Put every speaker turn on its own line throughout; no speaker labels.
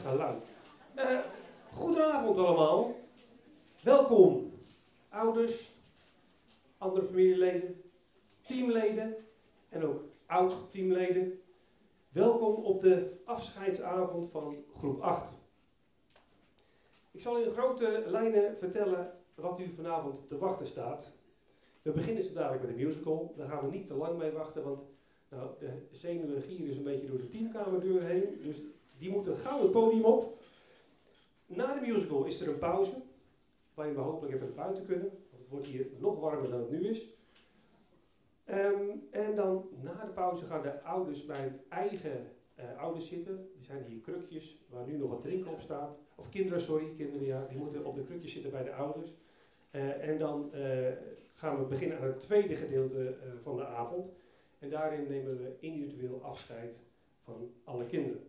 geluid. Goedenavond allemaal. Welkom. Ouders, andere familieleden, teamleden en ook oud-teamleden. Welkom op de afscheidsavond van groep 8. Ik zal in grote lijnen vertellen wat u vanavond te wachten staat. We beginnen zo dadelijk met de musical. Daar gaan we niet te lang mee wachten, want de zenuwen gieren een beetje door de teamkamerdeur heen. Dus die moeten gauw het podium op. Na de musical is er een pauze, waarin we hopelijk even naar buiten kunnen. Want het wordt hier nog warmer dan het nu is. En dan na de pauze gaan de ouders bij hun eigen ouders zitten. Die zijn hier krukjes waar nu nog wat drinken op staat. Of kinderen, ja. Die moeten op de krukjes zitten bij de ouders. En dan gaan we beginnen aan het tweede gedeelte van de avond. En daarin nemen we individueel afscheid van alle kinderen.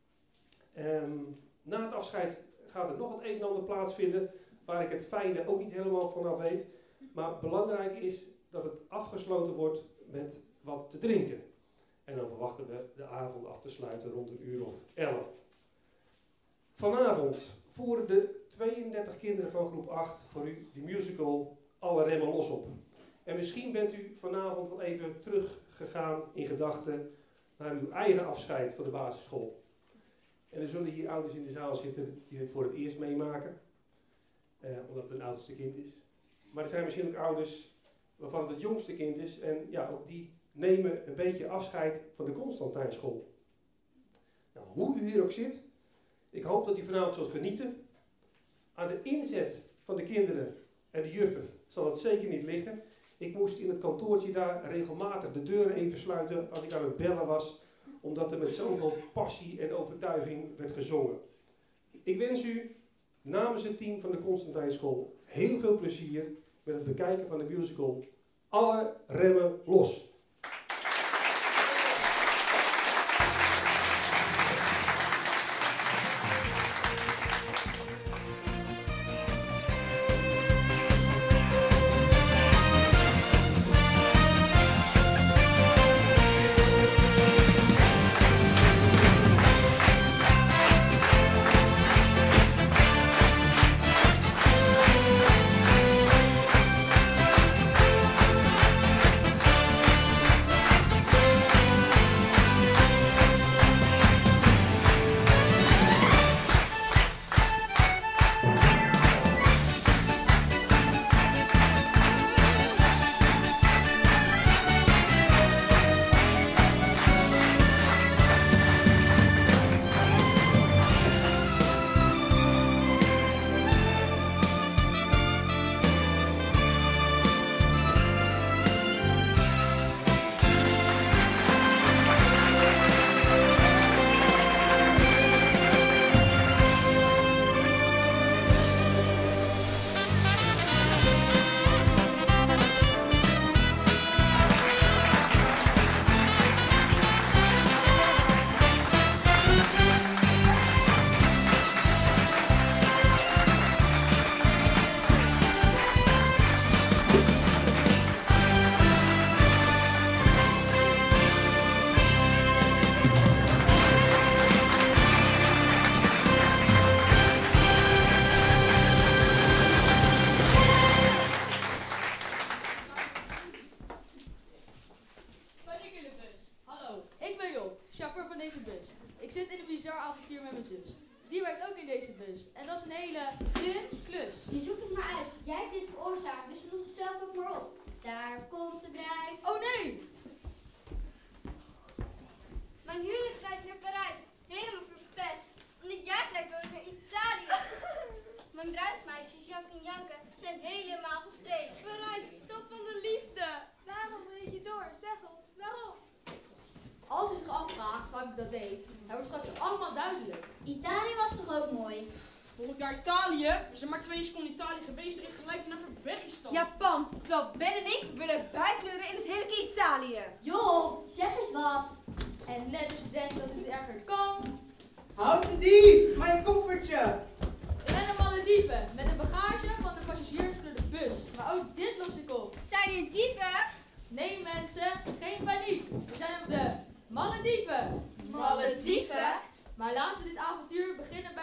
Na het afscheid gaat er nog het een en ander plaatsvinden, waar ik het fijne ook niet helemaal vanaf weet. Maar belangrijk is dat het afgesloten wordt met wat te drinken. En dan verwachten we de avond af te sluiten rond een uur of 11. Vanavond voeren de 32 kinderen van groep 8 voor u de musical Alle Remmen Los op. En misschien bent u vanavond wel even teruggegaan in gedachten naar uw eigen afscheid van de basisschool. En er zullen hier ouders in de zaal zitten die het voor het eerst meemaken, omdat het een oudste kind is. Maar er zijn misschien ook ouders waarvan het het jongste kind is en ja, ook die nemen een beetje afscheid van de Constantijnschool. Nou, hoe u hier ook zit, ik hoop dat u vanavond zult genieten. Aan de inzet van de kinderen en de juffen zal het zeker niet liggen. Ik moest in het kantoortje daar regelmatig de deuren even sluiten als ik aan het bellen was, omdat er met zoveel passie en overtuiging werd gezongen. Ik wens u namens het team van de Constantijnschool heel veel plezier met het bekijken van de musical Alle Remmen Los.
Italië was toch ook mooi?
100 jaar Italië? Er zijn maar 2 seconden Italië geweest en gelijk naar Weggestad.
Japan, terwijl Ben en ik willen bijkleuren in het hele Italië.
Joh, zeg eens wat.
En net als je denkt dat het erger kan.
Houd de dief, mijn koffertje.
Rennen malle dieven met de bagage van de passagiers door de bus. Maar ook dit los ik op.
Zijn hier dieven?
Nee mensen, geen paniek. We zijn op de Malediven.
Malediven?
Maar laten we dit avontuur beginnen bij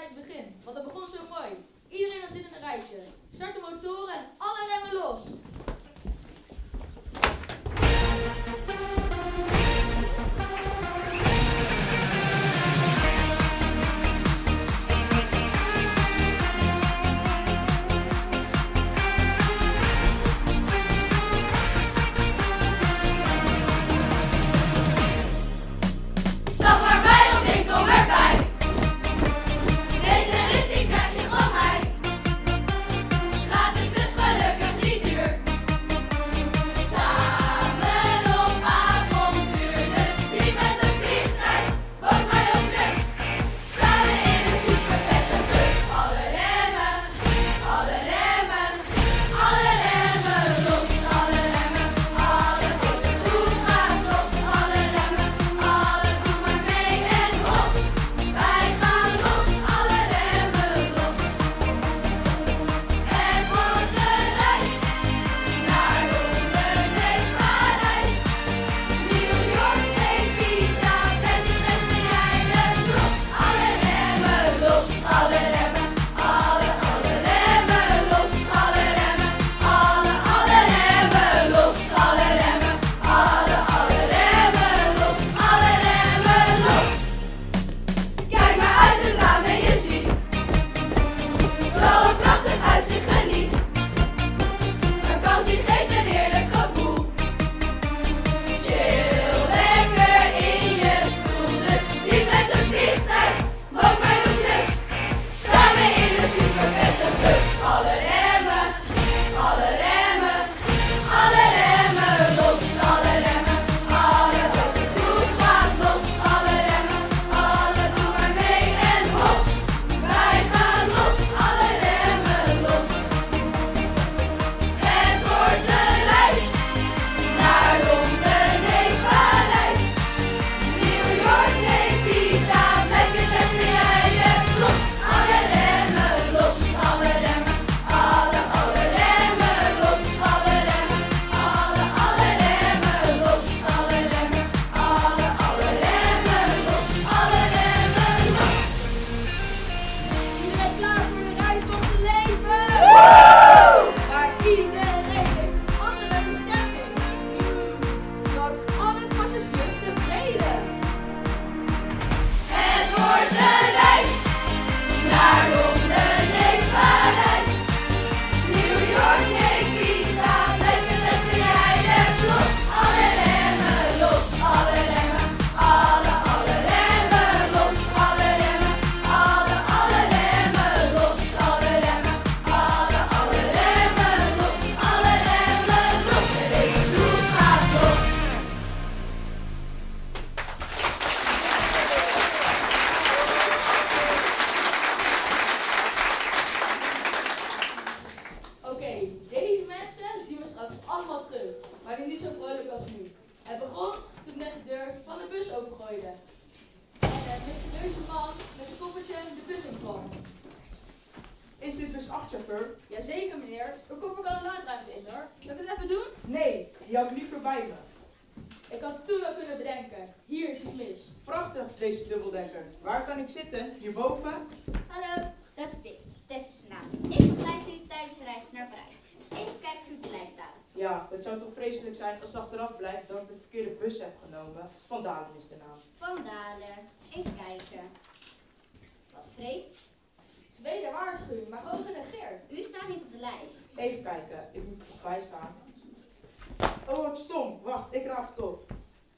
gooide. En een mysterieuze man met een koffertje de bus inkwam.
Is dit bus 8, chauffeur?
Jazeker meneer, uw koffer kan een laadruimte in hoor. Zal ik het even doen?
Nee, die had ik liever bij me.
Ik had toen al kunnen bedenken. Hier is iets mis.
Prachtig, deze dubbeldekker. Waar kan ik zitten? Hierboven?
Hallo, dat is Dick. Tess is de naam. Ik begeleid u tijdens de reis naar Parijs. Even kijken of u op de lijst staat.
Ja, het zou toch vreselijk zijn als achteraf blijkt dat ik de verkeerde bus heb genomen. Van Dalen is de naam.
Van Dalen. Eens kijken. Wat vreemd.
Tweede waarschuwing, maar gewoon genegeerd.
U staat niet op de lijst.
Even kijken, ik moet er toch bij staan. Oh, wat stom. Wacht, ik raad het op.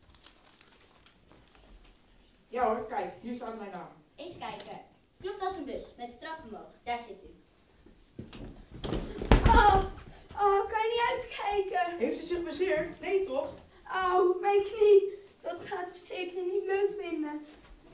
Ja hoor, kijk, hier staat mijn naam.
Eens kijken. Klopt als een bus, met de trap omhoog. Daar zit u.
Oh, kan je niet uitkijken?
Heeft ze zich bezeerd? Nee toch?
Auw, mijn knie. Dat gaat de verzekering niet leuk vinden.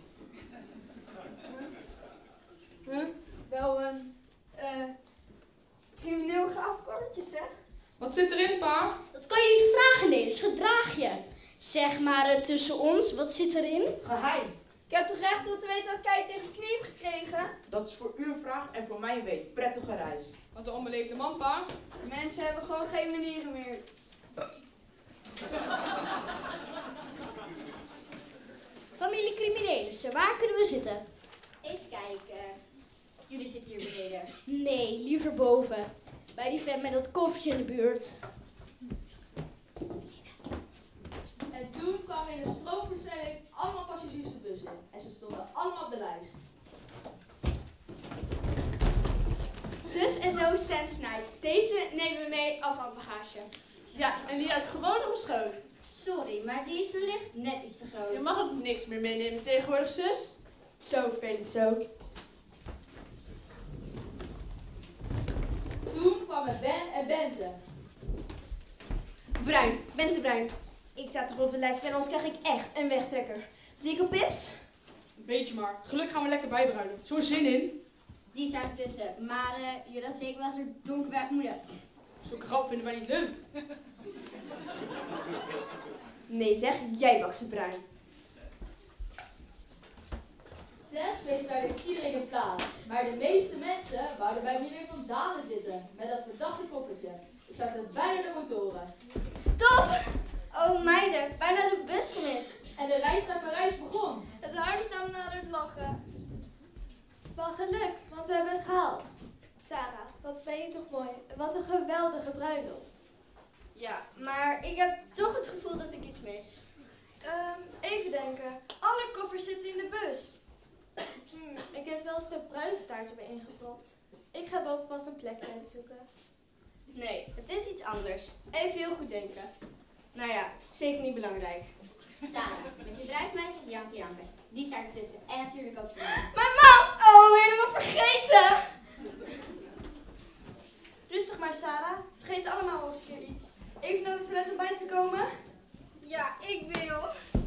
Wel een crimineel geafkortje zeg.
Wat zit erin, pa?
Dat kan je niet vragen, nee, dat is gedraag je. Zeg maar tussen ons, wat zit erin?
Geheim.
Ik heb toch recht om te weten wat ik tegen de knie heb gekregen?
Dat is voor u een vraag en voor mij een weet. Prettige reis.
Wat een onbeleefde man, pa.
Mensen hebben gewoon geen manieren meer.
Familie Criminelissen, waar kunnen we zitten?
Eens kijken. Jullie zitten hier beneden.
Nee, liever boven. Bij die vent met dat koffertje in de buurt.
En toen kwamen in een stroomversnelling allemaal passagiers de bus in. En ze stonden allemaal op de lijst.
Zus en zo Sam Snijd. Deze nemen we mee als handbagage.
Ja, en die heb ik gewoon op mijn schoot.
Sorry, maar die is wellicht net iets te groot.
Je mag ook niks meer meenemen tegenwoordig, zus.
Zo, vervelend zo.
Toen kwamen Ben en Bente.
Bruin, Bente Bruin. Ik sta toch op de lijst, anders krijg ik echt een wegtrekker. Zie ik op Pips?
Een beetje maar. Gelukkig gaan we lekker bijbruinen. Zo'n zin in.
Die staat ertussen. Maar jullie hadden zeker wel eens een donkerweg moeten.
Zulke grap vinden wij niet leuk.
Nee zeg, jij bakse Bruin.
Tess wees bij iedereen een plaats. Maar de meeste mensen wouden bij meneer Van Dalen zitten. Met dat verdachte koffertje. Ik zat er bijna de kantoren.
Stop! Oh meiden, bijna de bus gemist.
En de reis naar Parijs begon.
Het haar staan naar het lachen.
Wel geluk, want we hebben het gehaald. Sarah, wat ben je toch mooi. Wat een geweldige bruiloft. Ja, maar ik heb toch het gevoel dat ik iets mis. Even denken. Alle koffers zitten in de bus. Ik heb zelfs de bruidstaart erbij ingepropt. Ik ga boven vast een plekje uitzoeken. Nee, het is iets anders. Even heel goed denken. Nou ja, zeker niet belangrijk.
Sarah, met je drijfmeisje Janke Janke. Die staat ertussen. En natuurlijk ook jullie.
Mijn man! Oh, helemaal vergeten!
Rustig maar, Sarah. Vergeet allemaal wel eens een keer iets. Even naar de toilet om bij te komen.
Ja, ik wil.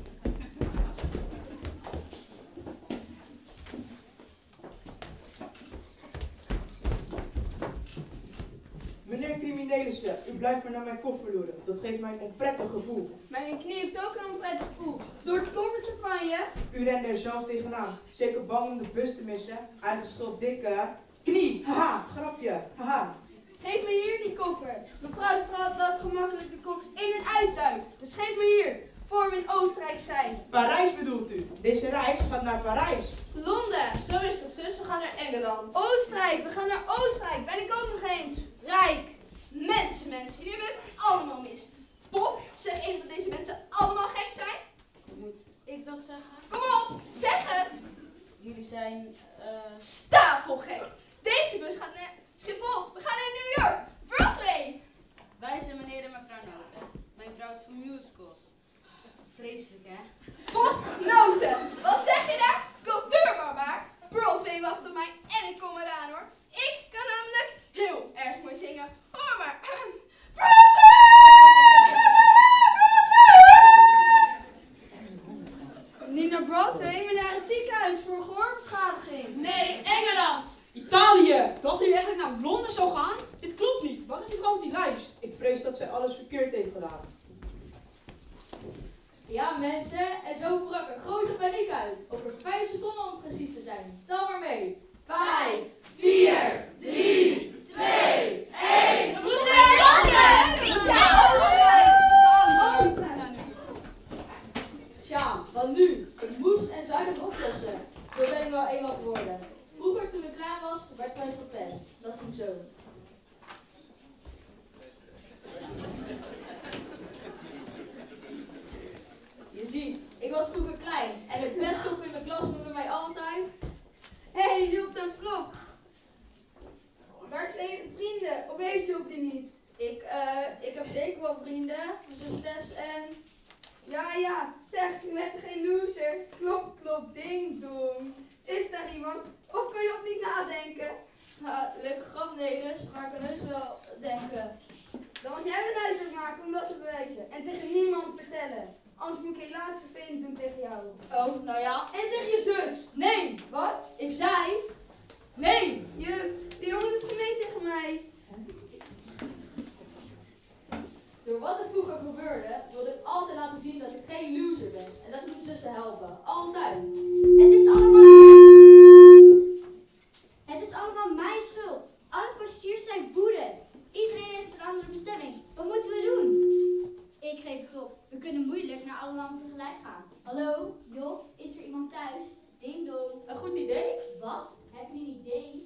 Meneer Criminelissen, u blijft maar naar mijn koffer loeren. Dat geeft mij een onprettig gevoel.
Mijn knie heeft ook een onprettig gevoel. Door het koffertje van je.
U rende er zelf tegenaan. Zeker bang om de bus te missen. Eigen schuld dikke knie. Haha, grapje. Haha.
Geef me hier die koffer. Mevrouw straalt wel gemakkelijk de koffers in en uittuin. Dus geef me hier. Voor we in Oostenrijk zijn.
Parijs bedoelt u? Deze reis gaat naar Parijs.
Londen!
Zo is het, zus. We gaan naar Engeland.
Oostenrijk, we gaan naar Oostenrijk. Ben ik ook nog eens. Rijk.
Mensen, jullie hebben het allemaal mis. Pop, zeg even dat deze mensen allemaal gek zijn.
Moet ik dat zeggen?
Kom op, zeg het!
Jullie zijn,
Stapelgek! Deze bus gaat naar Schiphol. We gaan naar New York. Broadway!
Wij zijn meneer en mevrouw Noten. Mijn vrouw is van musicals. Vreselijk, hè?
Popnoten! Wat zeg je daar? Cultuurbarbaar! Broadway wacht op mij en ik kom eraan hoor. Ik kan namelijk heel erg mooi zingen. Hoor maar.
Niet naar Broadway, maar naar een ziekenhuis voor gehoorbeschadiging.
Nee, Engeland!
Italië! Dacht u eigenlijk naar Londen zou gaan? Dit klopt niet. Waar is die vrouw op die lijst?
Ik vrees dat zij alles verkeerd heeft gedaan.
Ja mensen, en zo brak er grote paniek uit. Over 5 seconden om precies te zijn. Tel maar mee. 5, 4, 3, 2, 1.
We moeten naar Londen!
Tja, wat nu? Ik moest en zou het oplossen. Zo ben ik wel eenmaal geworden. Vroeger toen ik klein was, werd ik meestal pest. Dat ging zo. Je ziet, ik was vroeger klein en de pestkop in mijn klas noemde mij altijd.
Hé, Joep en Flop. Waar zijn je vrienden? Of weet Joep die niet?
Ik heb zeker wel vrienden, dus Tess en...
Ja, zeg, je bent geen loser. Klop, klop, ding, dong. Is daar iemand? Of kun je op niet nadenken?
Leuke grap, nee dus, maar ik kan heus wel denken.
Dan moet jij een huiswerk maken om dat te bewijzen. En tegen niemand vertellen. Anders moet ik helaas vervelend doen tegen jou.
Oh, nou ja.
En tegen je zus.
Nee,
Wat?
ik zei... Nee!
Juf, die jongen doet gemeen tegen mij.
Door wat er vroeger gebeurde, wilde ik altijd laten zien dat ik geen loser ben. En dat ik mijn zussen helpen. Altijd.
Het is allemaal mijn schuld. Alle passagiers zijn woedend. Iedereen heeft een andere bestemming. Wat moeten we doen? Ik geef het op. We kunnen moeilijk naar alle landen tegelijk gaan. Hallo, Job, is er iemand thuis? Ding dong.
Een goed idee?
Wat? Heb je een idee?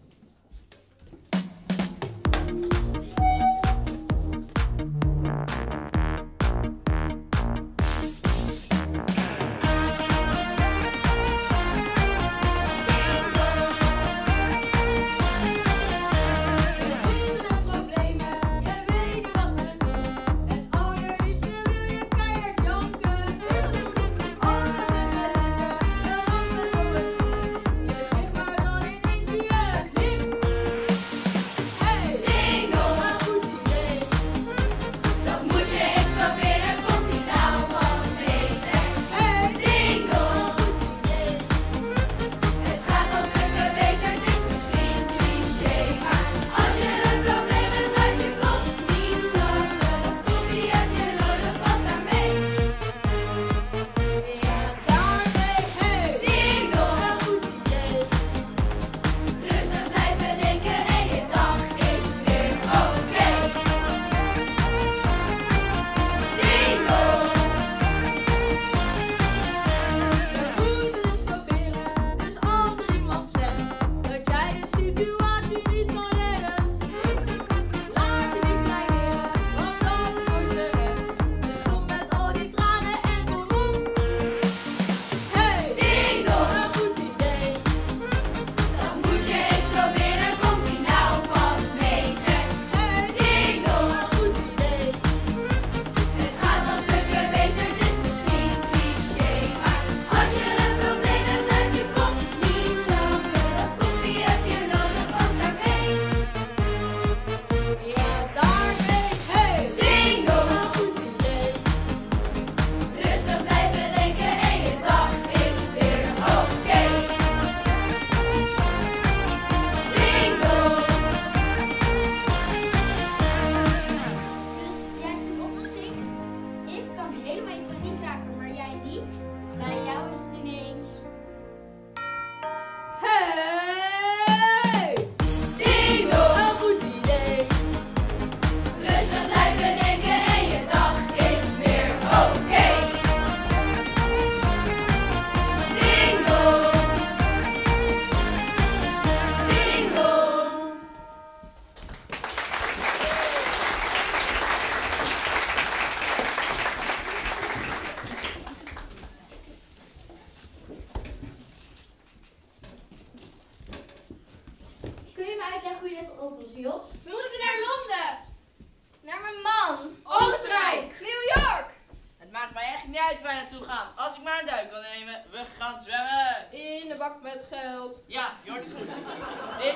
We moeten naar Londen. Naar mijn man. Oostenrijk. New York.
Het maakt mij echt niet uit waar je naartoe gaat. Als ik maar een duik kan nemen, we gaan zwemmen.
In de bak met geld.
Ja, je hoort het goed. Dit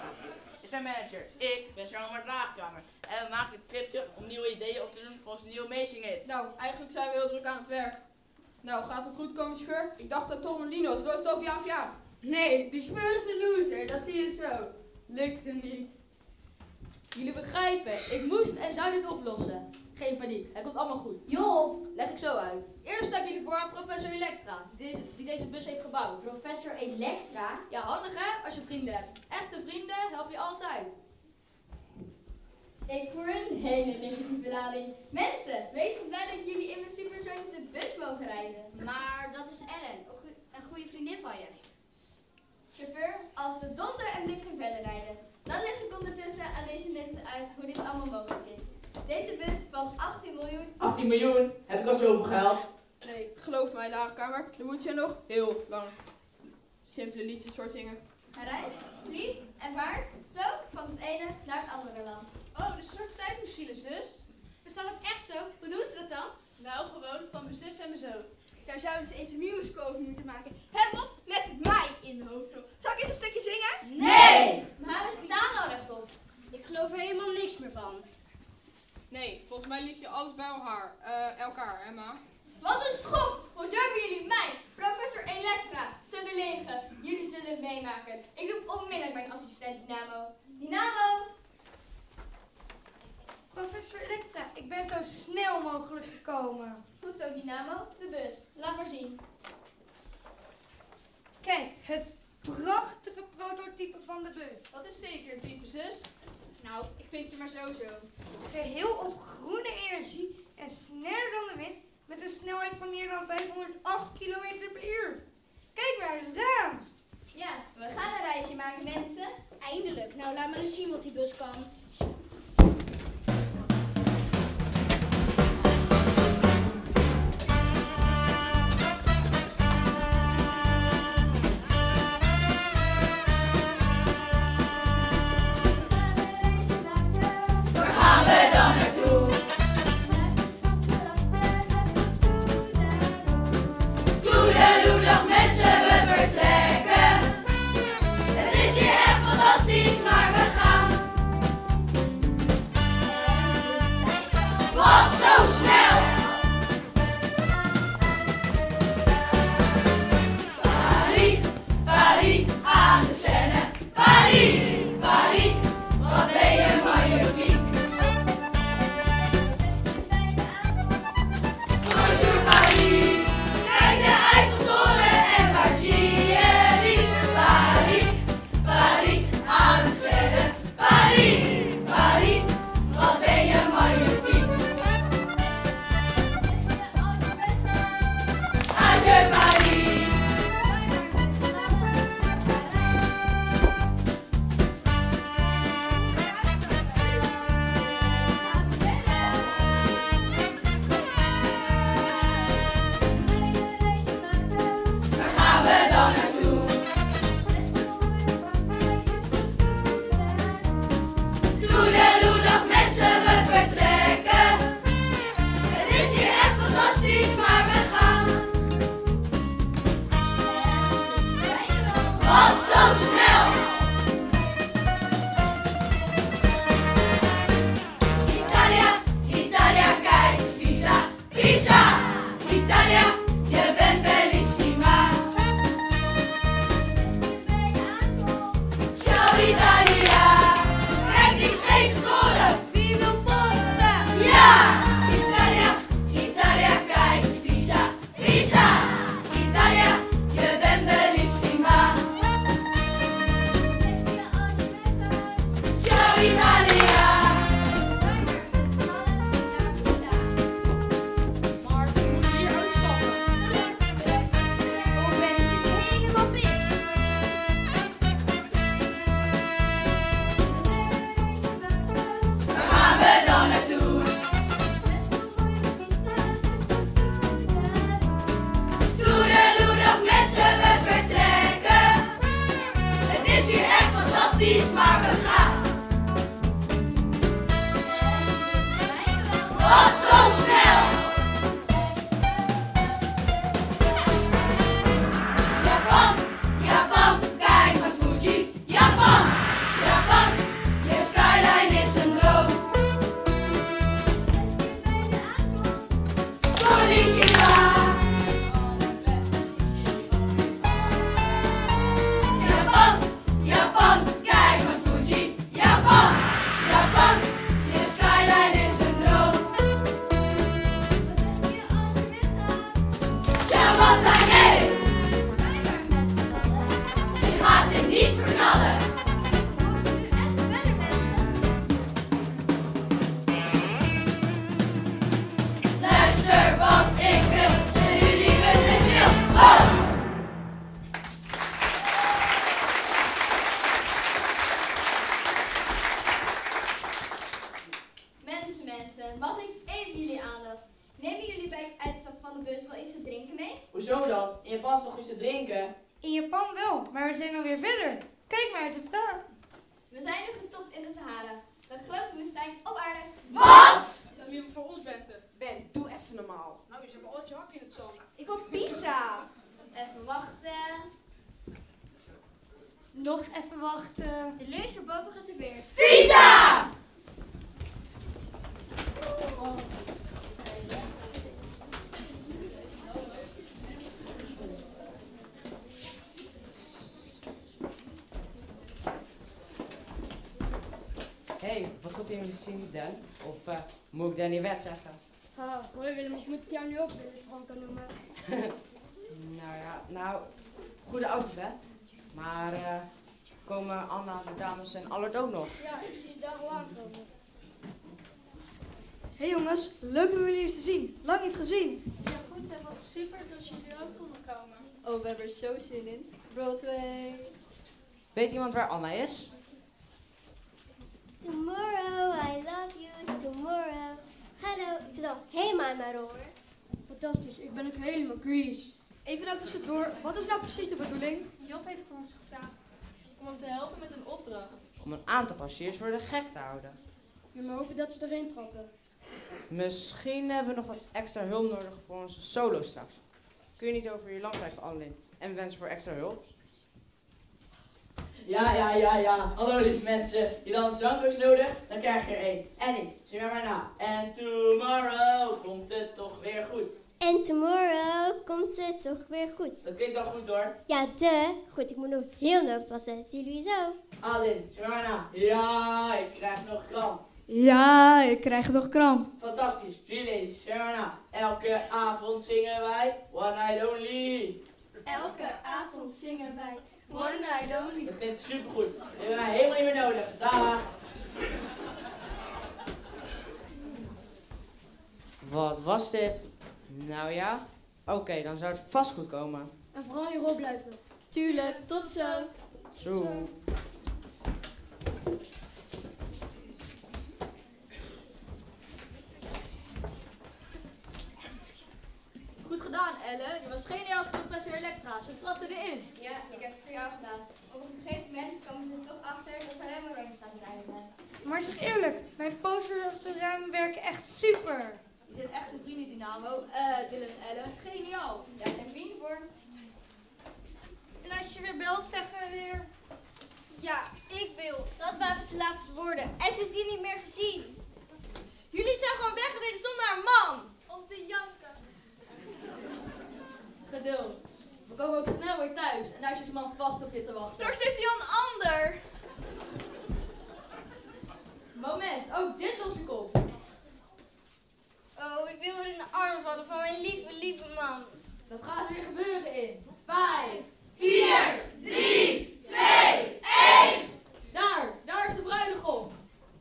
is mijn manager. Ik ben Charlotte Mark Laagkamer. En we maken een tripje om nieuwe ideeën op te doen voor onze nieuwe Amazing Hit.
Nou, eigenlijk zijn we heel druk aan het werk. Nou, gaat het goed komen, chauffeur? Ik dacht dat Tom en Lino stoot op ja.
Nee, die chauffeur is een loser, dat zie je zo. Lukt hem niet.
Jullie begrijpen, ik moest en zou dit oplossen. Geen paniek, het komt allemaal goed.
Joh,
Leg ik zo uit. Eerst stel ik jullie voor aan professor Elektra, die deze bus heeft gebouwd.
professor Elektra.
Ja, handig hè, als je vrienden hebt. Echte vrienden help je altijd.
Ik voer een hele negatieve lading. Mensen, wees toch blij dat jullie in mijn supersonische bus mogen reizen. Maar dat is Ellen, een goede vriendin van je. Chauffeur, als de donder en bliksem verder rijden, dan leg ik ondertussen aan deze mensen uit hoe dit allemaal mogelijk is. Deze bus van 18 miljoen.
18 miljoen, heb ik al zoveel geld?
Nee, geloof mij, Laagkamer. Dan moet je nog heel lang simpele liedjes voor zingen.
Hij rijdt, vliegt en vaart zo van het ene naar het andere land.
Oh, dus een soort tijdmachine, zus?
Bestaat dat echt zo? Hoe doen ze dat dan?
Nou, gewoon van mijn zus en mijn zoon. Daar zouden ze eens een musical over moeten maken. Heb op met mij in de hoofdrol. Zal ik eens een stukje zingen?
Nee! Maar we staan nou rechtop. Ik geloof er helemaal niks meer van.
Nee, volgens mij lieg je alles bij elkaar, Emma.
Wat een schok! Hoe durven jullie mij, professor Elektra, te beledigen? Jullie zullen het meemaken. Ik roep onmiddellijk mijn assistent Dynamo. Dynamo!
Professor Elektra, ik ben zo snel mogelijk gekomen.
Goed zo, Dynamo. De bus. Laat maar zien.
Kijk, het prachtige prototype van de bus.
Dat is zeker een type zus.
Nou, ik vind het maar zo.
Geheel op groene energie en sneller dan de wind met een snelheid van meer dan 508 km per uur. Kijk maar eens raam.
Ja, we gaan een reisje maken, mensen. Eindelijk. Nou, laat maar eens zien wat die bus kan.
Maar we gaan
Hoezo dan? In Japan is toch iets te drinken?
In Japan wel, maar we zijn alweer verder. Kijk maar uit het raam.
We zijn nu gestopt in de Sahara. De grote woestijn op aarde.
Wat?
Dat wie voor ons bent.
Ben, doe even normaal.
Nou, je hebt al je hak in het zand.
Ik wil pizza.
Even wachten.
Nog even wachten.
De lunch wordt boven geserveerd.
Pizza!
Hey, wat goed in jullie zien, Dan? Of moet ik Danny Wet zeggen?
Hoi Willem, moet ik jou nu ook weer Frank noemen?
Nou, goede auto, hè? Maar komen Anna, de dames en Allard ook nog?
Ja, ik zie ze daar al aankomen.
Hey jongens, leuk om jullie eens te zien. Lang niet gezien.
Ja goed, het was super dat jullie ook konden komen.
Oh, we hebben er zo zin in. Broadway.
Weet iemand waar Anna is?
Tomorrow, I love you, tomorrow. Hallo, ik zit al helemaal in mijn oor.
Fantastisch, ik ben ook helemaal grease.
Even nou tussendoor, wat is nou precies de bedoeling?
Job heeft ons gevraagd om hem te helpen met een opdracht.
Om een aantal passagiers voor de gek te houden.
We hopen dat ze erin trappen.
Misschien hebben we nog wat extra hulp nodig voor onze solo straks. Kun je niet over je land blijven, Annelien? En wensen voor extra hulp?
Ja. Hallo lieve mensen. Je dan drankjes nodig? Dan krijg je er één. Annie, zie maar na. En tomorrow komt het toch weer goed.
En tomorrow komt het toch weer goed.
Dat klinkt al goed hoor.
Ja, goed, ik moet nog heel nodig passen. Zie jullie zo.
Adeline, zie maar na. Ja, ik krijg nog kramp.
Ja, ik krijg nog kramp.
Fantastisch. Jullie, zie maar na. Elke avond zingen wij One Night Only.
Elke avond zingen wij One Night Only.
Dat klinkt supergoed. Dat hebben wij helemaal niet meer nodig. Dag.
Wat was dit? Nou ja, oké, dan zou het vast goed komen.
En vooral hierop blijven.
Tuurlijk, tot zo.
Zo.
Goed gedaan, Elle. Je was geniaal als professor Elektra. Ze trapte erin.
Ja, ik heb het voor jou gedaan. Op een gegeven moment komen ze er toch achter dat we alleen maar rondjes aan het rijden zijn.
Maar zeg eerlijk, mijn posterruimen werken echt super.
Je zijn echte vrienden, Dynamo. Dylan en Elle. Geniaal.
Ja, zijn vrienden voor.
En als je weer belt, zeggen we weer.
Ja, ik wil. Dat waren zijn laatste woorden. En ze is die niet meer gezien. Jullie zijn gewoon weggereden zonder haar man.
Om te janken.
Geduld. We komen ook snel weer thuis. En daar zit je man vast op je te wachten.
Straks heeft hij al een ander.
Moment. Oh, dit los ik op.
Oh, ik wil in de armen vallen van mijn lieve man.
Dat gaat er weer gebeuren in 5,
4, 3, 2, 1.
Daar is de bruidegom.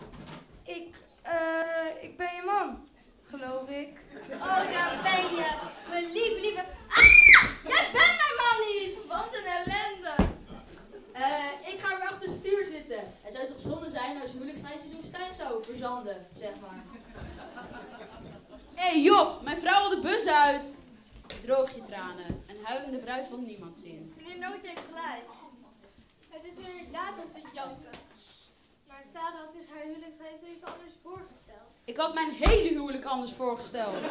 Ik ben je man, geloof ik.
Oh, daar ben je. Mijn lieve. Ah! Jij bent mijn man niet. Wat een ellende.
Ik ga weer achter het stuur zitten. Het zou toch zonde zijn als je huwelijksreis in de woestijn zou verzanden, zeg maar.
Hé Job, mijn vrouw wil de bus uit. Droog je tranen. Een huilende bruid wil niemand zien.
Meneer Noot heeft gelijk. Het is inderdaad om te janken. Maar Sarah had zich haar huwelijksreis even anders voorgesteld.
Ik had mijn hele huwelijk anders voorgesteld.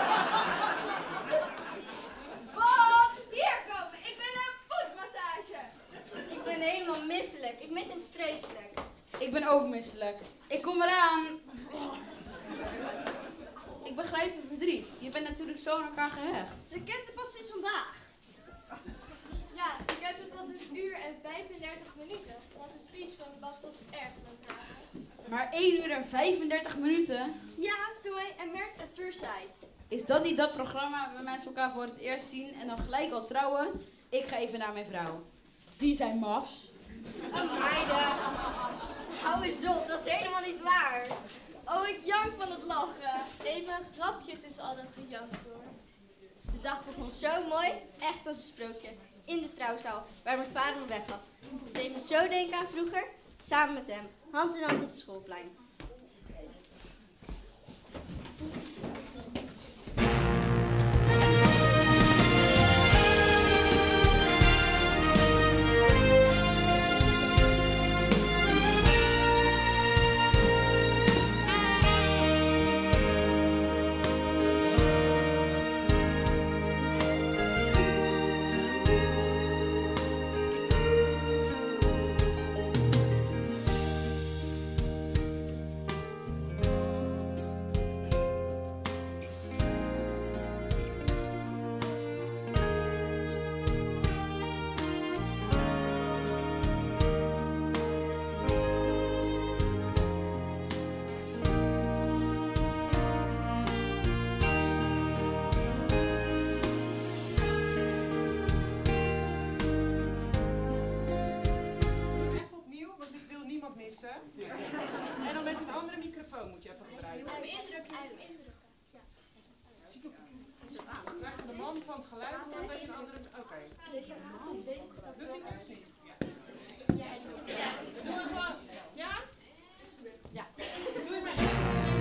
Bob, hier komen. Ik wil een voetmassage.
Ik ben helemaal misselijk. Ik mis hem vreselijk.
Ik ben ook misselijk. Ik kom eraan. Ik begrijp je verdriet. Je bent natuurlijk zo aan elkaar gehecht.
Ze kent het pas sinds vandaag.
Ja, ze kent het pas 1 uur en 35 minuten. Want de speech van Babs was erg neutraal.
Maar 1 uur en 35 minuten?
Ja, Stoei en Merk at First Sight.
Is dat niet dat programma waar mensen elkaar voor het eerst zien en dan gelijk al trouwen? Ik ga even naar mijn vrouw. Die zijn mafs.
Oh meiden. Hou eens op, dat is helemaal niet waar. Oh, ik jank van het lachen.
Even een grapje tussen al dat gejank hoor.
De dag begon zo mooi, echt als een sprookje. In de trouwzaal, waar mijn vader me weggaf. Het deed me zo denken aan vroeger, samen met hem, hand in hand op het schoolplein.
indrukken.
Dan krijg je de man van het geluid horen dat je de andere... Oké. Doet hij het echt niet? Ja. Doe het gewoon. Ja? Ja. Doe het maar even.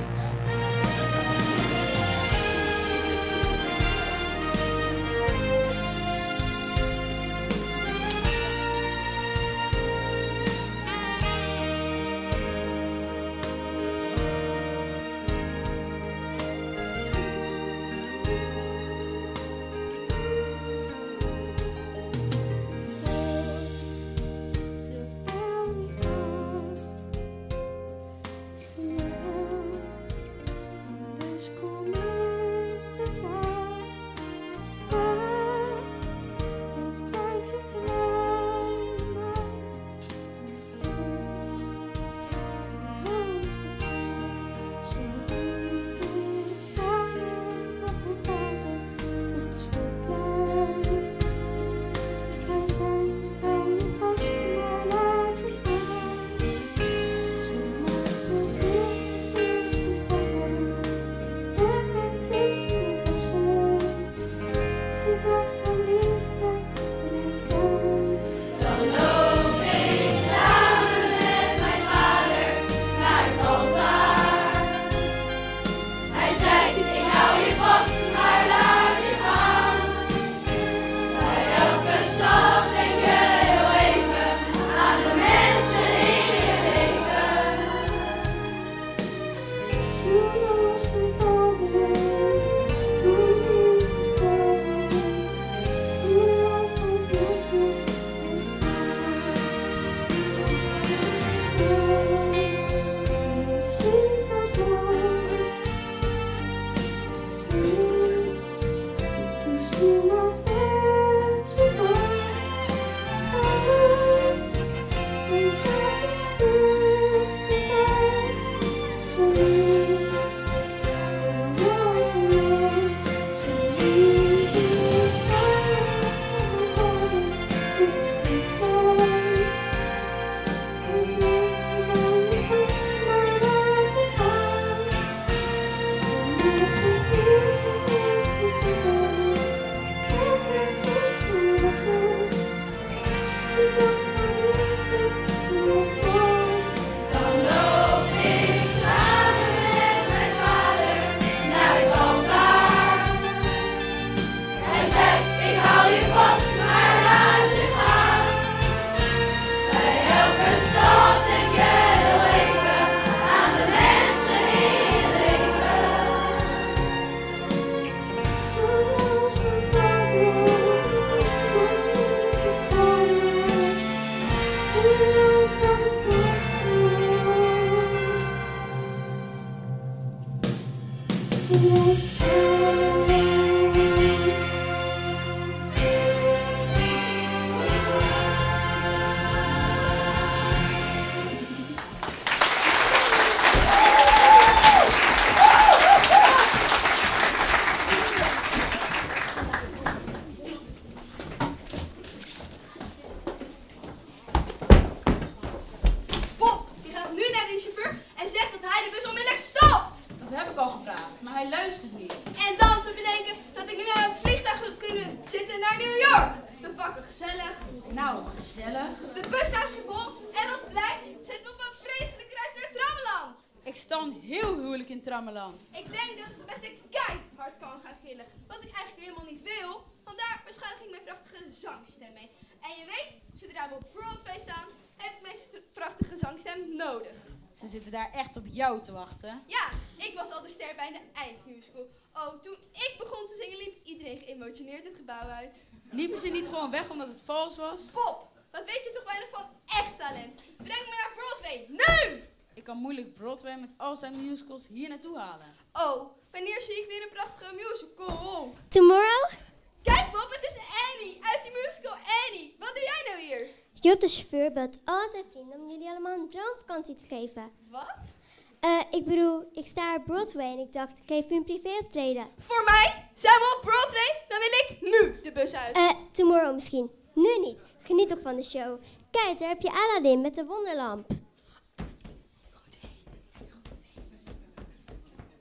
Trammeland. Ik denk dat ik best een keihard kan gaan gillen. Wat ik eigenlijk helemaal niet wil. Want daar beschadig ik mijn prachtige zangstem mee. En je weet, zodra we op Broadway staan, heb ik mijn prachtige zangstem nodig.
Ze zitten daar echt op jou te wachten.
Ja, ik was al de ster bij de eindmusical. Oh, toen ik begon te zingen liep iedereen geëmotioneerd het gebouw uit.
Liepen ze niet gewoon weg omdat het vals was?
Pop, wat weet je toch weinig van echt talent? Breng me naar Broadway, nu!
Ik kan moeilijk Broadway met al zijn musicals hier naartoe halen.
Oh, wanneer zie ik weer een prachtige musical?
Tomorrow?
Kijk Bob, het is Annie, uit die musical Annie. Wat doe jij nou hier?
Job de chauffeur belt al zijn vrienden om jullie allemaal een droomvakantie te geven.
Wat?
Ik bedoel, ik sta op Broadway en ik dacht, ik geef u een privéoptreden.
Voor mij? Zijn we op Broadway? Dan wil ik nu de bus uit.
Tomorrow misschien. Nu niet. Geniet toch van de show. Kijk, daar heb je Aladdin met de wonderlamp.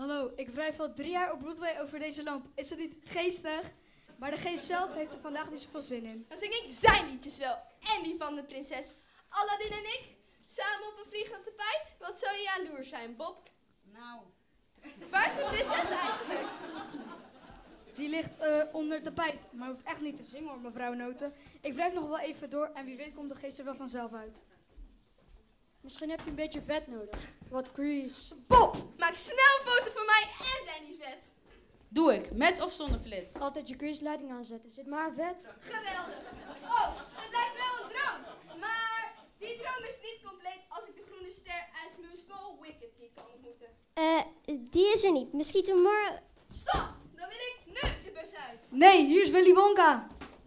Hallo, ik wrijf al 3 jaar op Broadway over deze lamp. Is het niet geestig? Maar de geest zelf heeft er vandaag niet zoveel zin in.
Dan zing ik zijn liedjes wel. En die van de prinses. Aladdin en ik, samen op een vliegend tapijt. Wat zou je jaloers zijn, Bob?
Nou.
Waar is de prinses eigenlijk?
Die ligt onder het tapijt. Maar hoeft echt niet te zingen hoor, mevrouw Noten. Ik wrijf nog wel even door en wie weet komt de geest er wel vanzelf uit.
Misschien heb je een beetje vet nodig. Wat grease.
Bob, maak snel een foto van mij en Danny vet.
Doe ik, met of zonder flits?
Altijd je grease leiding aanzetten. Zit maar vet.
Geweldig. Oh, het lijkt wel een droom. Maar die droom is niet compleet als ik de groene ster uit de musical Wicked niet kan ontmoeten.
Die is er niet. Misschien tomorrow...
Stop, dan wil ik nu de bus uit.
Nee, hier is Willy Wonka.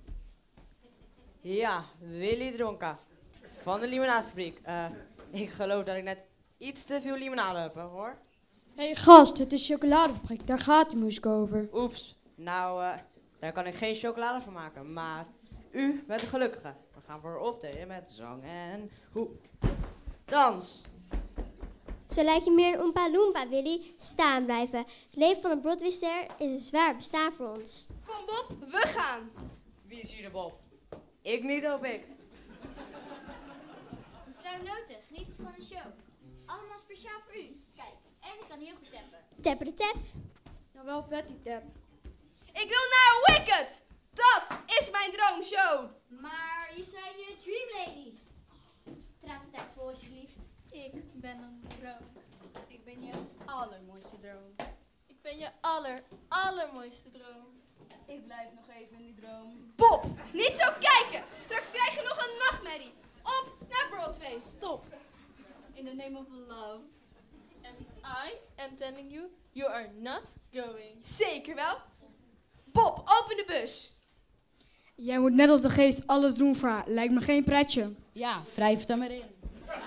Ja, Willy Dronka. Van de limonadefabriek. Ik geloof dat ik net iets te veel limonade heb, hoor.
Hé gast, het is chocoladefabriek. Daar gaat die muziek over.
Oeps. Nou, daar kan ik geen chocolade van maken. Maar u bent de gelukkige. We gaan voor optreden met zang en dans.
Zo lijkt je meer een Oompa Loompa, Willy. Staan blijven. Het leven van een Broadwayster is een zwaar bestaan voor ons.
Kom Bob, we gaan.
Wie is hier de Bob? Ik niet, hoop ik.
Mevrouw Noten, geniet van de show. Allemaal speciaal voor u. Kijk, en ik kan heel goed tappen.
Tapper de tap.
Nou wel vet die tap.
Ik wil naar Wicked. Dat is mijn droomshow.
Maar hier zijn je Dream Ladies. Praat de tijd voor alsjeblieft.
Ik ben een droom.
Ik ben je allermooiste droom.
Ik ben je allermooiste droom.
Ik blijf nog even in die droom.
Bob, niet zo kijken. Straks krijg je nog een nachtmerrie. Op naar Broadway.
Stop. In the name of love. And I am telling you, you are not going.
Zeker wel. Bob, open de bus.
Jij moet net als de geest alles doen voor haar. Lijkt me geen pretje.
Ja, wrijf het er maar in.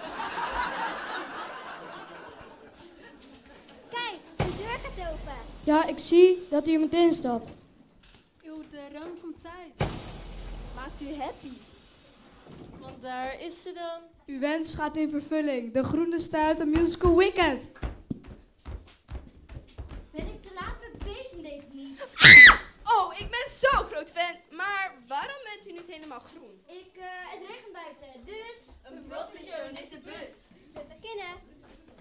Kijk, de deur gaat open.
Ja, ik zie dat er iemand instapt.
Uw droom komt uit. Maakt u happy. Want daar is ze dan.
Uw wens gaat in vervulling. De groene ster uit de musical Wicked.
Ben ik te laat met bezem, deed het niet.
Oh, ik ben zo'n groot fan. Maar waarom bent u niet helemaal groen?
Het regent buiten, dus...
Een Broadway show in deze bus.
We beginnen.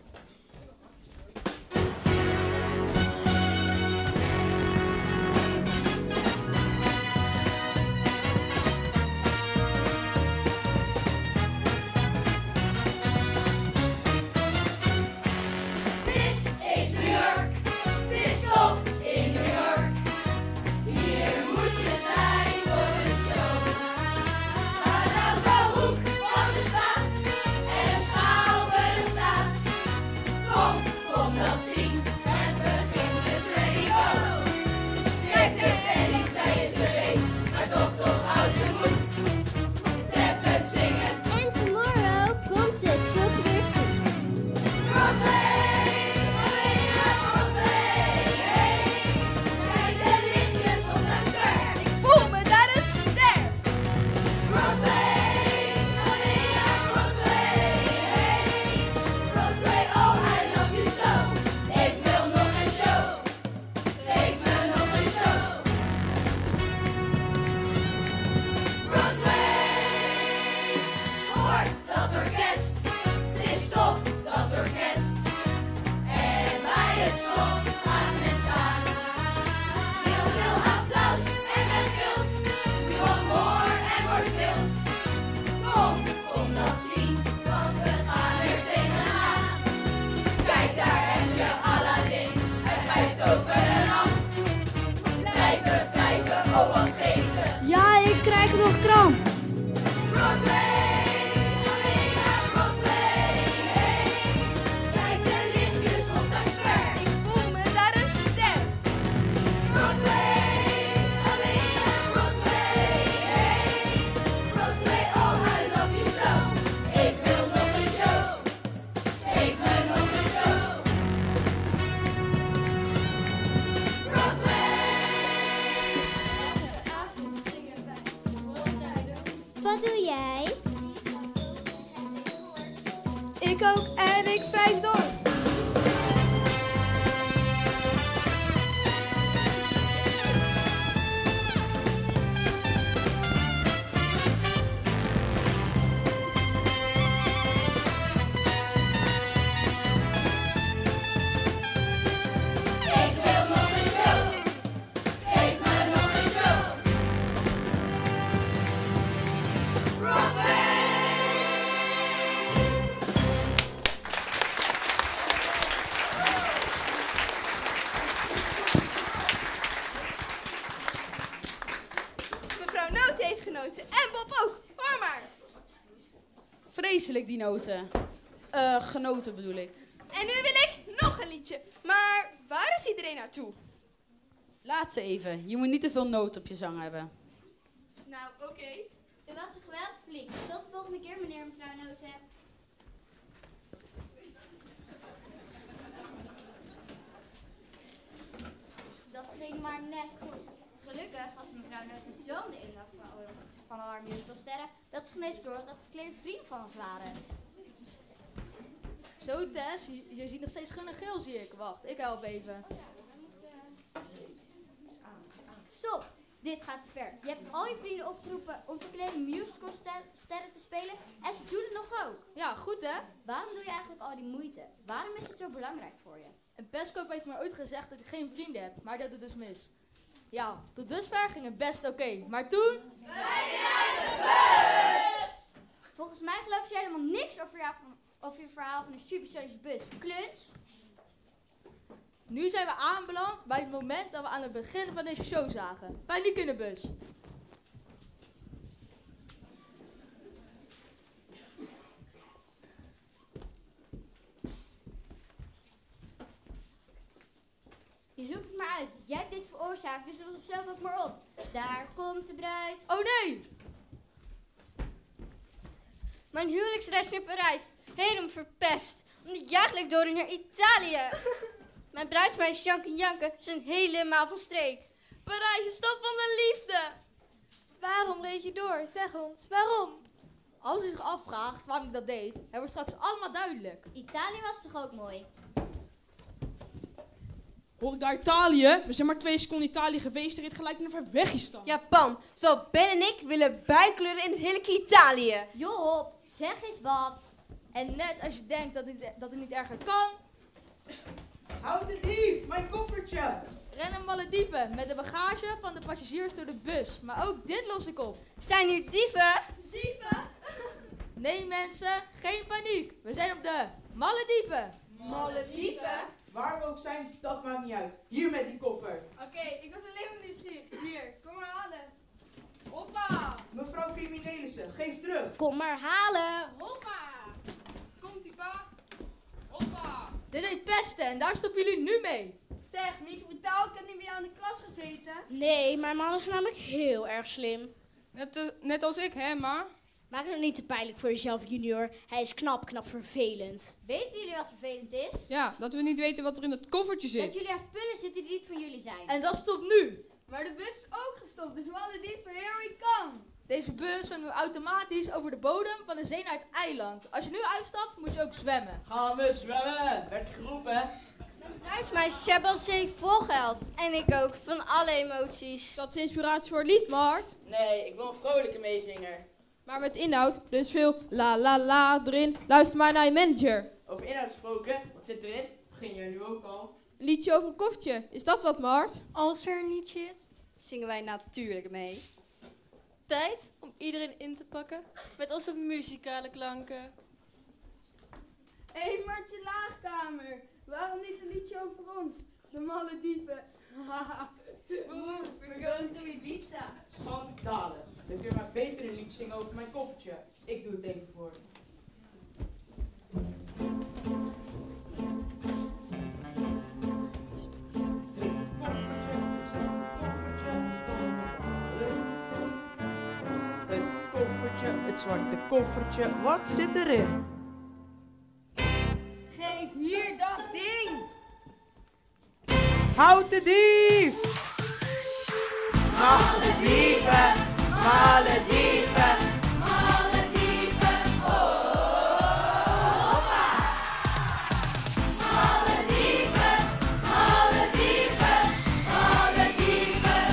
nog kramp.
Wat doe jij?
Ik ook en ik wrijf door.
noten. Genoten bedoel ik.
En nu wil ik nog een liedje. Maar waar is iedereen naartoe?
Laat ze even. Je moet niet te veel noten op je zang hebben.
Nou, oké.
U was een geweldig publiek. Tot de volgende keer, meneer en mevrouw Noten. Dat ging maar net goed. Gelukkig was mevrouw Noten zo de indruk van haar musicalsterren dat ze genees door dat verkleede vrienden van ons waren.
Zo Tess, je ziet nog steeds groen en geel zie ik. Wacht, ik help even.
Stop, dit gaat te ver. Je hebt al je vrienden opgeroepen om verklede musicalsterren te spelen en ze doen het nog ook.
Ja, goed hè?
Waarom doe je eigenlijk al die moeite? Waarom is het zo belangrijk voor je?
Een pestkoop heeft me ooit gezegd dat ik geen vrienden heb, maar dat doet dus mis. Ja, tot dusver ging het best oké, maar toen...
Volgens mij geloof jij helemaal niks over je verhaal van een supersonische bus. Kluns?
Nu zijn we aanbeland bij het moment dat we aan het begin van deze show zagen. Paniek in de bus.
Je zoekt het maar uit. Jij hebt dit veroorzaakt, dus los het zelf ook maar op. Daar komt de bruid.
Oh nee!
Mijn huwelijksreis naar Parijs. Helemaal verpest. Omdat jij gelijk door naar Italië. Mijn bruidsmeisjes Janke en Janke zijn helemaal van streek.
Parijs is stad van de liefde.
Waarom reed je door? Zeg ons, waarom?
Als u zich afvraagt waarom ik dat deed, hebben we straks allemaal duidelijk.
Italië was toch ook mooi?
Hoor ik daar Italië? We zijn maar 2 seconden Italië geweest, er reed gelijk naar ver weg gestaan.
Japan, terwijl Ben en ik willen bijkleuren in het hele Italië.
Joh, zeg eens wat.
En net als je denkt dat het niet erger kan...
Houd de dief, mijn koffertje.
Rennen Malediven met de bagage van de passagiers door de bus. Maar ook dit los ik op.
Zijn hier dieven?
Dieven?
Nee mensen, geen paniek. We zijn op de Malediven.
Malediven? Waar we ook zijn, dat maakt niet uit. Hier met die koffer.
Oké, ik was alleen maar nieuwsgierig. Hier, kom maar halen. Hoppa!
Mevrouw Criminelissen, geef terug.
Kom maar halen.
Hoppa! Komt-ie, pa? Hoppa!
Dit heet pesten en daar stoppen jullie nu mee.
Zeg, niet brutaal, ik heb niet bij jou in de klas gezeten.
Nee, mijn man is namelijk heel erg slim.
Net als ik, hè, ma?
Maak het nou niet te pijnlijk voor jezelf, junior. Hij is knap vervelend. Weten jullie wat vervelend is?
Ja, dat we niet weten wat er in dat koffertje zit.
Dat jullie aan spullen zitten die niet van jullie zijn.
En dat stopt nu.
Maar de bus is ook gestopt, dus we hadden die voor here we come.
Deze bus zwemt nu automatisch over de bodem van de zee naar het eiland. Als je nu uitstapt, moet je ook zwemmen.
Gaan we zwemmen, werd geroepen.
Bruidsmeisjes hebben al zee vol geld. En ik ook, van alle emoties.
Dat is inspiratie voor het lied, Mart.
Nee, ik wil een vrolijke meezinger.
Maar met inhoud, dus veel la la la erin. Luister maar naar je manager.
Over inhoud gesproken, wat zit erin? Begin jij nu ook al?
Een liedje over een koffertje, is dat wat, Mart?
Als er een liedje is, zingen wij natuurlijk mee.
Tijd om iedereen in te pakken met onze muzikale klanken.
Hé, Martje Laagkamer. Waarom niet een liedje over ons? De Malediven.
We're going to Ibiza.
Schandalig. Dan kun je maar beter een lied zingen over mijn koffertje. Ik doe het even voor. Het zwarte koffertje, wat zit erin?
Geef hier dat ding.
Houd de dief! Malediven, Malediven,
Malediven, oh, Malediven, Malediven, Malediven,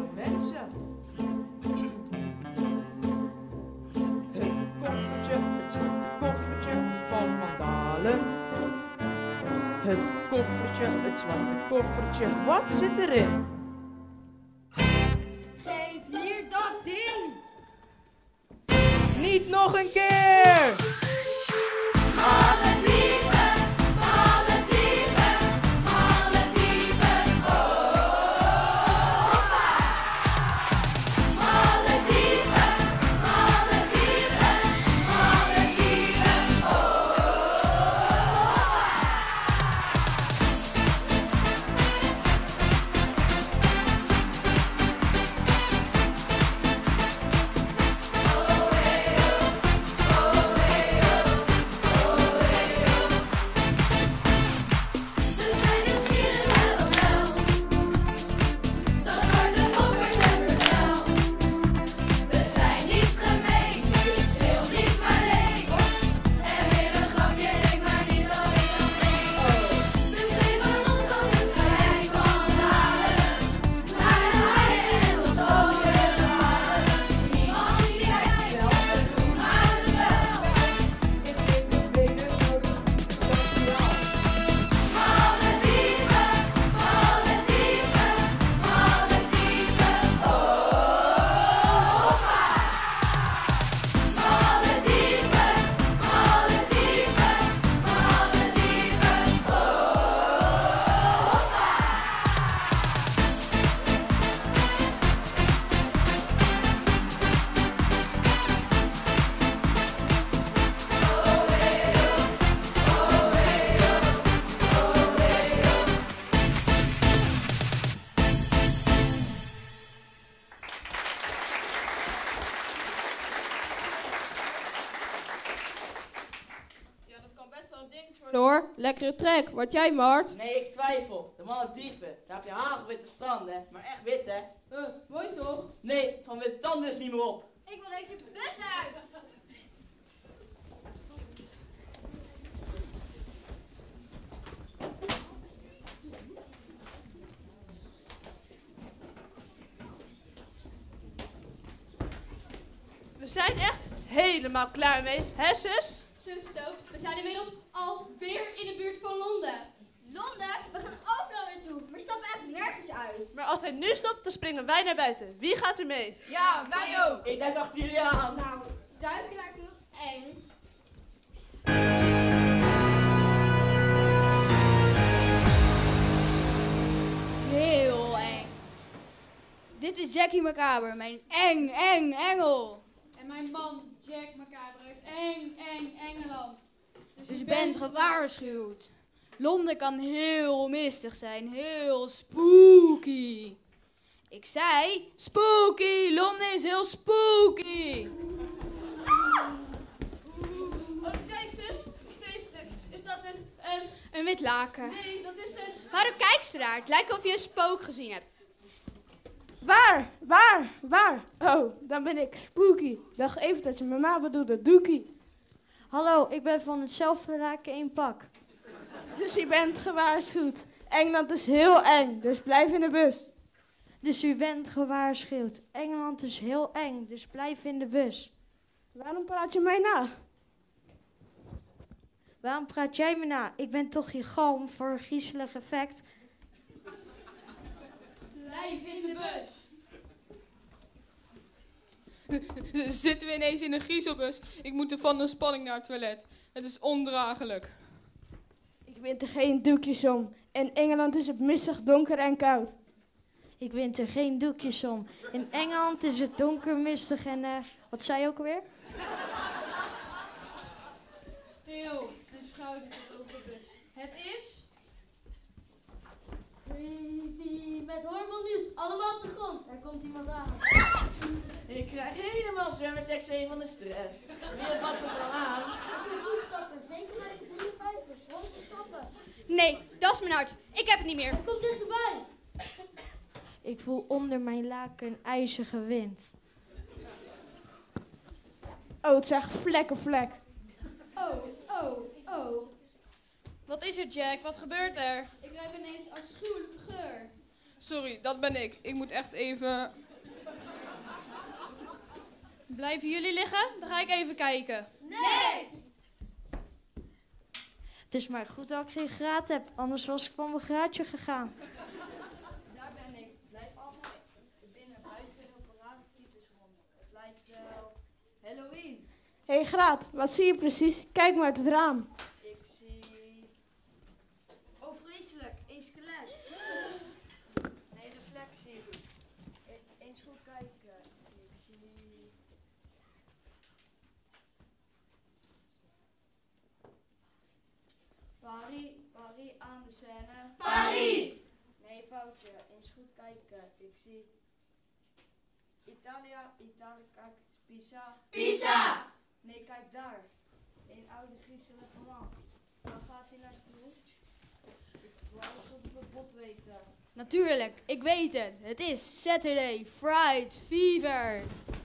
veel mensen. Het koffertje van Van Dalen. Het koffertje, het zwarte koffertje, wat zit erin?
Geef hier dat ding!
Niet nog een keer!
Hoor, lekkere trek. Wat jij, Mart?
Nee, ik twijfel. De mannen dieven. Daar heb je hagelwitte stranden. Maar echt wit, hè?
Mooi toch?
Nee, van witte tanden is niet meer op.
Ik wil deze bus uit!
We zijn echt helemaal klaar mee, hè zus?
Zo, we zijn inmiddels alweer in de buurt van Londen.
Londen? We gaan overal naartoe, maar stappen echt nergens uit.
Maar als hij nu stopt, dan springen wij naar buiten. Wie gaat er mee?
Ja, wij ook.
Ik denk achter jullie aan.
Nou, duiken lijkt me nog eng.
Heel eng. Dit is Jackie Macabre, mijn eng engel.
En mijn man, Jack Macabre, uit eng Engeland.
Dus je bent gewaarschuwd. Londen kan heel mistig zijn, heel spooky. Ik zei spooky, Londen is heel spooky.
Oh, kijk zus, vreselijk. Is dat
een wit laken?
Nee, dat is een...
Waarom kijk ze daar? Het lijkt of je een spook gezien hebt.
Waar? Oh, dan ben ik Spooky. Dacht even dat je mama bedoelde, Doekie.
Hallo, ik ben van hetzelfde laken in pak.
Dus je bent gewaarschuwd. Engeland is heel eng, dus blijf in de bus.
Dus u bent gewaarschuwd. Engeland is heel eng, dus blijf in de bus.
Waarom praat je mij na?
Waarom praat jij me na? Ik ben toch je galm voor een griezelig effect.
Blijf in de bus.
Zitten we ineens in een griezelbus? Ik moet er van de spanning naar het toilet. Het is ondraaglijk.
Ik wint er geen doekjes om. In Engeland is het mistig, donker en koud.
Ik wint er geen doekjes om. In Engeland is het donker, mistig en... wat zei je ook alweer?
Stil en schouder tot over de bus. Het is...
Met hormonnieuws, allemaal op de grond. Daar komt iemand aan.
Ik krijg helemaal zwemmersexé van de stress. Wie gaat er dan aan?
Ik doe voetstappen, zeker met je 53. Waarom ze stappen?
Nee, dat is mijn hart. Ik heb het niet meer.
Kom dichterbij.
Ik voel onder mijn laken een ijzige wind.
Oh, het zegt vlek.
Oh.
Wat is er, Jack? Wat gebeurt er?
Ik ruik ineens afschuwelijke geur.
Sorry, dat ben ik. Ik moet echt even...
Blijven jullie liggen? Dan ga ik even kijken.
Nee!
Het is maar goed dat ik geen graad heb, anders was ik van mijn graadje gegaan.
Daar ben ik. Blijf altijd binnen buiten heel paradetypes rond. Het lijkt wel Halloween.
Hé Graat, wat zie je precies? Kijk maar uit het raam.
Ik zie... Oh, vreselijk. Een skelet. Nee, reflectie. Eens goed kijken. Ik zie... Paris aan de scène.
Paris!
Nee, foutje. Eens goed kijken. Ik zie... Italia, kijk. Pisa.
Pisa!
Nee, kijk daar. Een oude griezelige man. Waar gaat hij naartoe? Ik wil alles op het bot weten.
Natuurlijk, ik weet het. Het is Saturday Fright Fever.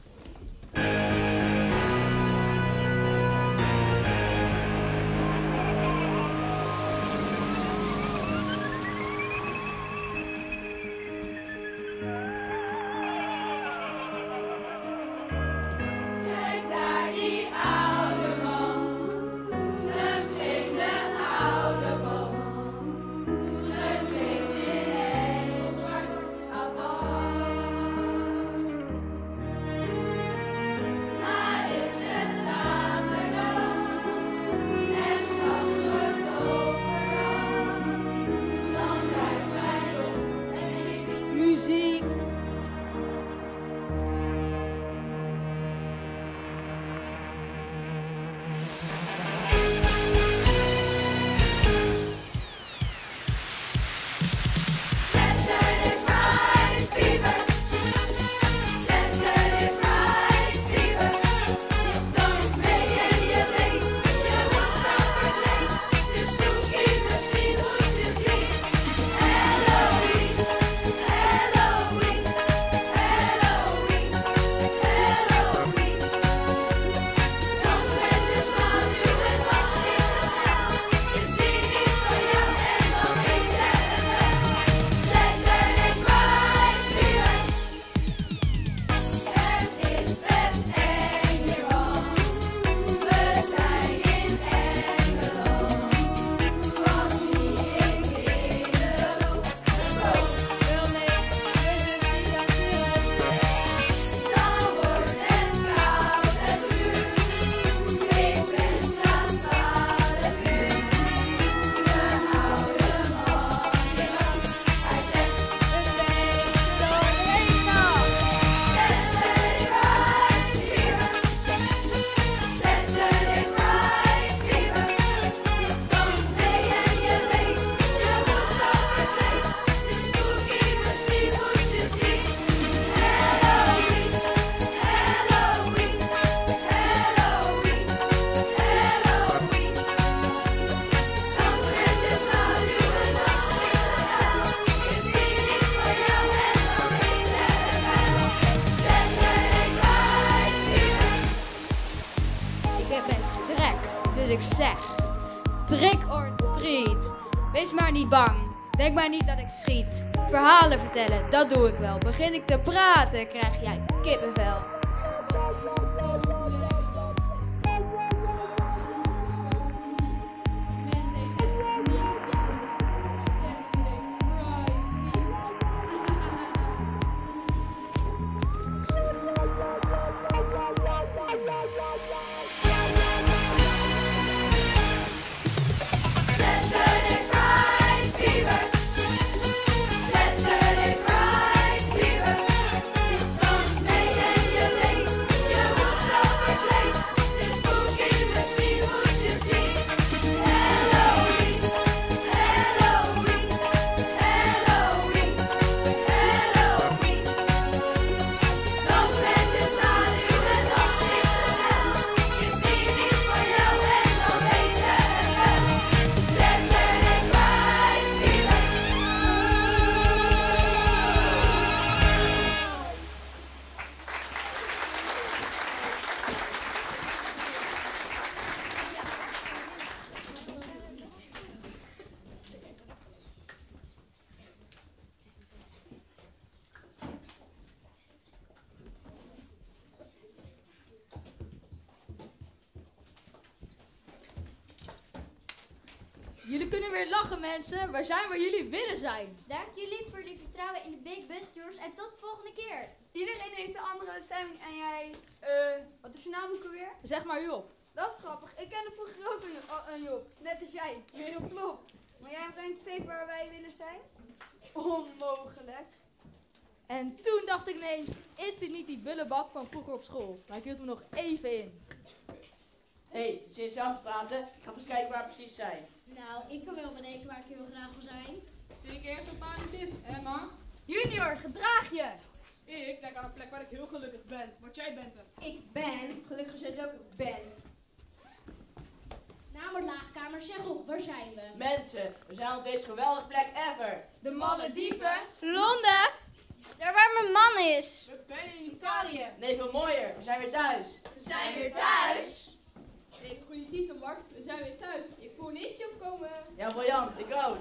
Kijk daar die oude man, een vreemde oude man, gekleed in hemelswart abad. Maar is het zaterdag en 's nachts wordt overdag, dan blijft hij op en heeft
Muziek.
Saturday Fright Fever, Saturday Fright Fever. Dans mee en je weet, je wordt wel verkleed. De spooky misschien moet je zien. Halloween, Halloween, Halloween, Halloween. Dans met je schaduw en wacht in de straal. Is die niet van jou en dan weet je het wel. Saturday Fright Fever. Het is best eng hier, want we zijn in Engeland. Wat zie ik in de hoek?
Wel nee, is het niet natuurlijk.
Dan wordt het koud en ruw. Ik ben zo'n 12 uur. De oude man die lacht. Hij zegt
Een beetje doorheen nou.
Saturday Fright Fever, Saturday Fright Fever. Dans mee en je weet, je wordt wel verkleed. De spooky misschien moet je zien. Halloween, Halloween, Halloween, Halloween. Dans met je schaduw en wacht in de straal. Is die niet van jou en dan weet je het wel. Saturday Fright Fever.
Ik heb best trek, dus ik zeg: trick or treat. Wees maar niet bang, denk maar niet dat ik schiet. Verhalen vertellen, dat doe ik wel. Begin ik te praten, krijg jij kippenvel.
Saturday Fright Fever, Saturday Fright Fever. Dans mee en je weet, je wordt wel
Jullie kunnen weer lachen, mensen. We zijn waar jullie willen zijn.
Dank jullie voor jullie vertrouwen in de Big Bus Tours en tot de volgende keer.
Iedereen heeft een andere stemming en jij... wat is je naam ook alweer?
Zeg maar Job.
Dat is grappig. Ik kende vroeger ook een Job. Net als jij. Weer op klop. Maar jij brengt steeds waar wij willen zijn? Onmogelijk.
En toen dacht ik ineens, is dit niet die bullebak van vroeger op school? Maar ik hield me nog even in.
Hé, zit je zelf praten? Ik ga eens kijken waar we precies zijn.
Nou, ik kan wel bedenken waar ik heel graag wil zijn.
Zie ik eerst op waar het is, Emma?
Junior, gedraag je!
Ik denk aan een plek waar ik heel gelukkig ben, want jij bent er.
Ik ben, gelukkig als jij het ook bent.
Nou maar laagkamer, zeg op, waar zijn we?
Mensen, we zijn op deze geweldige plek ever.
De Malediven.
Londen! Daar waar mijn man is.
We zijn in Italië.
Nee, veel mooier. We zijn weer thuis.
We zijn weer thuis.
Even goede titel, Bart. We zijn weer thuis. Ik voel een hitje opkomen.
Ja, briljant. Ik ook.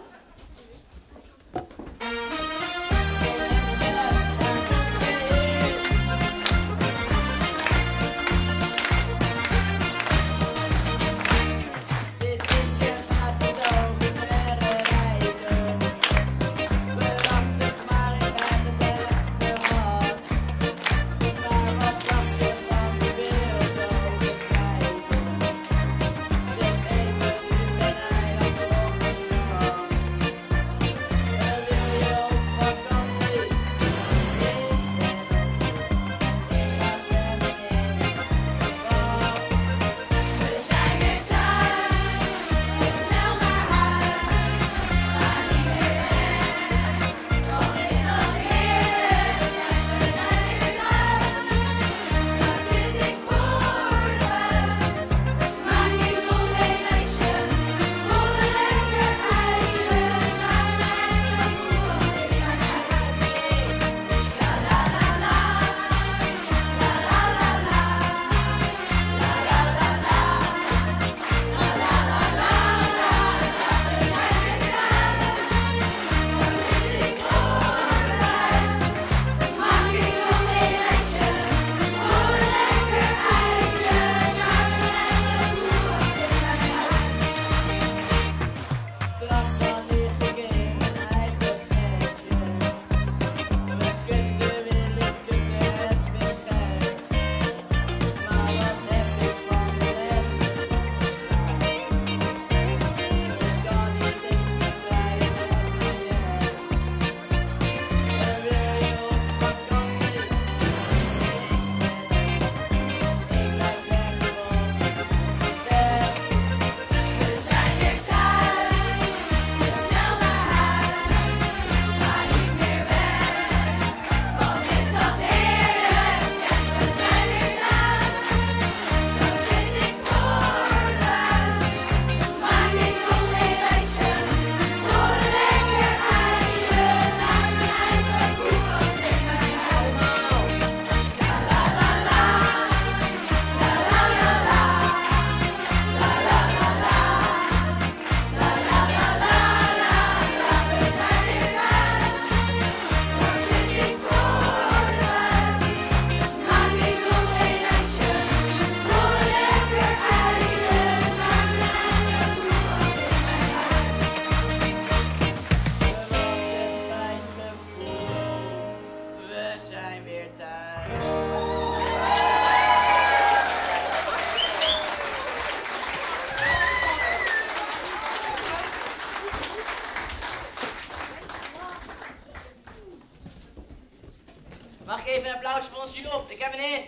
Mag ik even een applausje voor ons Job? Ik heb een hit.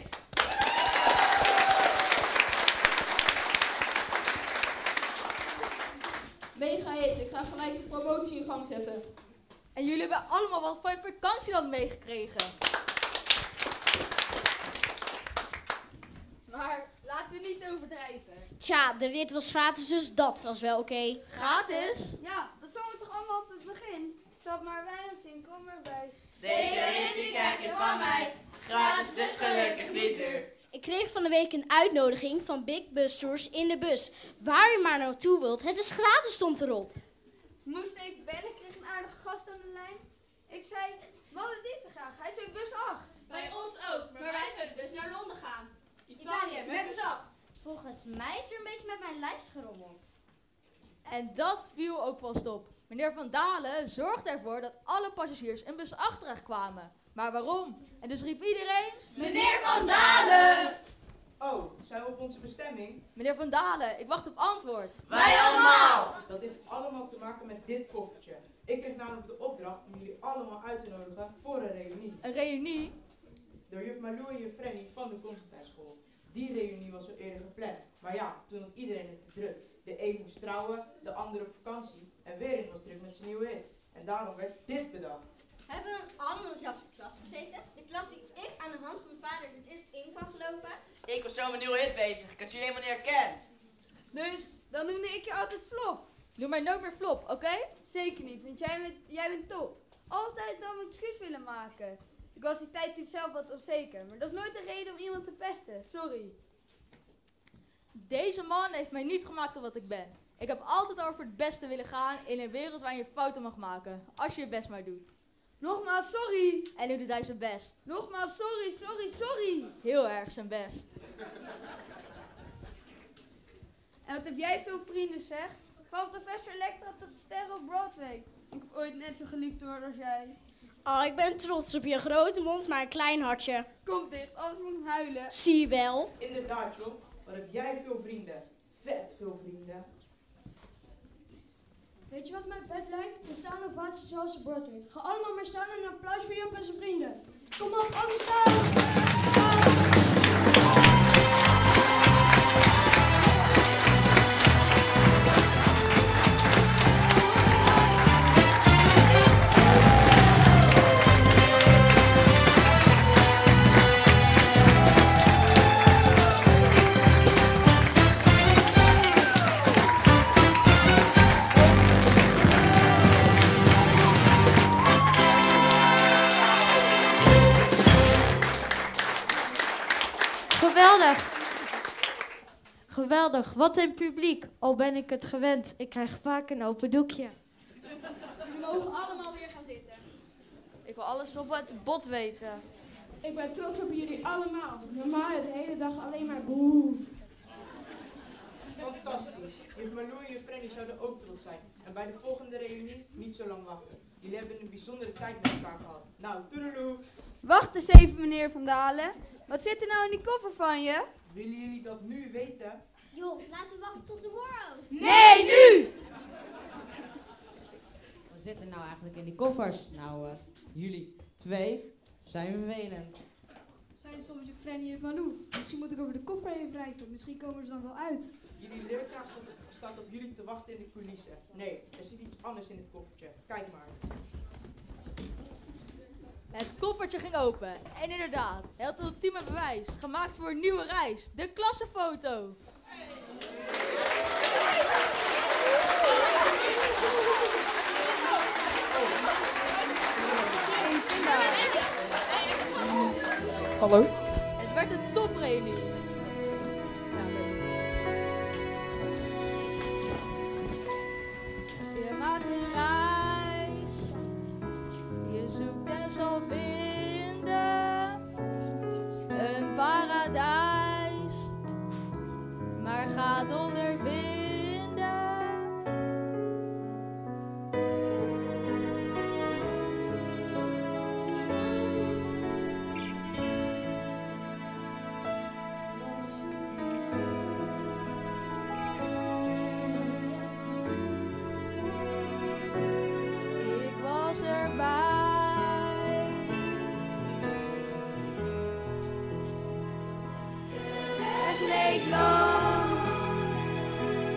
Mega hit. Ik ga gelijk de promotie in gang zetten.
En jullie hebben allemaal wat van vakantieland meegekregen.
Maar laten we niet overdrijven.
Tja, de rit was gratis, dus dat was wel oké.
Gratis?
Ja, dat zongen we toch allemaal op het begin. Stap maar bij ons in, kom erbij.
Deze rit die krijg je van mij. Gratis, dus gelukkig niet duur.
Ik kreeg van de week een uitnodiging van Big Bus Tours in de bus. Waar je maar naartoe wilt, het is gratis, stond erop.
Moest even bellen, ik kreeg een aardige gast aan de lijn. Ik zei, Malediven graag, hij zei bus 8.
Bij ons ook, maar wij zouden dus naar Londen gaan.
Italië, met bus 8.
Volgens mij is er een beetje met mijn lijst gerommeld.
En dat viel ook vast op. Meneer Van Dalen zorgde ervoor dat alle passagiers in bus 8 terecht-kwamen. Maar waarom? En dus riep iedereen...
Meneer Van Dalen! Oh, zijn we op onze bestemming?
Meneer Van Dalen, ik wacht op antwoord.
Wij allemaal! Dat heeft allemaal te maken met dit koffertje. Ik kreeg namelijk de opdracht om jullie allemaal uit te nodigen voor een reunie.
Een reunie?
Door juf Malou en juf Frenny van de Constantijnschool. Die reunie was al eerder gepland. Maar ja, toen had iedereen het te druk. De een moest trouwen, de ander op vakantie en weer een was druk met zijn nieuwe hit. En daarom werd dit bedacht.
Hebben we allemaal in dezelfde klas gezeten? De klas die ik aan de hand van mijn vader het eerst in kwam gelopen?
Ik was zo met een nieuwe hit bezig. Ik had jullie helemaal niet herkend.
Dus, dan noemde ik je altijd Flop.
Noem mij nooit meer Flop, oké?
Zeker niet, want jij bent top. Altijd dan een excuus willen maken. Ik was die tijd toen zelf wat onzeker, maar dat is nooit een reden om iemand te pesten. Sorry.
Deze man heeft mij niet gemaakt tot wat ik ben. Ik heb altijd over het beste willen gaan in een wereld waarin je fouten mag maken. Als je je best maar doet.
Nogmaals, sorry.
En nu doet hij zijn best.
Nogmaals, sorry.
Heel erg zijn best.
En wat heb jij veel vrienden, zeg? Van professor Elektra tot de sterren op Broadway. Ik heb ooit net zo geliefd worden als jij.
Oh, ik ben trots op je grote mond, maar een klein hartje.
Kom dicht, anders moet ik huilen.
Zie je wel.
Inderdaad, joh. Wat heb jij veel vrienden? Vet veel vrienden.
Weet je wat mij vet lijkt? De staan ovatie zoals op Broadway. Ga allemaal maar staan en een applaus voor Job en zijn vrienden. Kom op, allemaal staan!
Geweldig, wat een publiek. Al ben ik het gewend, ik krijg vaak een open doekje.
Jullie mogen allemaal weer gaan zitten.
Ik wil alles op het bot weten.
Ik ben trots op jullie allemaal. Normaal de hele dag alleen maar boe.
Fantastisch. Juf Malou en juf Frenny zouden ook trots zijn. En bij de volgende reunie niet zo lang wachten. Jullie hebben een bijzondere tijd met elkaar gehad. Nou, toedeloe.
Wacht eens even, meneer Van Dalen. Wat zit er nou in die koffer van je?
Willen jullie dat nu weten?
Joh, laten we wachten tot tomorrow.
Nee, nu!
Wat zit er nou eigenlijk in die koffers? Nou, jullie 2 zijn vervelend.
Zijn soms je Frenny en juf Malou. Misschien moet ik over de koffer even wrijven. Misschien komen ze dan wel uit.
Jullie leerkracht staat op jullie te wachten in de coulissen. Nee, er zit iets anders in het koffertje. Kijk maar.
Het koffertje ging open. En inderdaad, het ultieme bewijs. Gemaakt voor een nieuwe reis. De klassenfoto.
Hallo?
Het werd een topreunie. Je maakt een reis. Je zoekt en zal vinden. Een paradijs. Maar gaat ondervinden. Ik was erbij.
Het leek lang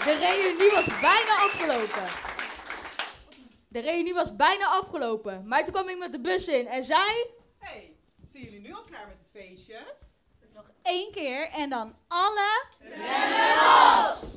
De reunie was bijna afgelopen. Maar toen kwam ik met de bus in en zei...
Hey, zijn jullie nu al klaar met het feestje?
Nog 1 keer en dan alle...
Remmen los!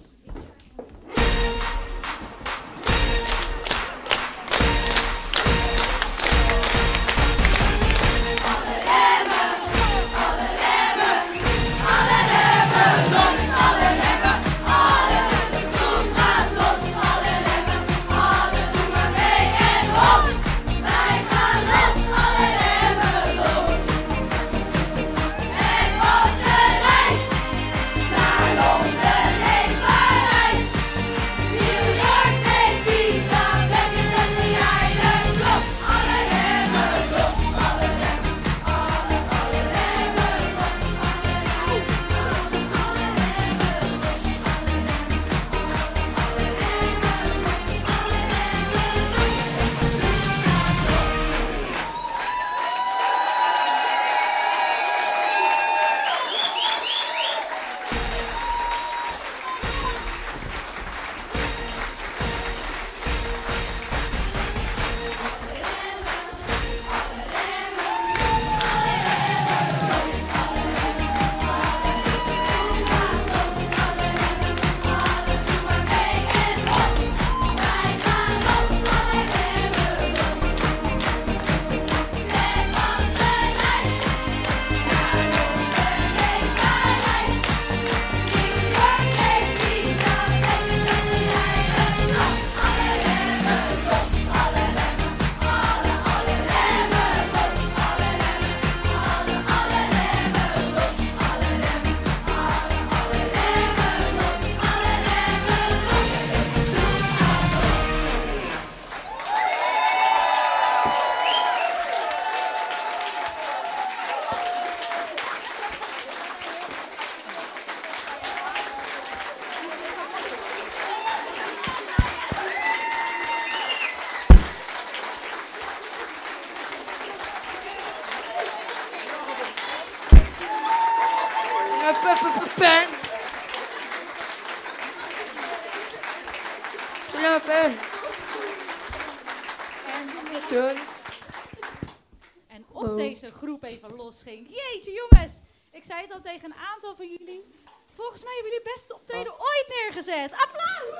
En of deze groep even losging. Jeetje jongens, ik zei het al tegen een aantal van jullie. Volgens mij hebben jullie beste optreden ooit neergezet. Applaus!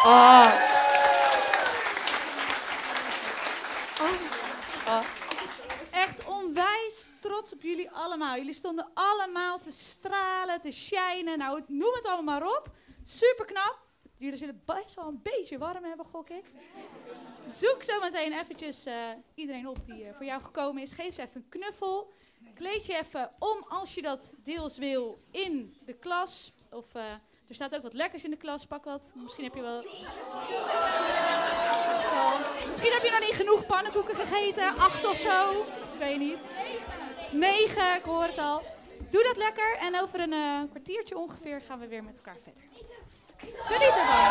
Echt onwijs trots op jullie allemaal. Jullie stonden allemaal te stralen, te shinen. Nou, noem het allemaal maar op. Super knap. Jullie zullen best wel een beetje warm hebben, gok ik. Zoek zo meteen eventjes iedereen op die voor jou gekomen is. Geef ze even een knuffel. Kleed je even om als je dat deels wil in de klas. Of er staat ook wat lekkers in de klas. Pak wat. Misschien heb je wel... Misschien heb je nog niet genoeg pannenkoeken gegeten. 8 of zo. Ik weet niet. 9, ik hoor het al. Doe dat lekker. En over een kwartiertje ongeveer gaan we weer met elkaar verder. Geniet ervan.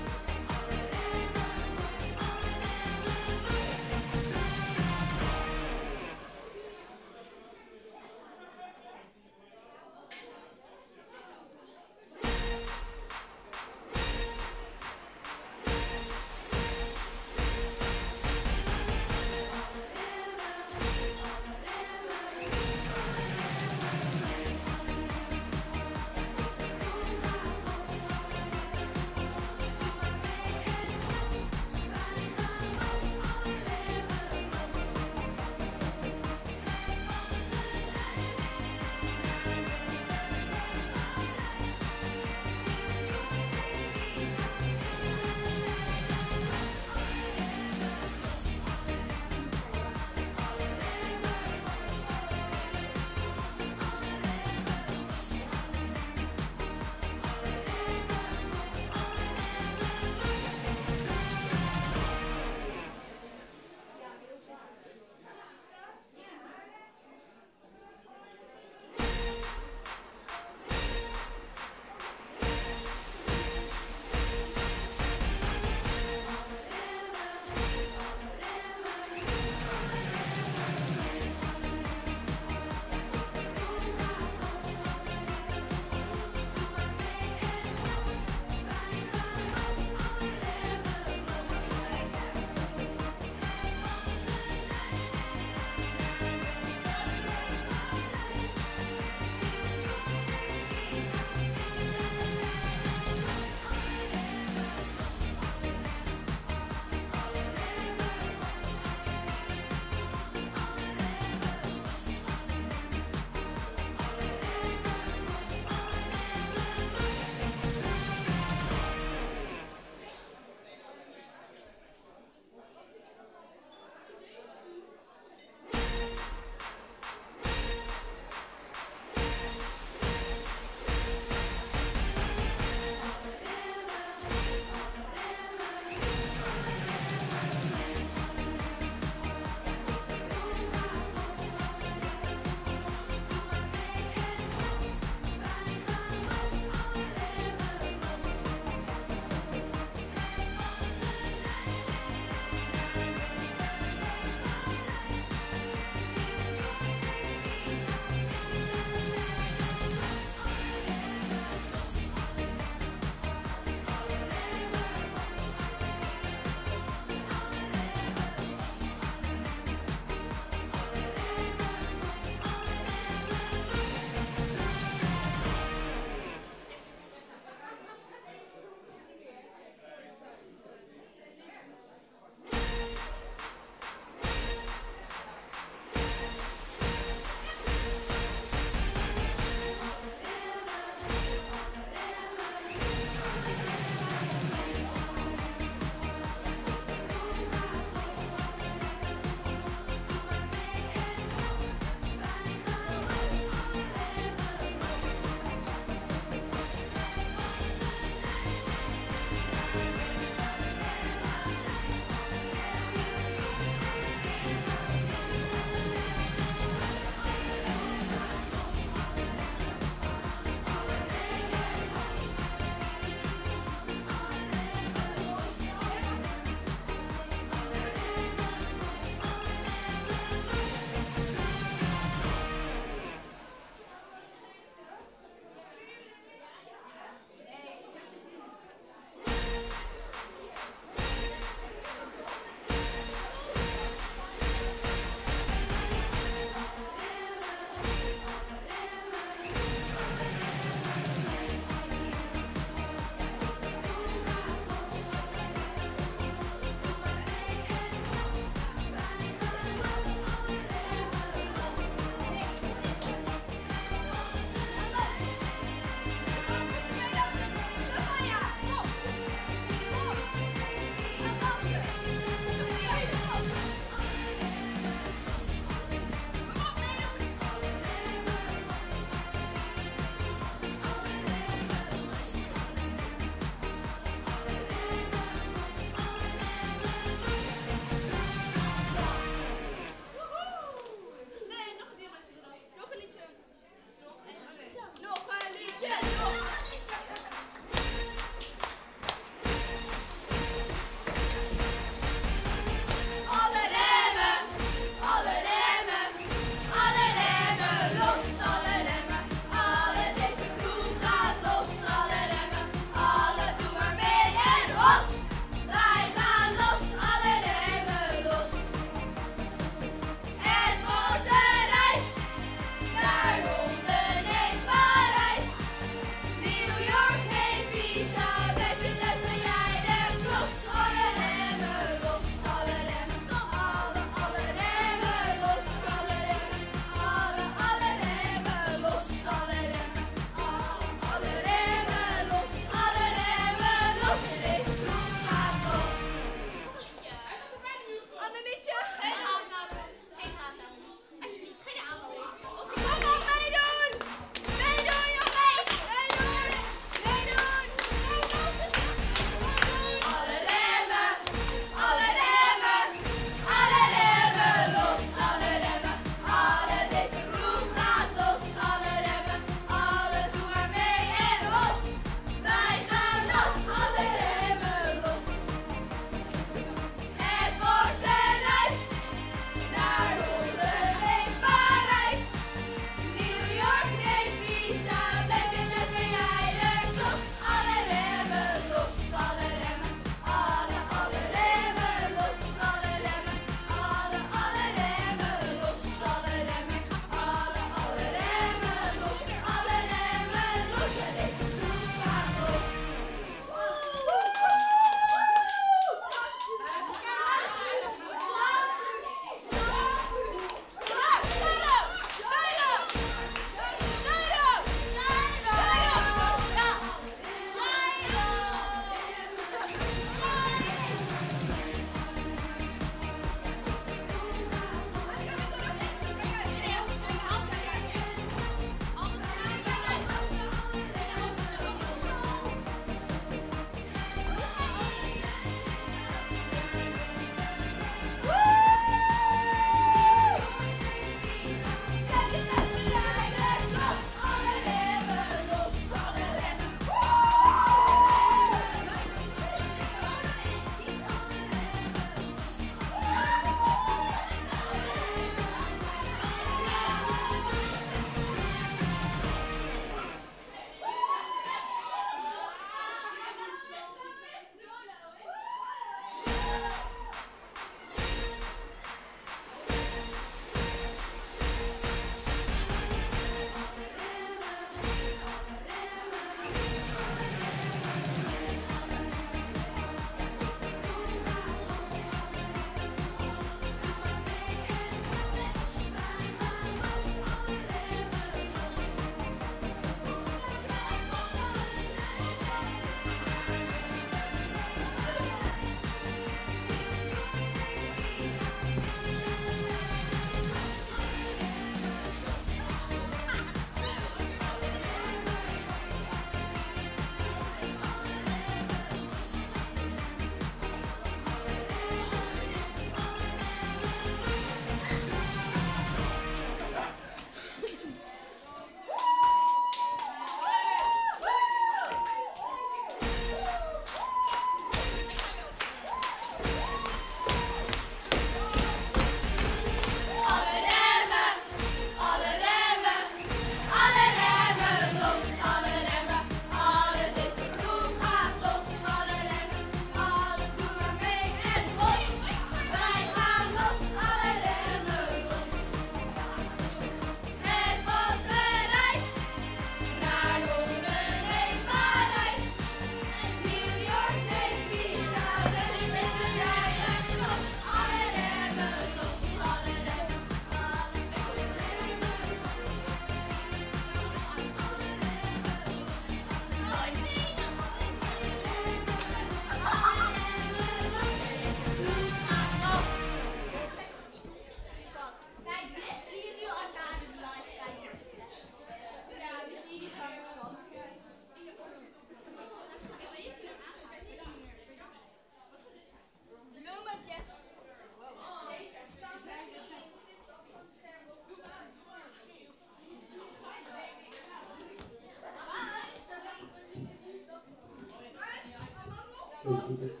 Dus doe het.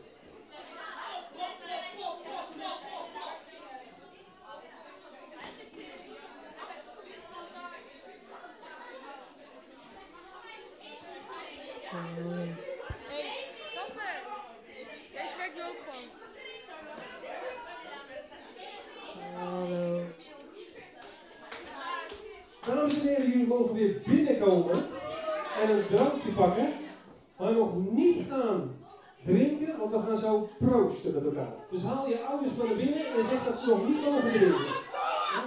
Hey, Sander. Jij werkt nu ook gewoon.
Hallo.
Dames en heren, jullie mogen weer binnenkomen en een drankje pakken, maar nog niet gaan drinken, want we gaan zo proosten met elkaar. Dus haal je ouders maar naar binnen en zeg dat ze nog niet mogen drinken. Ja?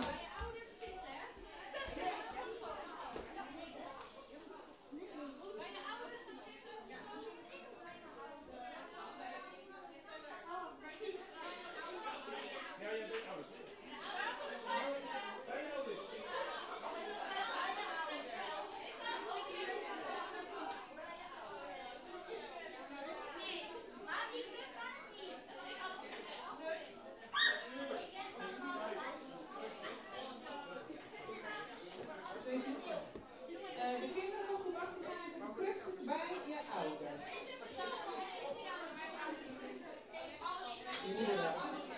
De kinderen van gewacht die gaan even kruksen bij je ouders. Je moeder wel.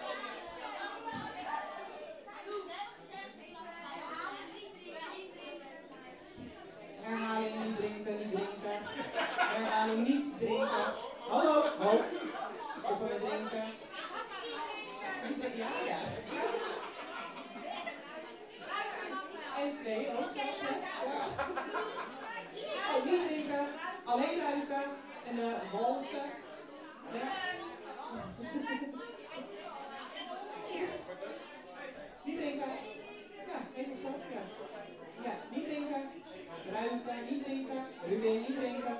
Herhaling, niet drinken, niet drinken. Herhaling, niet drinken. Hallo, ho. Stoppen met drinken. Niet drinken, ja, ja. En twee, ook zo. Ja. Oh, niet drinken, alleen ruiken en walsen. Ja. Niet drinken. Ja, heet het zo? Ja. Ja, niet drinken, ruiken, niet drinken, Ruben, niet drinken.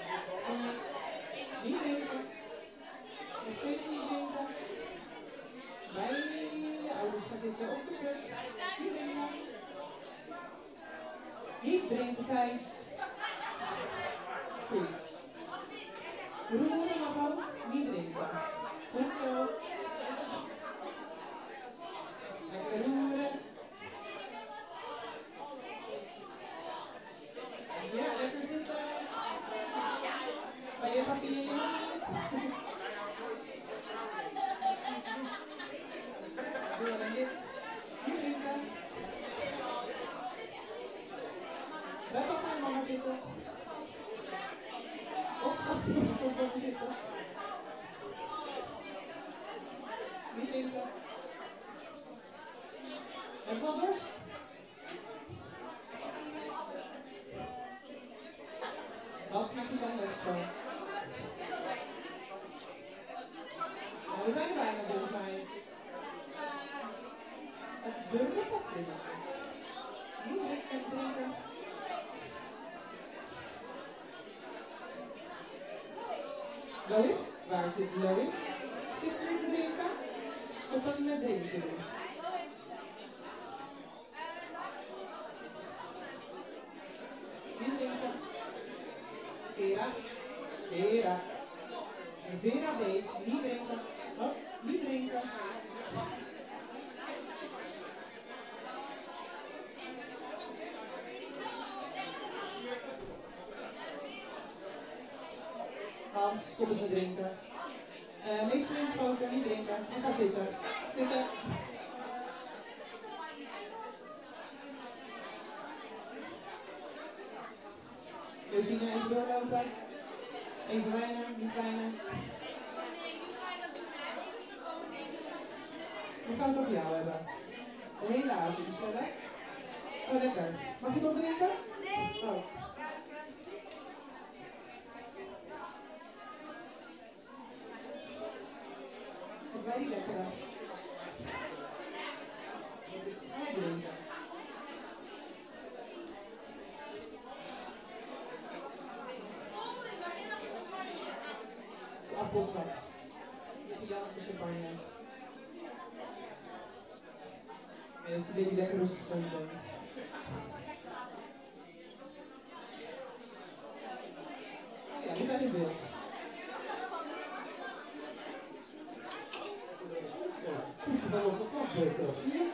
Niet drinken. Nog steeds niet drinken. Bij je ouders gaan zitten op de kruk. Niet drinken. Niet drinken, Thijs. Goed. Roeren mag ook, niet drinken. Goed zo. Lekker roeren. Ja, lekker zitten. Bij je papi en je mami. Doe dan dit. Niet drinken. Bij papa en mama zitten. Opstappen, op papa zitten. Niet drinken. En van dorst. Was maakt het dan ook zo. Nou, we zijn er bijna volgens mij. Het is de ruppat drinken. Niet lekker drinken. Lois, waar zit Lois? Zit ze niet te drinken? Stoppen met drinken. Niet drinken. Vera. Vera. En Vera B. Niet drinken. Oh, niet drinken. Hans, stop eens met drinken. Meester inschoten, niet drinken. En ga zitten. Zitten. Josine, even doorlopen. Even wijnen, niet wijnen. We gaan het over jou hebben. De hele avond, hè? Oh, lekker. Mag je het opdrinken? Nee. Oh. Wat wij die lekkere? Ga je drinken? Het is appelsap. Italiaanse champagne. En is de baby lekker rustig zo meteen. Oh ja, we zijn in beeld.
Goed gevallen op de klasbreek, zie je?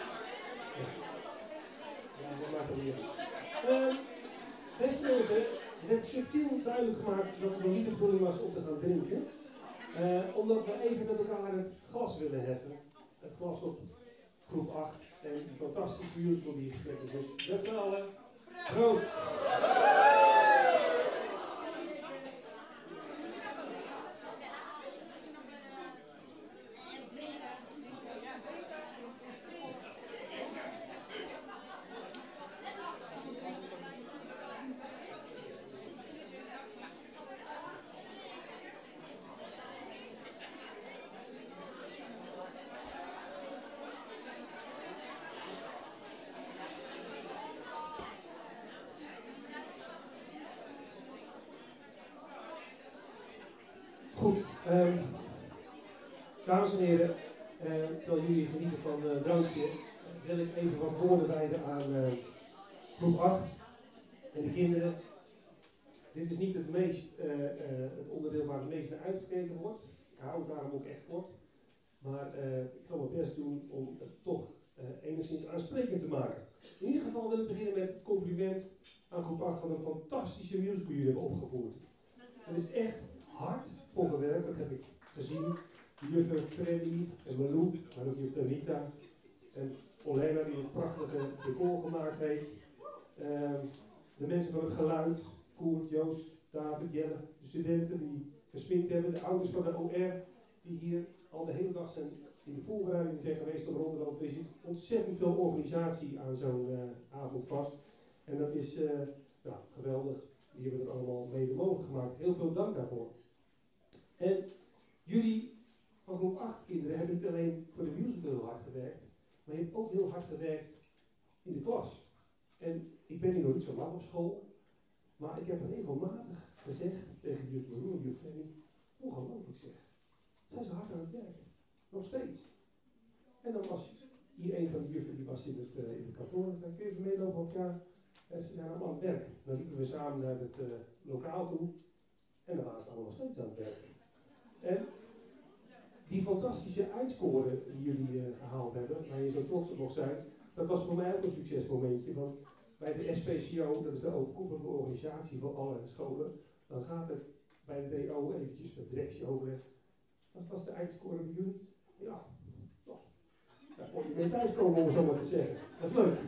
Ja, dat maakt het niet uit. Beste mensen, het werd subtiel duidelijk gemaakt dat het nog niet de bedoeling was om te gaan drinken. Omdat we even met elkaar het glas willen heffen. Het glas op groep 8 en die fantastische musical die gekleed is. Dus met z'n allen, proost! Goed, dames en heren, terwijl jullie genieten van een drankje, wil ik even wat woorden wijden aan groep 8 en de kinderen. Dit is niet het onderdeel waar het meest naar uitgekeken wordt. Ik hou het daarom ook echt kort. Maar ik zal mijn best doen om het toch enigszins aansprekend te maken. In ieder geval wil ik beginnen met het compliment aan groep 8 van een fantastische musical die jullie hebben opgevoerd. Het is echt hard voor gewerkt, dat heb ik gezien. De juffen Freddy en Malou, maar ook juf Anita en Olena die een prachtige decor gemaakt heeft. De mensen van het geluid, Koert, Joost, David, Jelle, de studenten die gesminkt hebben, de ouders van de OR die hier al de hele dag zijn in de voorbereiding zijn geweest om rond te lopen. Er zit ontzettend veel organisatie aan zo'n avond vast. En dat is geweldig. Die hebben het allemaal mede mogelijk gemaakt. Heel veel dank daarvoor. En jullie van groep 8 kinderen hebben niet alleen voor de musical heel hard gewerkt, maar je hebt ook heel hard gewerkt in de klas. En ik ben hier nog niet zo lang op school, maar ik heb regelmatig gezegd tegen juf Maroon en juf Frenny, ongelooflijk zeg, zijn ze hard aan het werk. Nog steeds. En dan was hier een van de juffen, die was in het kantoor en zei, kun je even meelopen, want ja, ze zijn allemaal aan het werk. Dan liepen we samen naar het lokaal toe en dan waren ze allemaal nog steeds aan het werk. En die fantastische uitscoren die jullie gehaald hebben, waar je zo trots op mag zijn, dat was voor mij ook een succesmomentje. Want bij de SPCO, dat is de overkoepelende organisatie van alle scholen, dan gaat het bij de DO eventjes met directieoverleg. Wat was de uitscore bij jullie? Ja, toch. Daar kon je mee thuiskomen om het zo maar te zeggen. Dat is leuk.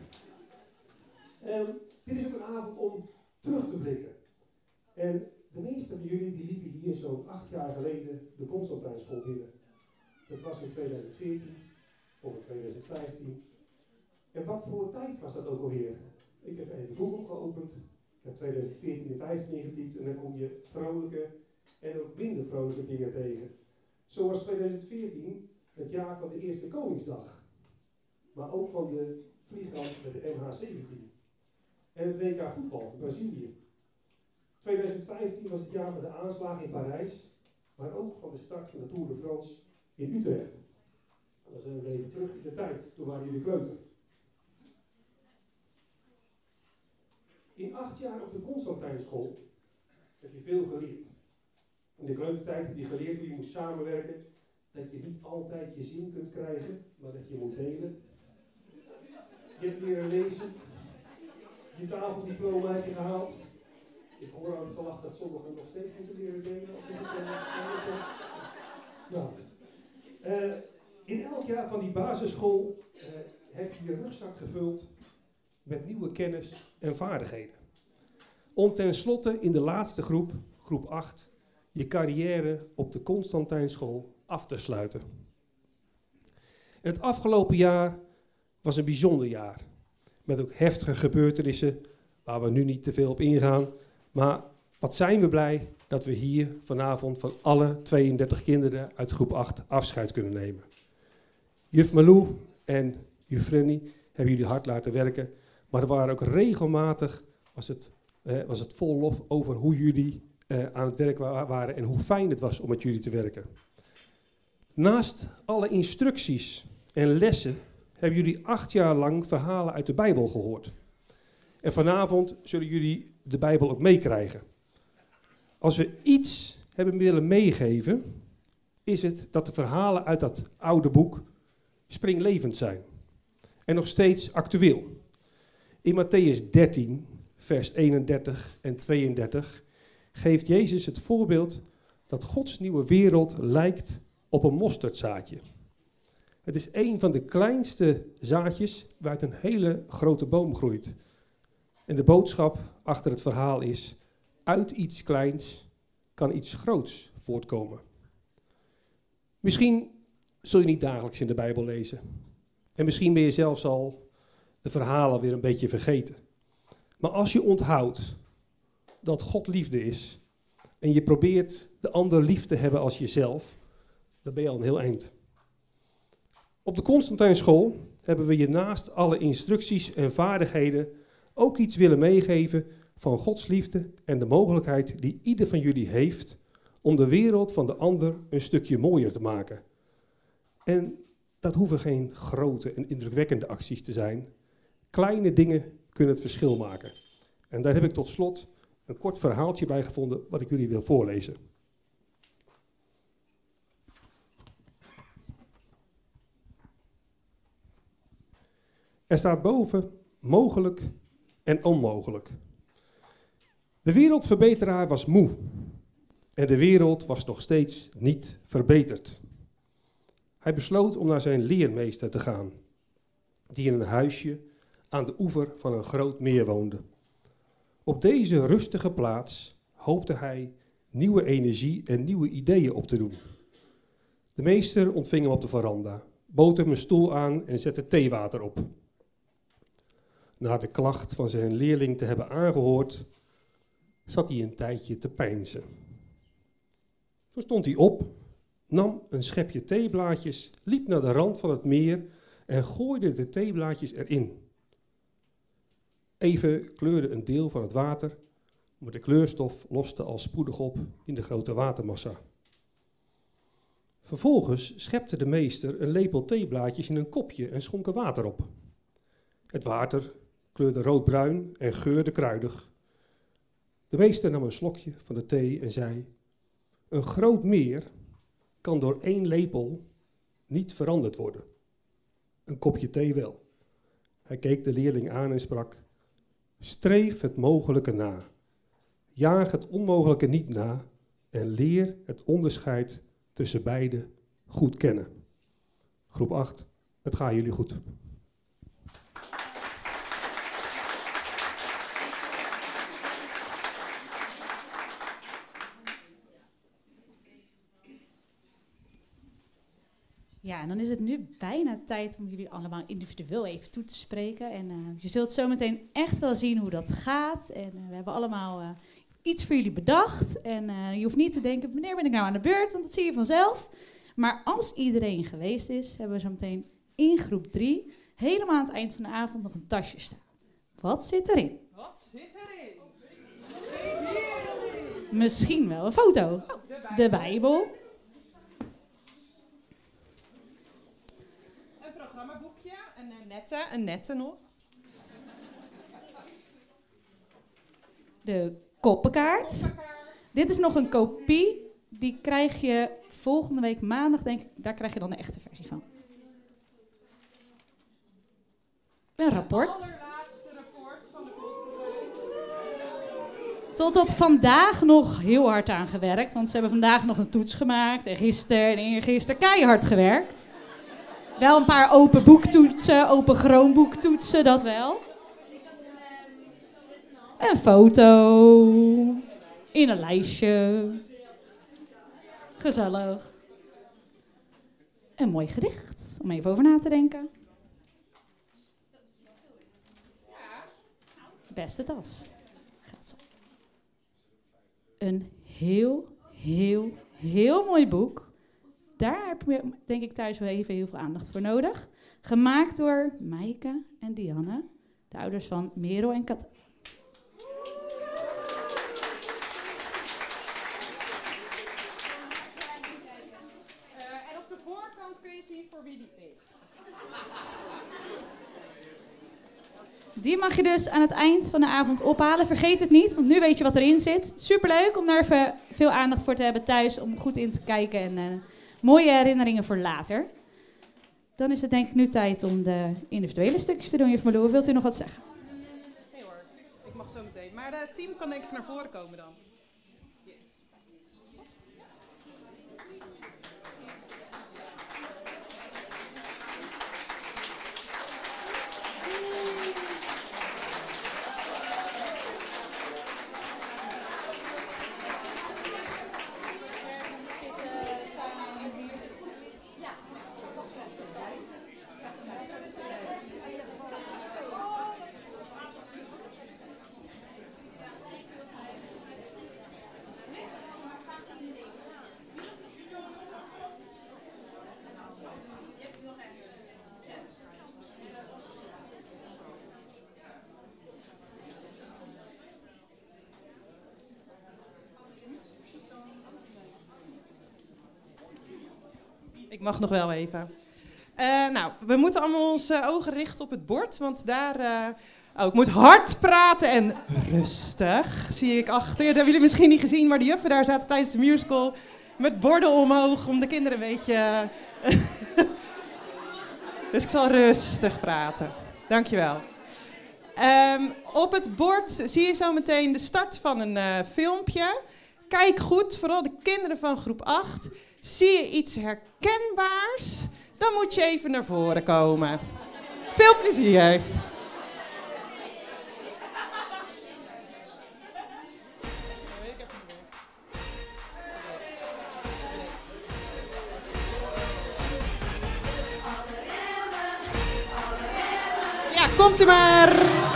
Dit is ook een avond om terug te blikken. En de meeste van jullie die liepen hier zo'n 8 jaar geleden de Constantijnschool binnen. Dat was in 2014 of in 2015. En wat voor tijd was dat ook alweer? Ik heb even Google geopend. Ik heb 2014 en 2015 ingetypt en dan kom je vrolijke en ook minder vrolijke dingen tegen. Zo was 2014 het jaar van de eerste Koningsdag. Maar ook van de vliegramp met de MH17. En het WK voetbal in Brazilië. 2015 was het jaar van de aanslagen in Parijs, maar ook van de start van de Tour de France in Utrecht. En dan zijn we even terug in de tijd, toen waren jullie kleuter. In 8 jaar op de Constantijnschool heb je veel geleerd. In de kleutertijd heb je geleerd hoe je moet samenwerken, dat je niet altijd je zin kunt krijgen, maar dat je moet delen. Je hebt leren lezen, je tafeldiploma heb je gehaald. Ik hoor aan het gelach dat sommigen nog steeds moeten leren delen. In elk jaar van die basisschool heb je je rugzak gevuld met nieuwe kennis en vaardigheden. Om tenslotte in de laatste groep, groep 8, je carrière op de Constantijnschool af te sluiten. En het afgelopen jaar was een bijzonder jaar. Met ook heftige gebeurtenissen waar we nu niet te veel op ingaan. Maar wat zijn we blij dat we hier vanavond van alle 32 kinderen uit groep 8 afscheid kunnen nemen. Juf Malou en juf Frenny hebben jullie hard laten werken. Maar er waren ook regelmatig, was het vol lof over hoe jullie aan het werk waren en hoe fijn het was om met jullie te werken. Naast alle instructies en lessen hebben jullie 8 jaar lang verhalen uit de Bijbel gehoord. En vanavond zullen jullie de Bijbel ook meekrijgen. Als we iets hebben willen meegeven, is het dat de verhalen uit dat oude boek springlevend zijn. En nog steeds actueel. In Mattheüs 13, vers 31 en 32 geeft Jezus het voorbeeld dat Gods nieuwe wereld lijkt op een mosterdzaadje. Het is een van de kleinste zaadjes waaruit een hele grote boom groeit. En de boodschap achter het verhaal is: uit iets kleins kan iets groots voortkomen. Misschien zul je niet dagelijks in de Bijbel lezen. En misschien ben je zelfs al de verhalen weer een beetje vergeten. Maar als je onthoudt dat God liefde is en je probeert de ander lief te hebben als jezelf, dan ben je al een heel eind. Op de Constantijnschool hebben we je naast alle instructies en vaardigheden ook iets willen meegeven van Gods liefde en de mogelijkheid die ieder van jullie heeft om de wereld van de ander een stukje mooier te maken. En dat hoeven geen grote en indrukwekkende acties te zijn. Kleine dingen kunnen het verschil maken. En daar heb ik tot slot een kort verhaaltje bij gevonden wat ik jullie wil voorlezen. Er staat boven mogelijk en onmogelijk. De wereldverbeteraar was moe en de wereld was nog steeds niet verbeterd. Hij besloot om naar zijn leermeester te gaan, die in een huisje aan de oever van een groot meer woonde. Op deze rustige plaats hoopte hij nieuwe energie en nieuwe ideeën op te doen. De meester ontving hem op de veranda, bood hem een stoel aan en zette theewater op. Na de klacht van zijn leerling te hebben aangehoord, zat hij een tijdje te peinzen. Toen stond hij op, nam een schepje theeblaadjes, liep naar de rand van het meer en gooide de theeblaadjes erin. Even kleurde een deel van het water, maar de kleurstof loste al spoedig op in de grote watermassa. Vervolgens schepte de meester een lepel theeblaadjes in een kopje en schonk er water op. Het water kleurde roodbruin en geurde kruidig. De meester nam een slokje van de thee en zei: een groot meer kan door 1 lepel niet veranderd worden. Een kopje thee wel. Hij keek de leerling aan en sprak: streef het mogelijke na. Jaag het onmogelijke niet na en leer het onderscheid tussen beide goed kennen. Groep 8, het gaat jullie goed.
Ja, en dan is het nu bijna tijd om jullie allemaal individueel even toe te spreken. En je zult zo meteen echt wel zien hoe dat gaat. En we hebben allemaal iets voor jullie bedacht. En je hoeft niet te denken, wanneer ben ik nou aan de beurt? Want dat zie je vanzelf. Maar als iedereen geweest is, hebben we zo meteen in groep 3... helemaal aan het eind van de avond nog een tasje staan. Wat zit erin?
Wat zit erin?
Misschien wel een foto. De Bijbel.
Een nette nog.
De koppenkaart. Dit is nog een kopie. Die krijg je volgende week maandag, denk ik. Daar krijg je dan de echte versie van. Een rapport. Tot op vandaag nog heel hard aan gewerkt. Want ze hebben vandaag nog een toets gemaakt. En gisteren en eergisteren keihard gewerkt. Wel een paar open boektoetsen, open Chromebooktoetsen, dat wel. Een foto. In een lijstje. Gezellig. Een mooi gedicht, om even over na te denken. Beste tas. Gaat zo. Een heel mooi boek. Daar heb je, denk ik, thuis wel even heel veel aandacht voor nodig. Gemaakt door Maaike en Dianne, de ouders van Merel en Kat.
En op de voorkant kun je zien voor wie die is.
Die mag je dus aan het eind van de avond ophalen. Vergeet het niet, want nu weet je wat erin zit. Superleuk om daar even veel aandacht voor te hebben thuis, om goed in te kijken en mooie herinneringen voor later. Dan is het denk ik nu tijd om de individuele stukjes te doen. Juf Malou, wilt u nog wat zeggen?
Nee hoor, ik mag zo meteen. Maar het team kan denk ik naar voren komen dan. Yes.
Ik mag nog wel even. Nou, we moeten allemaal onze ogen richten op het bord, want daar... ik moet hard praten en rustig, zie ik achter. Dat hebben jullie misschien niet gezien, maar de juffen daar zaten tijdens de musical met borden omhoog om de kinderen een beetje... Dus ik zal rustig praten. Dankjewel. Op het bord zie je zo meteen de start van een filmpje. Kijk goed, vooral de kinderen van groep 8. Zie je iets herkenbaars, dan moet je even naar voren komen. Veel plezier. Ja, komt u maar.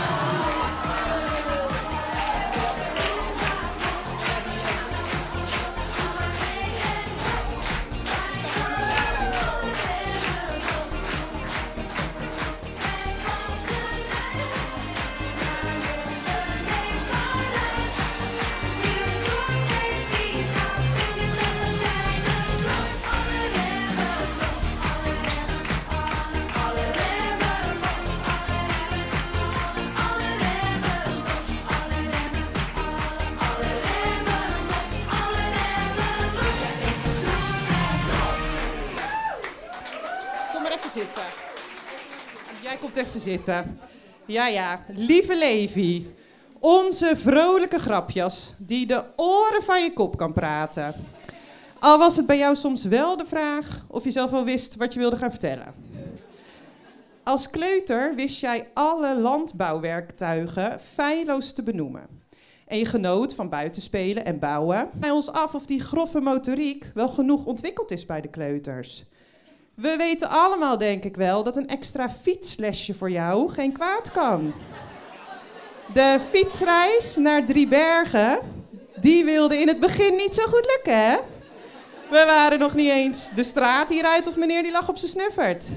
Zitten. Jij komt even zitten. Ja. Lieve Levi. Onze vrolijke grapjas die de oren van je kop kan praten. Al was het bij jou soms wel de vraag of je zelf wel wist wat je wilde gaan vertellen. Als kleuter wist jij alle landbouwwerktuigen feilloos te benoemen. En je genoot van buitenspelen en bouwen. Bij ons af of die grove motoriek wel genoeg ontwikkeld is bij de kleuters. We weten allemaal, denk ik wel, dat een extra fietslesje voor jou geen kwaad kan. De fietsreis naar Driebergen, die wilde in het begin niet zo goed lukken, hè? We waren nog niet eens de straat hieruit of meneer die lag op zijn snuffert.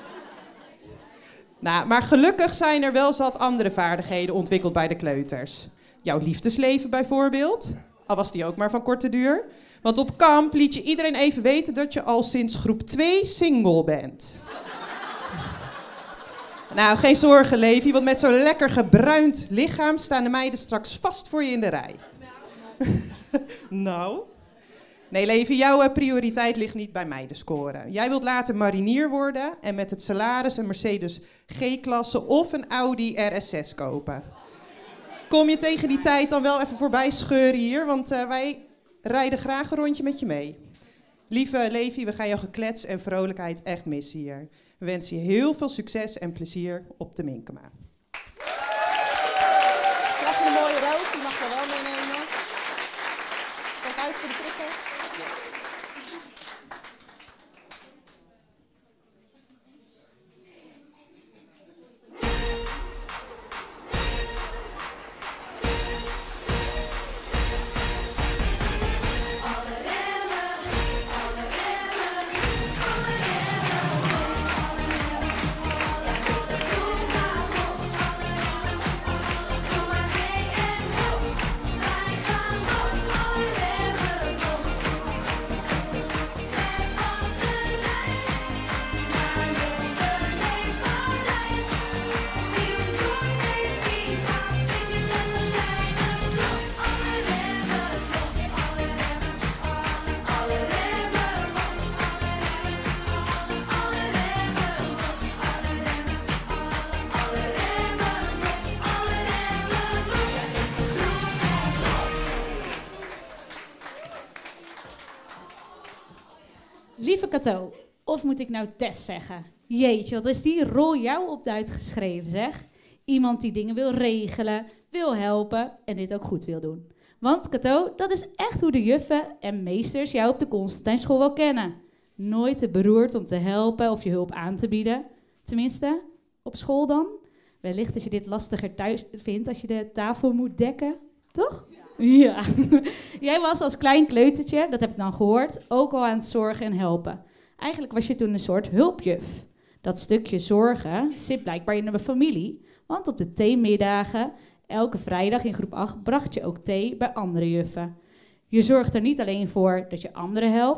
Nou, maar gelukkig zijn er wel zat andere vaardigheden ontwikkeld bij de kleuters. Jouw liefdesleven bijvoorbeeld, al was die ook maar van korte duur. Want op kamp liet je iedereen even weten dat je al sinds groep 2 single bent. Nou, geen zorgen, Levi, want met zo'n lekker gebruind lichaam staan de meiden straks vast voor je in de rij. Nou? Nee, Levi, jouw prioriteit ligt niet bij meiden scoren. Jij wilt later marinier worden en met het salaris een Mercedes G-klasse of een Audi RS6 kopen. Kom je tegen die tijd dan wel even voorbij scheuren hier, want wij rijden graag een rondje met je mee. Lieve Levi, we gaan jouw geklets en vrolijkheid echt missen hier. We wensen je heel veel succes en plezier op de Minkema.
Krijg je een mooie roos, die mag je wel meenemen. Kijk uit voor de prikkels.
Lieve Cato, of moet ik nou Tess zeggen? Jeetje, wat is die rol jou op de uitgeschreven, zeg? Iemand die dingen wil regelen, wil helpen en dit ook goed wil doen. Want Cato, dat is echt hoe de juffen en meesters jou op de Constantijnschool wel kennen. Nooit te beroerd om te helpen of je hulp aan te bieden. Tenminste, op school dan. Wellicht als je dit lastiger thuis vindt als je de tafel moet dekken, toch? Ja. Jij was als klein kleutertje, dat heb ik dan gehoord, ook al aan het zorgen en helpen. Eigenlijk was je toen een soort hulpjuf. Dat stukje zorgen zit blijkbaar in de familie, want op de theemiddagen, elke vrijdag in groep 8, bracht je ook thee bij andere juffen. Je zorgt er niet alleen voor dat je anderen helpt,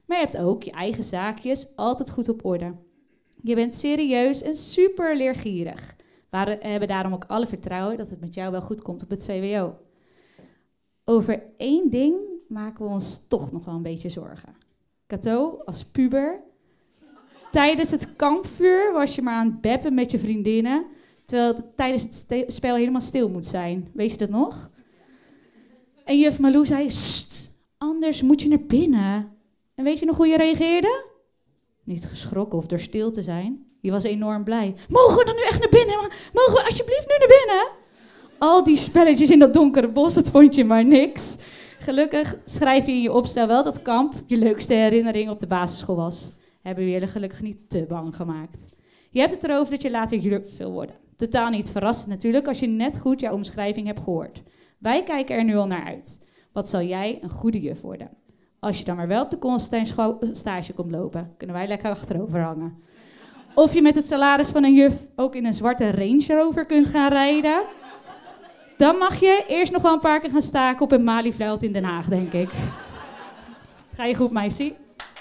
Maar je hebt ook je eigen zaakjes altijd goed op orde. Je bent serieus en super leergierig. We hebben daarom ook alle vertrouwen dat het met jou wel goed komt op het VWO. Over één ding maken we ons toch nog wel een beetje zorgen. Cato, als puber, tijdens het kampvuur was je maar aan het beppen met je vriendinnen, terwijl het tijdens het spel helemaal stil moet zijn. Weet je dat nog? En juf Malou zei, "Sst, anders moet je naar binnen." En weet je nog hoe je reageerde? Niet geschrokken of door stil te zijn. Je was enorm blij. "Mogen we dan nu echt naar binnen? Mogen we alsjeblieft nu naar binnen?" Al die spelletjes in dat donkere bos, dat vond je maar niks. Gelukkig schrijf je in je opstel wel dat kamp je leukste herinnering op de basisschool was. Hebben we je gelukkig niet te bang gemaakt. Je hebt het erover dat je later juf wil worden. Totaal niet verrassend natuurlijk als je net goed jouw omschrijving hebt gehoord. Wij kijken er nu al naar uit. Wat zal jij een goede juf worden? Als je dan maar wel op de Constantijn stage komt lopen, kunnen wij lekker achterover hangen. Of je met het salaris van een juf ook in een zwarte Range Rover kunt gaan rijden. Dan mag je eerst nog wel een paar keer gaan staken op een Malieveld in Den Haag, denk ik. Ga je goed, meisje?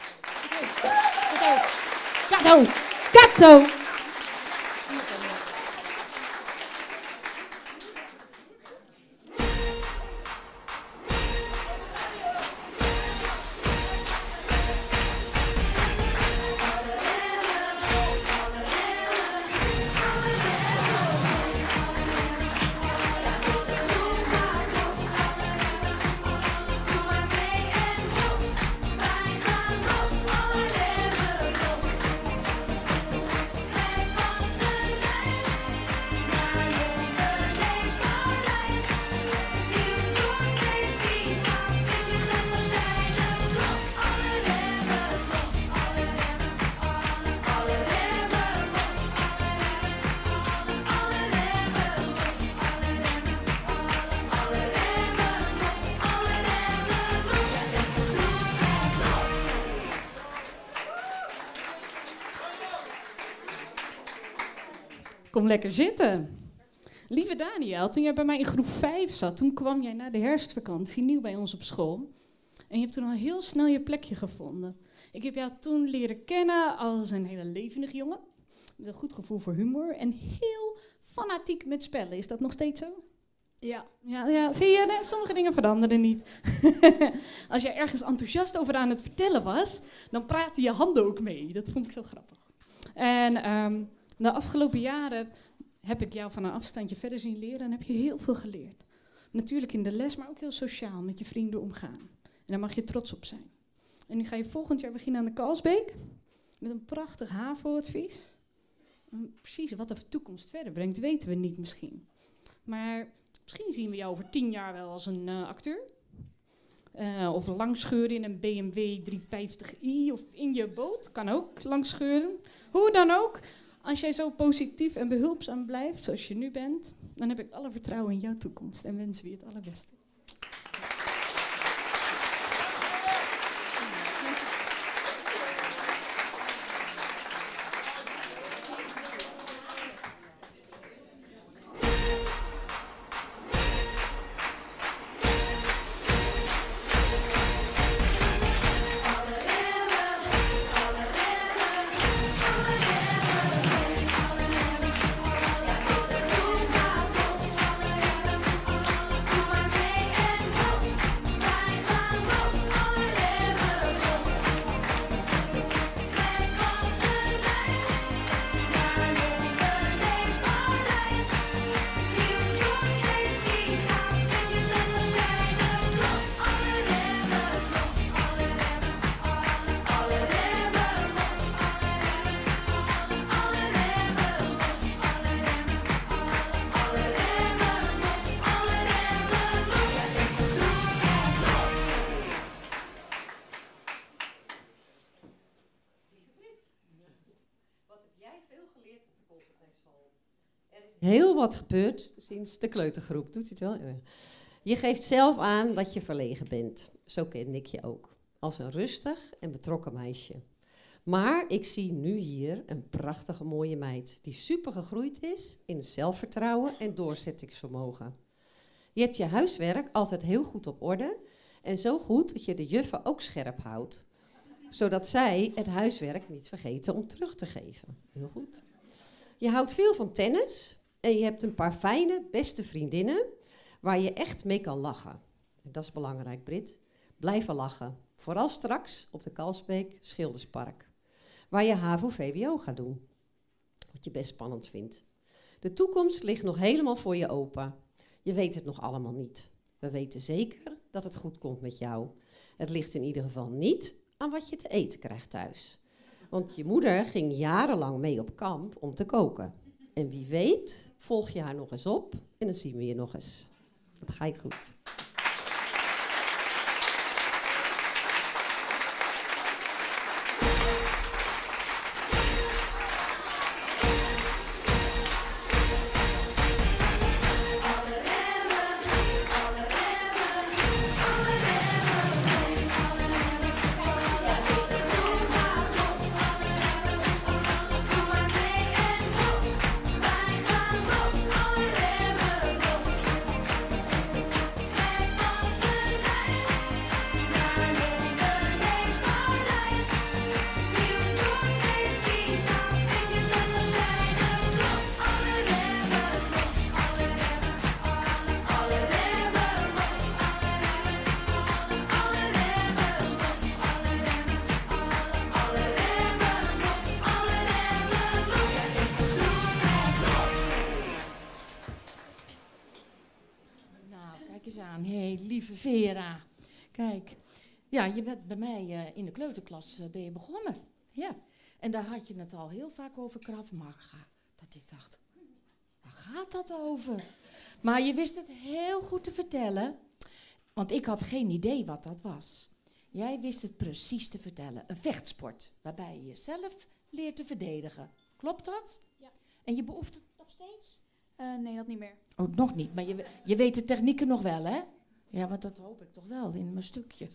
Kato! Kato! Kom lekker zitten. Lieve Daniel, toen jij bij mij in groep 5 zat, toen kwam jij na de herfstvakantie nieuw bij ons op school. En je hebt toen al heel snel je plekje gevonden. Ik heb jou toen leren kennen als een hele levendig jongen. Met een goed gevoel voor humor en heel fanatiek met spellen. Is dat nog steeds zo?
Ja.
Ja, zie je, sommige dingen veranderen niet. Als jij ergens enthousiast over aan het vertellen was, dan praten je handen ook mee. Dat vond ik zo grappig. En de afgelopen jaren heb ik jou van een afstandje verder zien leren en heb je heel veel geleerd. Natuurlijk in de les, maar ook heel sociaal met je vrienden omgaan. En daar mag je trots op zijn. En nu ga je volgend jaar beginnen aan de Kalsbeek met een prachtig HAVO-advies. Precies wat de toekomst verder brengt, weten we niet misschien. Maar misschien zien we jou over 10 jaar wel als een acteur. Of langscheuren in een BMW 350i of in je boot. Kan ook langscheuren. Hoe dan ook. Als jij zo positief en behulpzaam blijft zoals je nu bent, dan heb ik alle vertrouwen in jouw toekomst en wens je het allerbeste.
Heel wat gebeurd sinds de kleutergroep. Doet hij het wel? Je geeft zelf aan dat je verlegen bent. Zo kende ik je ook. Als een rustig en betrokken meisje. Maar ik zie nu hier een prachtige mooie meid. Die super gegroeid is in zelfvertrouwen en doorzettingsvermogen. Je hebt je huiswerk altijd heel goed op orde. En zo goed dat je de juffen ook scherp houdt. zodat zij het huiswerk niet vergeten om terug te geven. Heel goed. Je houdt veel van tennis en je hebt een paar fijne, beste vriendinnen waar je echt mee kan lachen. Dat is belangrijk, Brit. Blijven lachen. Vooral straks op de Kalsbeek Schilderspark, waar je HAVO-VWO gaat doen. Wat je best spannend vindt. De toekomst ligt nog helemaal voor je open. Je weet het nog allemaal niet. We weten zeker dat het goed komt met jou. Het ligt in ieder geval niet aan wat je te eten krijgt thuis. Want je moeder ging jarenlang mee op kamp om te koken. En wie weet volg je haar nog eens op en dan zien we je nog eens. Dat ga je goed.
Hé, lieve Vera. Kijk, ja, je bent bij mij in de kleuterklas ben je begonnen. Ja. En daar had je het al heel vaak over Krav Maga. Dat ik dacht, waar gaat dat over? Maar je wist het heel goed te vertellen. Want ik had geen idee wat dat was. Jij wist het precies te vertellen. Een vechtsport, waarbij je jezelf leert te verdedigen. Klopt dat?
Ja.
En je beoefent het nog steeds?
Nee, dat niet meer.
Oh, nog niet. Maar je weet de technieken nog wel, hè? Ja, want dat hoop ik toch wel in mijn stukje.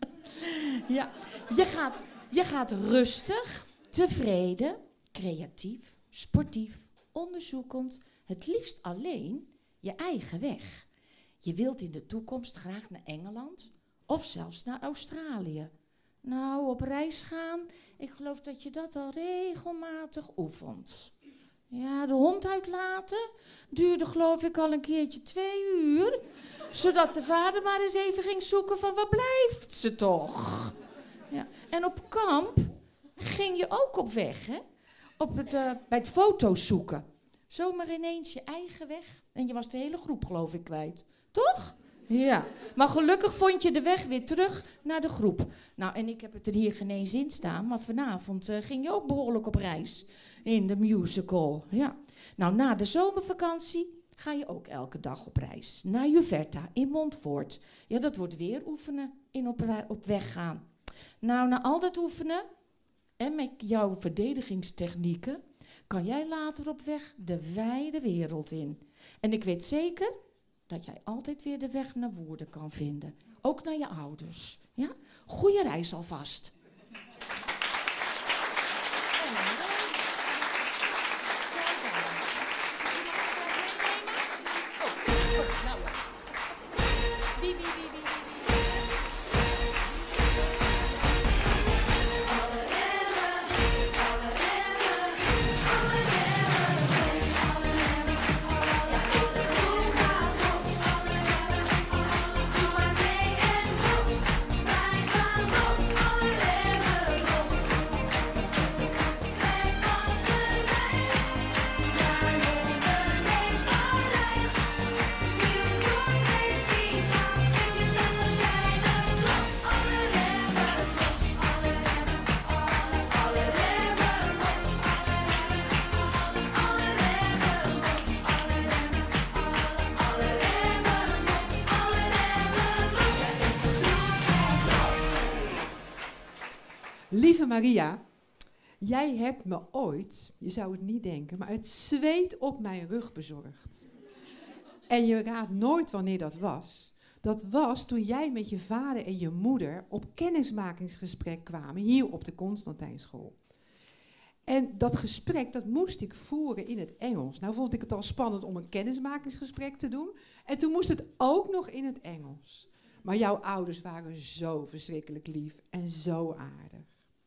Ja, je gaat rustig, tevreden, creatief, sportief, onderzoekend, het liefst alleen je eigen weg. Je wilt in de toekomst graag naar Engeland of zelfs naar Australië. Nou, op reis gaan, ik geloof dat je dat al regelmatig oefent. Ja, de hond uitlaten duurde geloof ik al een keertje 2 uur. Zodat de vader maar eens even ging zoeken van waar blijft ze toch? Ja. En op kamp ging je ook op weg, hè? Bij het foto's zoeken. Zomaar ineens je eigen weg. En je was de hele groep geloof ik kwijt. Toch? Ja. Maar gelukkig vond je de weg weer terug naar de groep. Nou, en ik heb het er hier geen eens in staan. Maar vanavond ging je ook behoorlijk op reis. In de musical, ja. Nou, na de zomervakantie ga je ook elke dag op reis. Naar Juverta in Montfort. Ja, dat wordt weer oefenen in op weg gaan. Nou, na al dat oefenen en met jouw verdedigingstechnieken kan jij later op weg de wijde wereld in. En ik weet zeker dat jij altijd weer de weg naar Woerden kan vinden. Ook naar je ouders. Ja? Goeie reis alvast.
Lieve Maria, jij hebt me ooit, je zou het niet denken, maar het zweet op mijn rug bezorgd. En je raadt nooit wanneer dat was. Dat was toen jij met je vader en je moeder op kennismakingsgesprek kwamen, hier op de Constantijnschool. En dat gesprek, dat moest ik voeren in het Engels. Nou vond ik het al spannend om een kennismakingsgesprek te doen. En toen moest het ook nog in het Engels. Maar jouw ouders waren zo verschrikkelijk lief en zo aardig.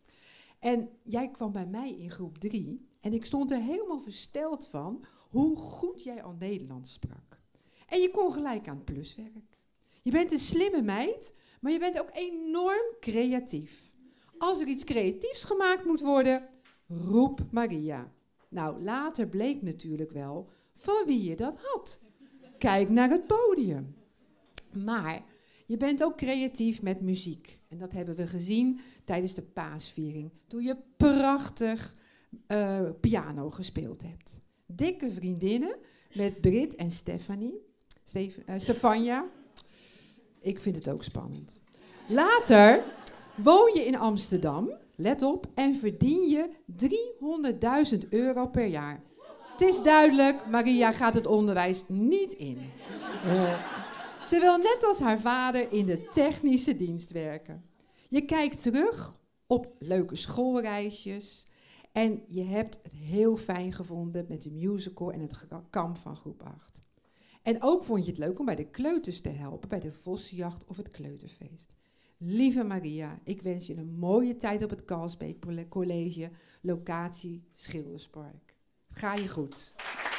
En jij kwam bij mij in groep 3 en ik stond er helemaal versteld van hoe goed jij al Nederlands sprak. En je kon gelijk aan het pluswerk. Je bent een slimme meid, maar je bent ook enorm creatief. Als er iets creatiefs gemaakt moet worden, roep Maria. Nou, later bleek natuurlijk wel van wie je dat had. Kijk naar het podium. Maar je bent ook creatief met muziek. En dat hebben we gezien tijdens de paasviering, toen je prachtig piano gespeeld hebt. Dikke vriendinnen met Brit en Stefania. Ik vind het ook spannend. Later woon je in Amsterdam, let op, en verdien je €300.000 per jaar. Het is duidelijk, Maria gaat het onderwijs niet in. Ze wil net als haar vader in de technische dienst werken. Je kijkt terug op leuke schoolreisjes en je hebt het heel fijn gevonden met de musical en het kamp van groep 8. En ook vond je het leuk om bij de kleuters te helpen, bij de vossenjacht of het kleuterfeest. Lieve Maria, ik wens je een mooie tijd op het Kalsbeek College, locatie Schilderspark. Ga je goed.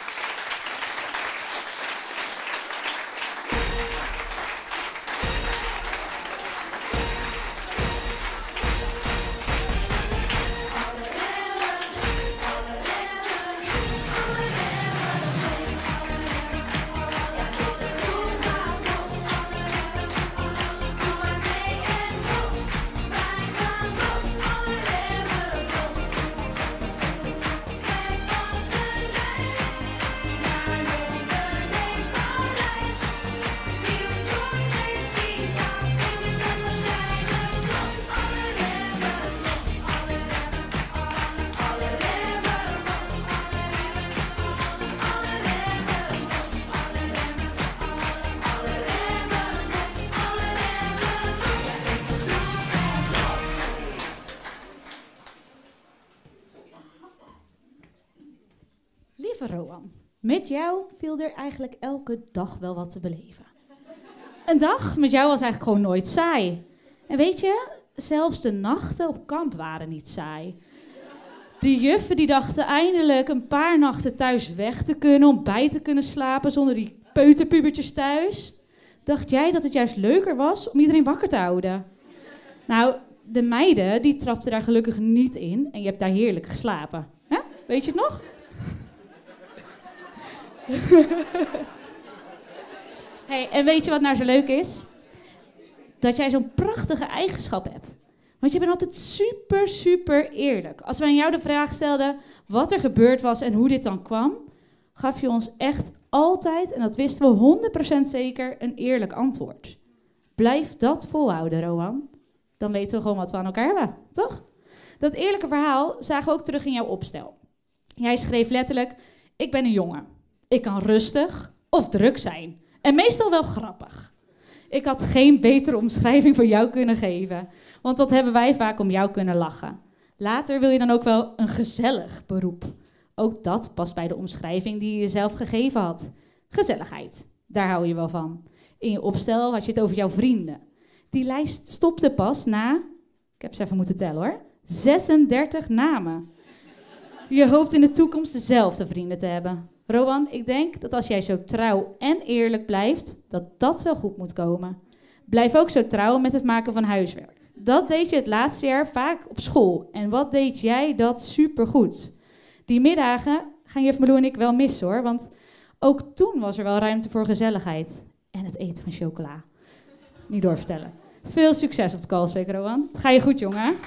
Rowan, met jou viel er eigenlijk elke dag wel wat te beleven. Een dag met jou was eigenlijk gewoon nooit saai. En weet je, zelfs de nachten op kamp waren niet saai. De juffen die dachten eindelijk een paar nachten thuis weg te kunnen, om bij te kunnen slapen zonder die peuterpubertjes thuis. Dacht jij dat het juist leuker was om iedereen wakker te houden? Nou, de meiden die trapten daar gelukkig niet in en je hebt daar heerlijk geslapen. Hè? Weet je het nog? Hey, en weet je wat nou zo leuk is? Dat jij zo'n prachtige eigenschap hebt. Want je bent altijd super, super eerlijk. Als we aan jou de vraag stelden wat er gebeurd was en hoe dit dan kwam, gaf je ons echt altijd, en dat wisten we 100% zeker, een eerlijk antwoord. Blijf dat volhouden, Rowan. Dan weten we gewoon wat we aan elkaar hebben, toch? Dat eerlijke verhaal zagen we ook terug in jouw opstel. Jij schreef letterlijk, ik ben een jongen. Ik kan rustig of druk zijn. En meestal wel grappig. Ik had geen betere omschrijving voor jou kunnen geven. Want dat hebben wij vaak om jou kunnen lachen. Later wil je dan ook wel een gezellig beroep. Ook dat past bij de omschrijving die je jezelf gegeven had. Gezelligheid, daar hou je wel van. In je opstel had je het over jouw vrienden. Die lijst stopte pas na, ik heb ze even moeten tellen hoor, 36 namen. Je hoopt in de toekomst dezelfde vrienden te hebben. Rowan, ik denk dat als jij zo trouw en eerlijk blijft, dat dat wel goed moet komen. Blijf ook zo trouw met het maken van huiswerk. Dat deed je het laatste jaar vaak op school. En wat deed jij dat supergoed. Die middagen gaan juf Malou en ik wel missen hoor, want ook toen was er wel ruimte voor gezelligheid. En het eten van chocola. Niet doorvertellen. Veel succes op het Kalsbeek, Rowan. Het ga je goed, jongen.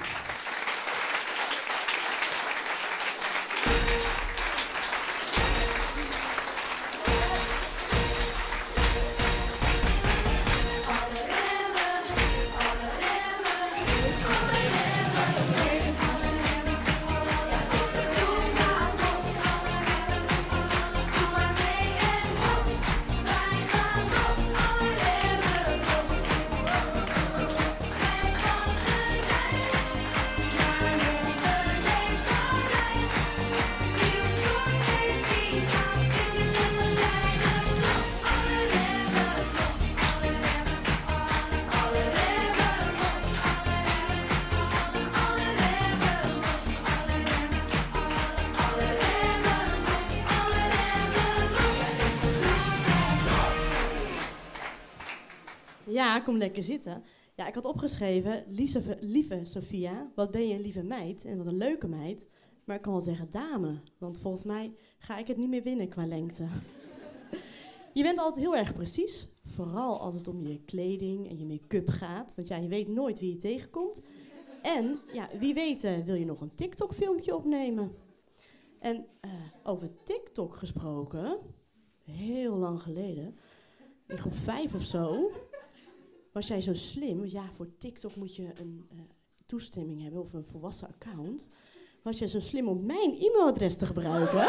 Ja, kom lekker zitten. Ja, ik had opgeschreven, lieve Sophia, wat ben je een lieve meid en wat een leuke meid. Maar ik kan wel zeggen dame, want volgens mij ga ik het niet meer winnen qua lengte. Je bent altijd heel erg precies, vooral als het om je kleding en je make-up gaat. Want ja, je weet nooit wie je tegenkomt. En ja, wie weet wil je nog een TikTok-filmpje opnemen. En over TikTok gesproken, heel lang geleden, in groep 5 of zo, was jij zo slim. Want ja, voor TikTok moet je een toestemming hebben of een volwassen account. Was jij zo slim om mijn e-mailadres te gebruiken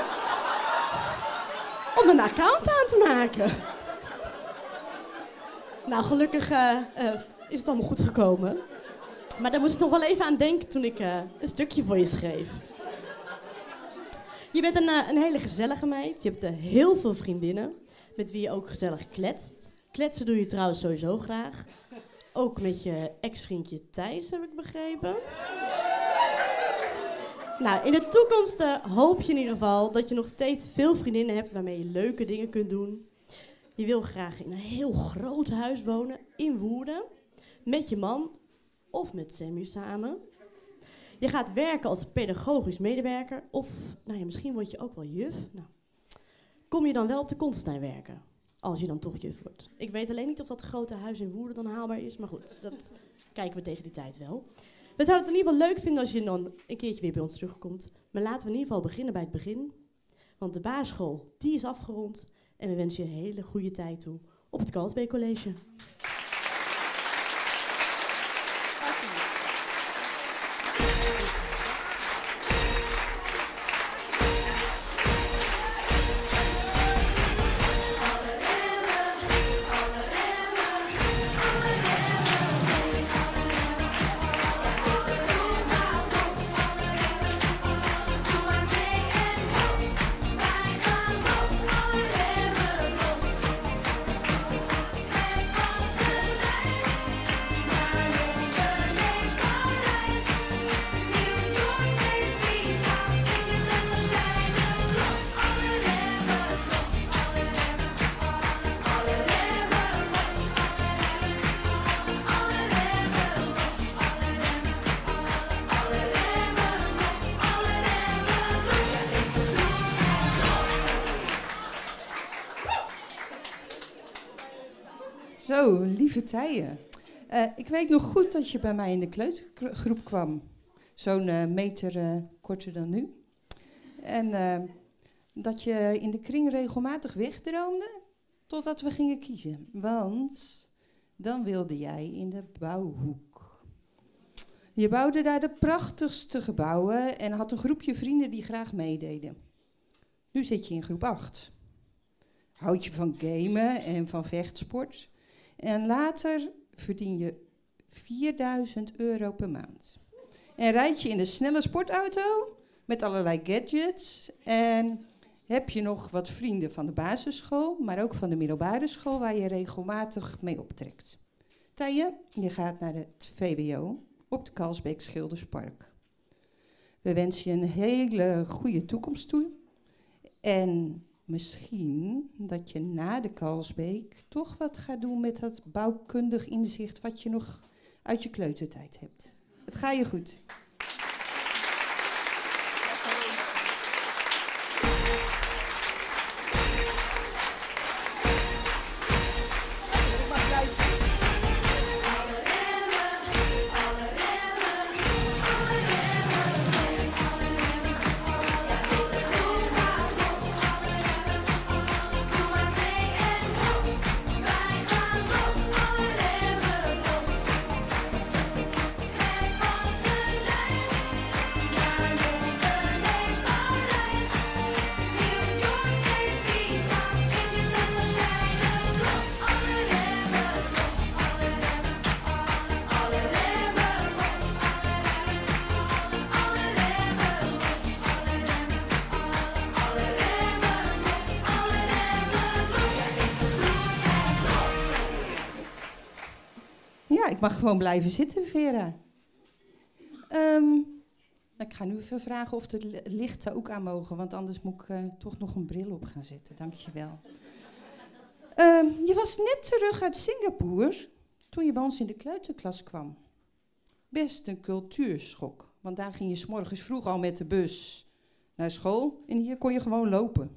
om een account aan te maken. Nou, gelukkig is het allemaal goed gekomen. Maar daar moest ik nog wel even aan denken toen ik een stukje voor je schreef. Je bent een hele gezellige meid. Je hebt heel veel vriendinnen met wie je ook gezellig kletst. Kletsen doe je trouwens sowieso graag. Ook met je ex-vriendje Thijs, heb ik begrepen. Nou, in de toekomst hoop je in ieder geval dat je nog steeds veel vriendinnen hebt waarmee je leuke dingen kunt doen. Je wil graag in een heel groot huis wonen, in Woerden, met je man of met Sammy samen. Je gaat werken als pedagogisch medewerker of, nou ja, misschien word je ook wel juf. Nou, kom je dan wel op de Konstantin werken, als je dan toch juf wordt. Ik weet alleen niet of dat grote huis in Woerden dan haalbaar is, maar goed, dat kijken we tegen die tijd wel. We zouden het in ieder geval leuk vinden als je dan een keertje weer bij ons terugkomt. Maar laten we in ieder geval beginnen bij het begin. Want de basisschool, die is afgerond. En we wensen je een hele goede tijd toe op het Kalsbeek College.
Zo, lieve tijden. Ik weet nog goed dat je bij mij in de kleutergroep kwam. Zo'n meter korter dan nu. En dat je in de kring regelmatig wegdroomde totdat we gingen kiezen. Want dan wilde jij in de bouwhoek. Je bouwde daar de prachtigste gebouwen en had een groepje vrienden die graag meededen. Nu zit je in groep 8. Houd je van gamen en van vechtsport. En later verdien je €4.000 per maand. En rijd je in de snelle sportauto met allerlei gadgets. En heb je nog wat vrienden van de basisschool, maar ook van de middelbare school waar je regelmatig mee optrekt. Tije, je gaat naar het VWO op de Kalsbeek Schilderspark. We wensen je een hele goede toekomst toe. En misschien dat je na de Kalsbeek toch wat gaat doen met dat bouwkundig inzicht wat je nog uit je kleutertijd hebt. Het gaat je goed. Ik mag gewoon blijven zitten, Vera. Ik ga nu even vragen of de lichten ook aan mogen, want anders moet ik toch nog een bril op gaan zetten. Dank je wel. Je was net terug uit Singapore. toen je bij ons in de kleuterklas kwam. Best een cultuurschok, want daar ging je 's morgens vroeg al met de bus naar school en hier kon je gewoon lopen.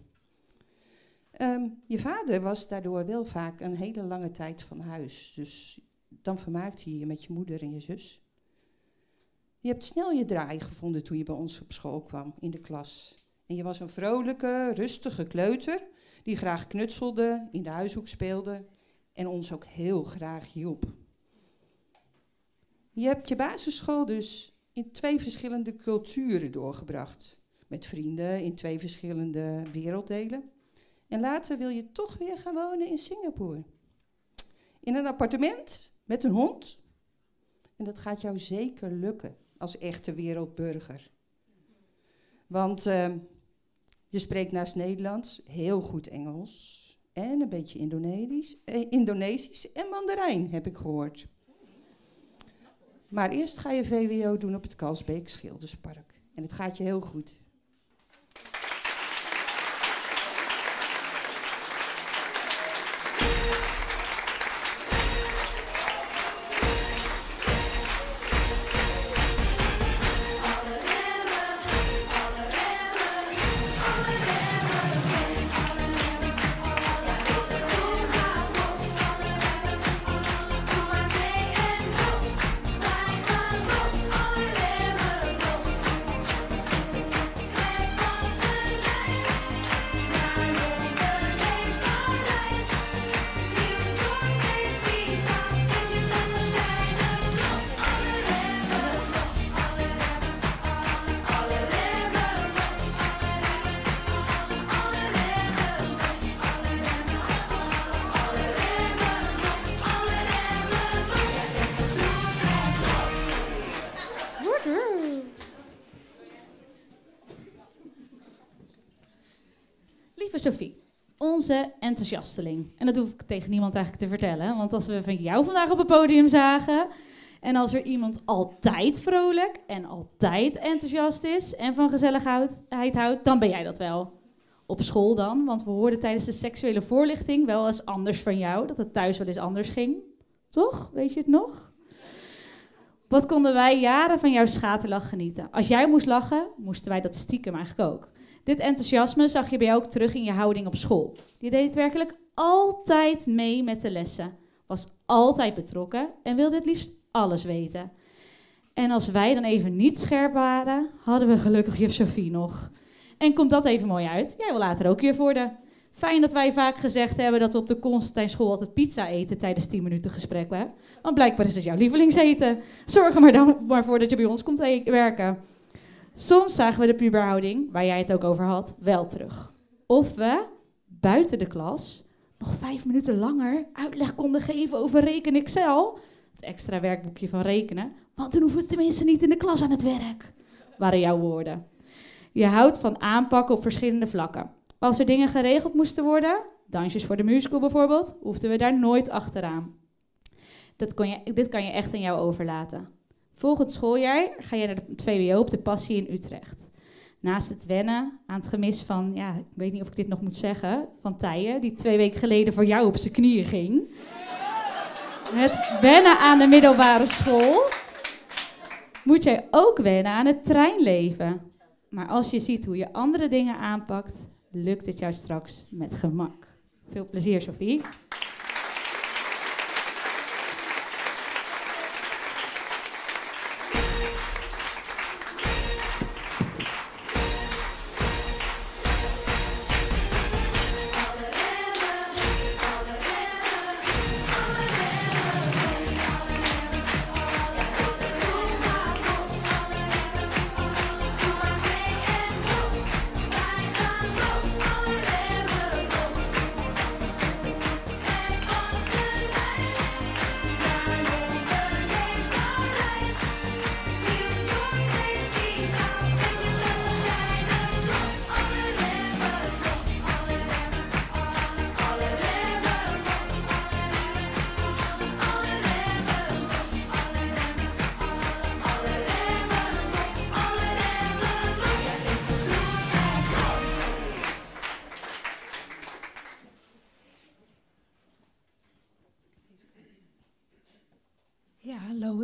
Je vader was daardoor wel vaak een hele lange tijd van huis, dus dan vermaakte je je met je moeder en je zus. Je hebt snel je draai gevonden toen je bij ons op school kwam, in de klas. En je was een vrolijke, rustige kleuter die graag knutselde, in de huishoek speelde en ons ook heel graag hielp. Je hebt je basisschool dus in 2 verschillende culturen doorgebracht. Met vrienden in 2 verschillende werelddelen. En later wil je toch weer gaan wonen in Singapore. In een appartement met een hond. En dat gaat jou zeker lukken als echte wereldburger. Want je spreekt naast Nederlands heel goed Engels. En een beetje Indonesisch en Mandarijn, heb ik gehoord. Maar eerst ga je VWO doen op het Kalsbeek Schilderspark. En het gaat je heel goed.
Lieve Sophie, onze enthousiasteling. En dat hoef ik tegen niemand eigenlijk te vertellen. Want als we van jou vandaag op het podium zagen... en als er iemand altijd vrolijk en altijd enthousiast is... en van gezelligheid houdt, dan ben jij dat wel. Op school dan, want we hoorden tijdens de seksuele voorlichting... wel eens anders van jou, dat het thuis wel eens anders ging. Toch? Weet je het nog? Wat konden wij jaren van jouw schaterlach genieten. Als jij moest lachen, moesten wij dat stiekem eigenlijk ook. Dit enthousiasme zag je bij jou ook terug in je houding op school. Je deed werkelijk altijd mee met de lessen. Was altijd betrokken en wilde het liefst alles weten. En als wij dan even niet scherp waren, hadden we gelukkig juf Sophie nog. En komt dat even mooi uit? Jij wil later ook juf worden. Fijn dat wij vaak gezegd hebben dat we op de Constantijnschool altijd pizza eten tijdens 10 minuten gesprek. Hè? Want blijkbaar is het jouw lievelingseten. Zorg er maar dan maar voor dat je bij ons komt werken. Soms zagen we de puberhouding, waar jij het ook over had, wel terug. Of we, buiten de klas, nog 5 minuten langer uitleg konden geven over Reken Excel. Het extra werkboekje van rekenen. Want dan hoeven we tenminste niet in de klas aan het werk. Waren jouw woorden. Je houdt van aanpakken op verschillende vlakken. Als er dingen geregeld moesten worden, dansjes voor de musical bijvoorbeeld, hoefden we daar nooit achteraan. Dit kan je echt aan jou overlaten. Volgend schooljaar ga je naar het VWO op de Passie in Utrecht. Naast het wennen aan het gemis van, ja, ik weet niet of ik dit nog moet zeggen, van Tije, die 2 weken geleden voor jou op zijn knieën ging. Het wennen aan de middelbare school. Moet jij ook wennen aan het treinleven. Maar als je ziet hoe je andere dingen aanpakt, lukt het jou straks met gemak. Veel plezier, Sophie.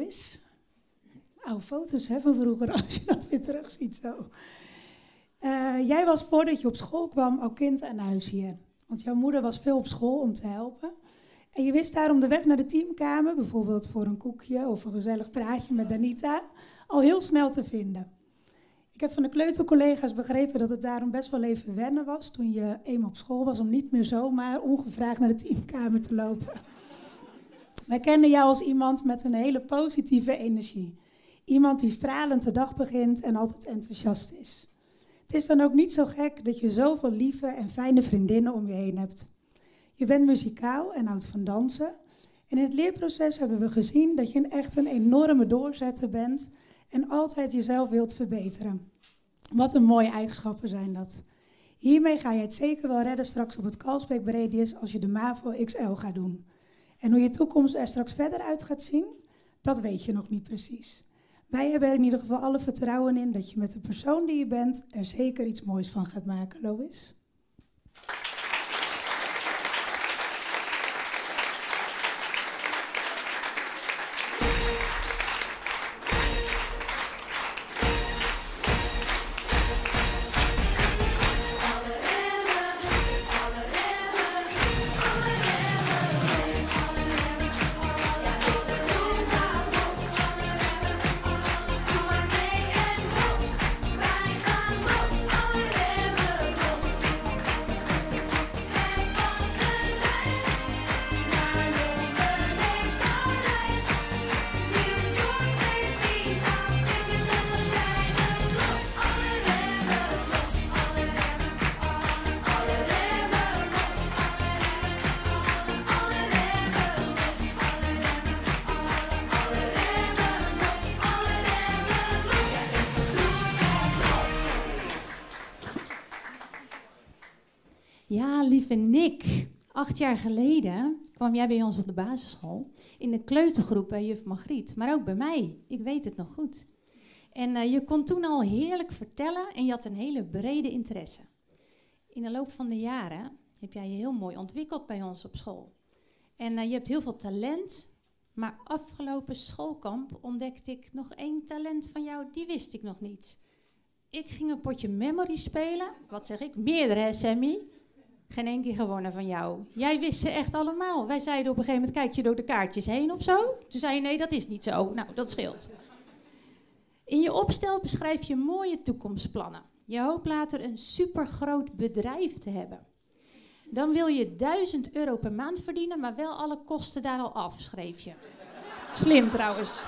Lois. Oude foto's hè, van vroeger, als je dat weer terugziet zo. Jij was voordat je op school kwam al kind aan huis hier. Want jouw moeder was veel op school om te helpen. En je wist daarom de weg naar de teamkamer, bijvoorbeeld voor een koekje of een gezellig praatje met Danita, al heel snel te vinden. Ik heb van de kleutercollega's begrepen dat het daarom best wel even wennen was toen je eenmaal op school was om niet meer zomaar ongevraagd naar de teamkamer te lopen. Wij kennen jou als iemand met een hele positieve energie. Iemand die stralend de dag begint en altijd enthousiast is. Het is dan ook niet zo gek dat je zoveel lieve en fijne vriendinnen om je heen hebt. Je bent muzikaal en houdt van dansen. En in het leerproces hebben we gezien dat je echt een enorme doorzetter bent en altijd jezelf wilt verbeteren. Wat een mooie eigenschappen zijn dat. Hiermee ga je het zeker wel redden straks op het Kalsbeek Bredius als je de MAVO XL gaat doen. En hoe je toekomst er straks verder uit gaat zien, dat weet je nog niet precies. Wij hebben er in ieder geval alle vertrouwen in dat je met de persoon die je bent er zeker iets moois van gaat maken, Lois.
Ja, lieve Nick. 8 jaar geleden kwam jij bij ons op de basisschool in de kleutergroep bij juf Margriet, maar ook bij mij. Ik weet het nog goed. En je kon toen al heerlijk vertellen en je had een hele brede interesse. In de loop van de jaren heb jij je heel mooi ontwikkeld bij ons op school. En je hebt heel veel talent, maar afgelopen schoolkamp ontdekte ik nog 1 talent van jou, die wist ik nog niet. Ik ging een potje memory spelen. Wat zeg ik? Meerdere, hè, Sammy? Geen 1 keer gewonnen van jou. Jij wist ze echt allemaal. Wij zeiden op een gegeven moment, kijk je door de kaartjes heen of zo? Toen zei je, nee, dat is niet zo. Nou, dat scheelt. In je opstel beschrijf je mooie toekomstplannen. Je hoopt later een supergroot bedrijf te hebben. Dan wil je €1000 per maand verdienen, maar wel alle kosten daar al af, schreef je. Slim trouwens.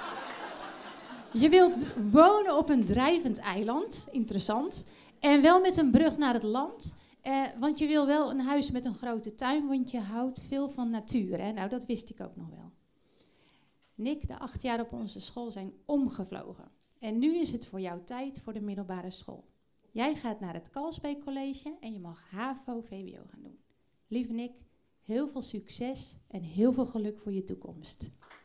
Je wilt wonen op een drijvend eiland, interessant. En wel met een brug naar het land. Want je wil wel een huis met een grote tuin, want je houdt veel van natuur. Hè? Nou, dat wist ik ook nog wel. Nick, de 8 jaar op onze school zijn omgevlogen. En nu is het voor jou tijd voor de middelbare school. Jij gaat naar het Kalsbeek College en je mag HAVO-VWO gaan doen. Lieve Nick, heel veel succes en heel veel geluk voor je toekomst.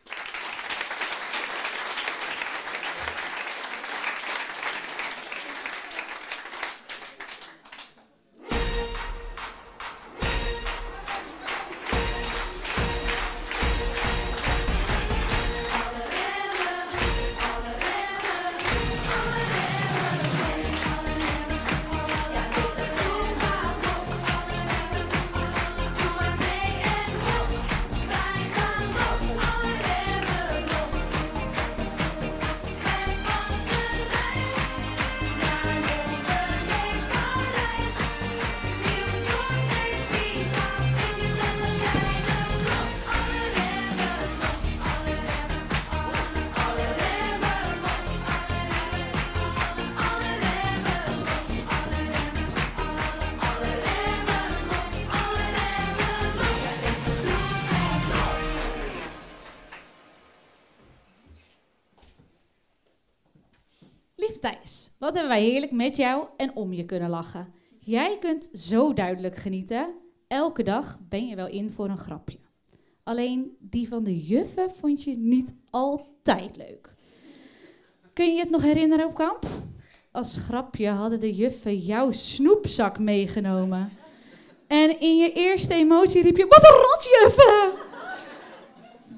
Thijs, wat hebben wij heerlijk met jou en om je kunnen lachen. Jij kunt zo duidelijk genieten. Elke dag ben je wel in voor een grapje. Alleen die van de juffen vond je niet altijd leuk. Kun je je het nog herinneren op kamp? Als grapje hadden de juffen jouw snoepzak meegenomen. En in je eerste emotie riep je, wat een rotjuffen!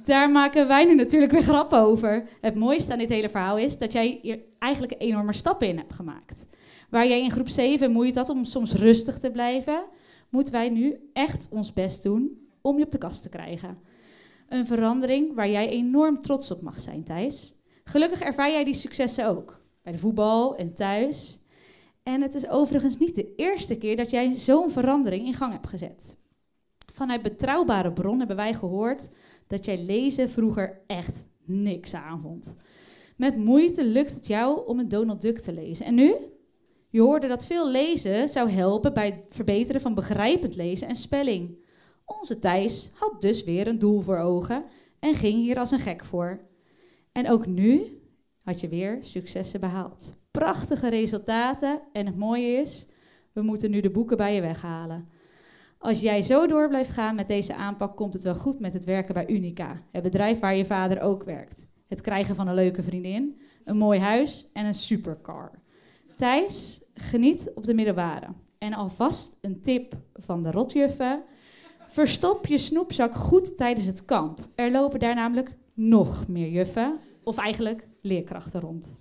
daar maken wij nu natuurlijk weer grappen over. Het mooiste aan dit hele verhaal is dat jij hier eigenlijk enorme stappen in hebt gemaakt. Waar jij in groep 7 moeite had om soms rustig te blijven, moeten wij nu echt ons best doen om je op de kast te krijgen. Een verandering waar jij enorm trots op mag zijn, Thijs. Gelukkig ervaar jij die successen ook. Bij de voetbal en thuis. En het is overigens niet de eerste keer dat jij zo'n verandering in gang hebt gezet. Vanuit betrouwbare bron hebben wij gehoord dat jij lezen vroeger echt niks aanvond. Met moeite lukt het jou om een Donald Duck te lezen. En nu? Je hoorde dat veel lezen zou helpen bij het verbeteren van begrijpend lezen en spelling. Onze Thijs had dus weer een doel voor ogen en ging hier als een gek voor. En ook nu had je weer successen behaald. Prachtige resultaten en het mooie is, we moeten nu de boeken bij je weghalen. Als jij zo door blijft gaan met deze aanpak, komt het wel goed met het werken bij Unica, het bedrijf waar je vader ook werkt. Het krijgen van een leuke vriendin, een mooi huis en een supercar. Thijs, geniet op de middelbare. En alvast een tip van de rotjuffen. Verstop je snoepzak goed tijdens het kamp. Er lopen daar namelijk nog meer juffen, of eigenlijk leerkrachten rond.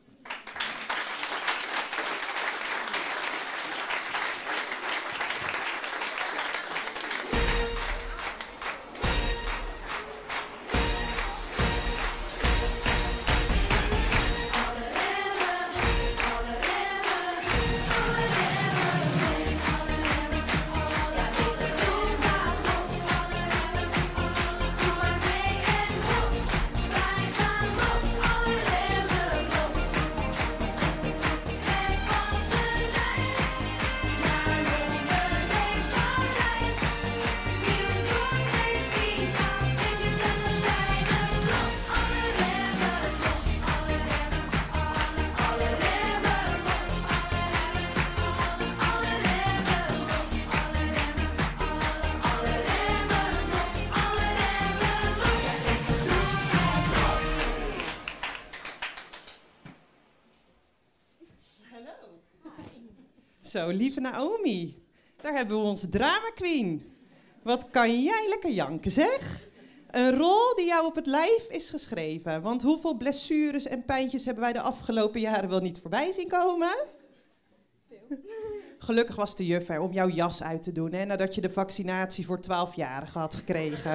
Zo, lieve Naomi, daar hebben we onze drama queen. Wat kan jij lekker janken, zeg? Een rol die jou op het lijf is geschreven. Want hoeveel blessures en pijntjes hebben wij de afgelopen jaren wel niet voorbij zien komen? Gelukkig was de juf er om jouw jas uit te doen, hè, nadat je de vaccinatie voor 12-jarigen had gekregen.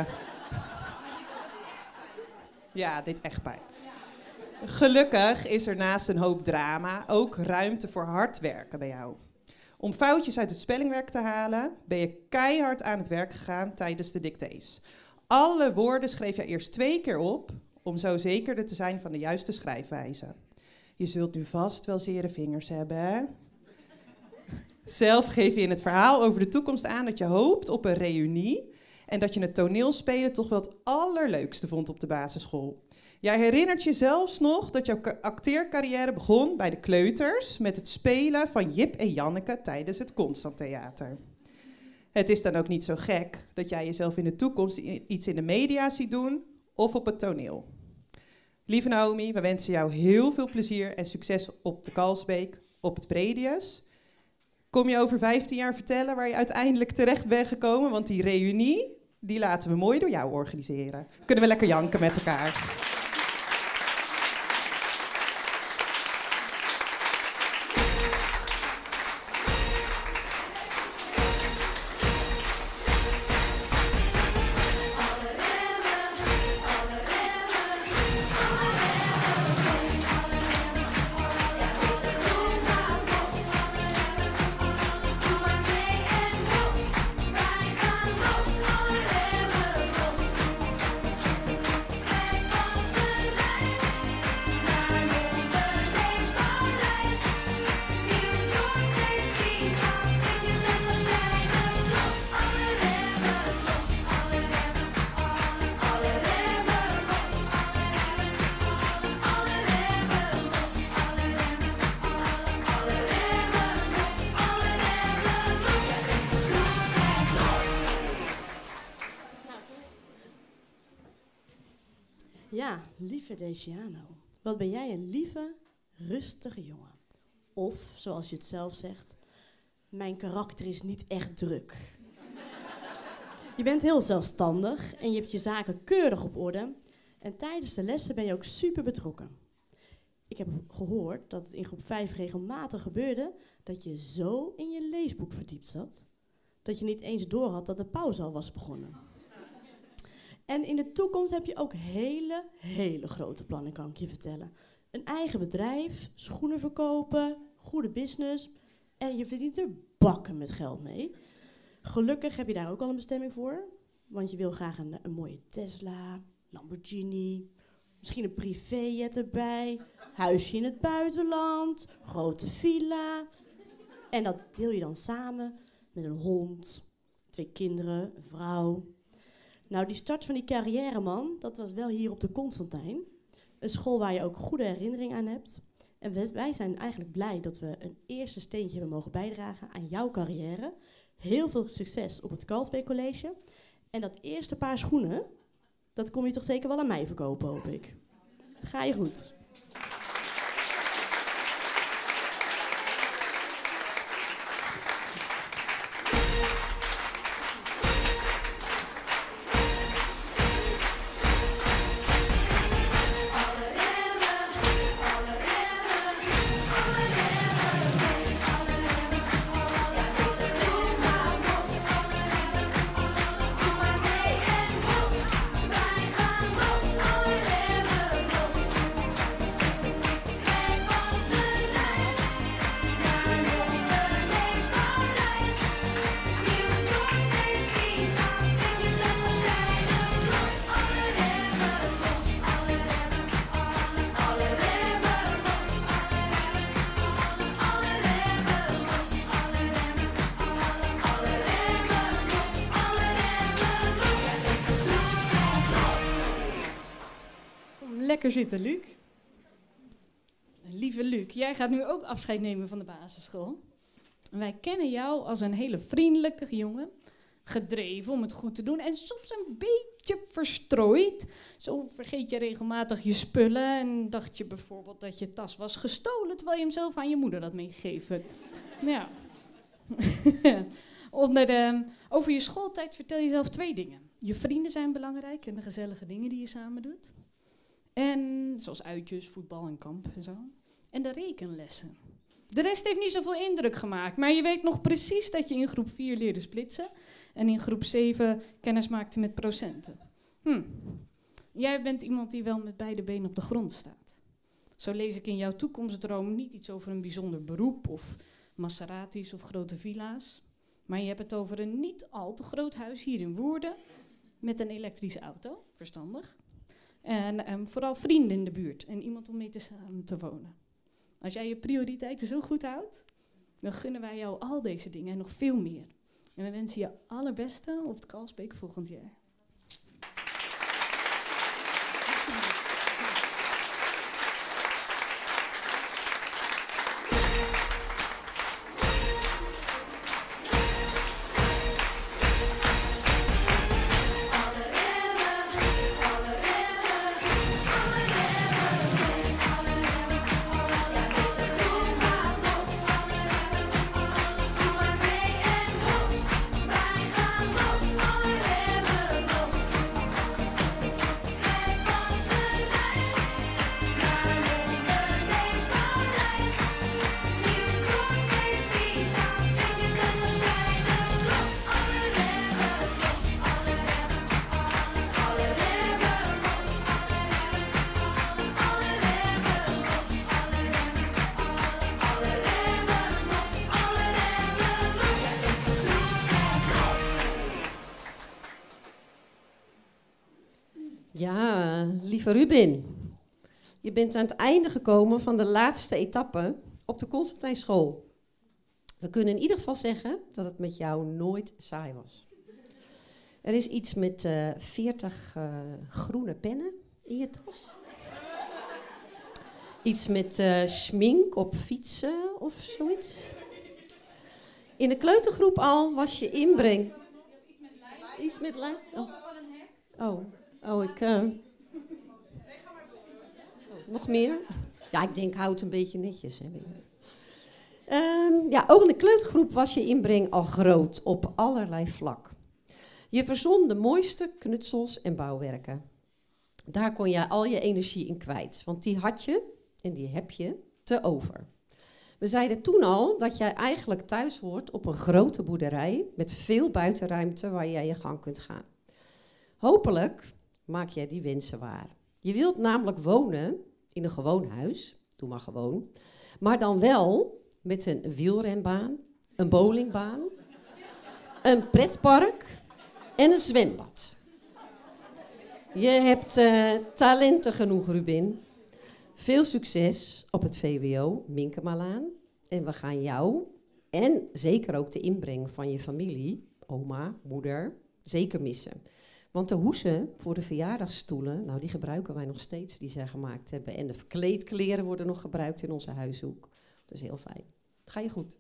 Ja, dit echt pijn. Gelukkig is er naast een hoop drama ook ruimte voor hard werken bij jou. Om foutjes uit het spellingwerk te halen, ben je keihard aan het werk gegaan tijdens de dictées. Alle woorden schreef je eerst 2 keer op, om zo zekerder te zijn van de juiste schrijfwijze. Je zult nu vast wel zere vingers hebben, hè? Zelf geef je in het verhaal over de toekomst aan dat je hoopt op een reunie en dat je het toneelspelen toch wel het allerleukste vond op de basisschool. Jij herinnert je zelfs nog dat jouw acteercarrière begon bij de kleuters met het spelen van Jip en Janneke tijdens het Constant Theater. Het is dan ook niet zo gek dat jij jezelf in de toekomst iets in de media ziet doen of op het toneel. Lieve Naomi, we wensen jou heel veel plezier en succes op de Kalsbeek, op het Bredius. Kom je over 15 jaar vertellen waar je uiteindelijk terecht bent gekomen, want die reunie, die laten we mooi door jou organiseren. Kunnen we lekker janken met elkaar.
Ja, lieve Deciano, wat ben jij een lieve, rustige jongen. Of, zoals je het zelf zegt, mijn karakter is niet echt druk. Je bent heel zelfstandig en je hebt je zaken keurig op orde. En tijdens de lessen ben je ook super betrokken. Ik heb gehoord dat het in groep 5 regelmatig gebeurde dat je zo in je leesboek verdiept zat, dat je niet eens doorhad dat de pauze al was begonnen. En in de toekomst heb je ook hele grote plannen, kan ik je vertellen. Een eigen bedrijf, schoenen verkopen, goede business en je verdient er bakken met geld mee. Gelukkig heb je daar ook al een bestemming voor, want je wil graag een mooie Tesla, Lamborghini, misschien een privéjet erbij, huisje in het buitenland, grote villa. En dat deel je dan samen met een hond, 2 kinderen, een vrouw. Nou, die start van die carrière, man, dat was wel hier op de Constantijn. Een school waar je ook goede herinneringen aan hebt. En wij zijn eigenlijk blij dat we een eerste steentje hebben mogen bijdragen aan jouw carrière. Heel veel succes op het Carlsbeek College. En dat eerste paar schoenen, dat kom je toch zeker wel aan mij verkopen, hoop ik. Ga je goed.
Lekker zitten, Luc. Lieve Luc, jij gaat nu ook afscheid nemen van de basisschool. En wij kennen jou als een hele vriendelijke jongen. Gedreven om het goed te doen en soms een beetje verstrooid. Zo vergeet je regelmatig je spullen en dacht je bijvoorbeeld dat je tas was gestolen, terwijl je hem zelf aan je moeder had meegegeven. Ja. Over je schooltijd vertel je zelf 2 dingen. Je vrienden zijn belangrijk en de gezellige dingen die je samen doet. En zoals uitjes, voetbal en kamp en zo. En de rekenlessen. De rest heeft niet zoveel indruk gemaakt. Maar je weet nog precies dat je in groep 4 leerde splitsen. En in groep 7 kennis maakte met procenten. Jij bent iemand die wel met beide benen op de grond staat. Zo lees ik in jouw toekomstdroom niet iets over een bijzonder beroep of Maseratis of grote villa's. Maar je hebt het over een niet al te groot huis hier in Woerden met een elektrische auto, verstandig. En vooral vrienden in de buurt en iemand om mee samen te wonen. Als jij je prioriteiten zo goed houdt, dan gunnen wij jou al deze dingen en nog veel meer. En we wensen je allerbeste op het Carlsbeek volgend jaar.
Ja, lieve Ruben. Je bent aan het einde gekomen van de laatste etappe op de Constantijnschool. We kunnen in ieder geval zeggen dat het met jou nooit saai was. Er is iets met 40 groene pennen in je tas. Iets met schmink op fietsen of zoiets. In de kleutergroep al was je inbreng. Iets met lijf? Oh, ik... nog meer? Ja, ik denk, houd het een beetje netjes. Hè. Ja, ook in de kleutergroep was je inbreng al groot op allerlei vlak. Je verzon de mooiste knutsels en bouwwerken. Daar kon je al je energie in kwijt, want die had je en die heb je te over. We zeiden toen al dat jij eigenlijk thuis hoort op een grote boerderij met veel buitenruimte waar jij je gang kunt gaan. Hopelijk maak jij die wensen waar. Je wilt namelijk wonen in een gewoon huis, doe maar gewoon, maar dan wel met een wielrenbaan, een bowlingbaan, een pretpark en een zwembad. Je hebt talenten genoeg, Rubin. Veel succes op het VWO Minkemalaan. En we gaan jou en zeker ook de inbreng van je familie, oma, moeder, zeker missen. Want de hoesen voor de verjaardagsstoelen, nou die gebruiken wij nog steeds, die zij gemaakt hebben. En de verkleedkleren worden nog gebruikt in onze huishoek. Dus heel fijn. Ga je goed.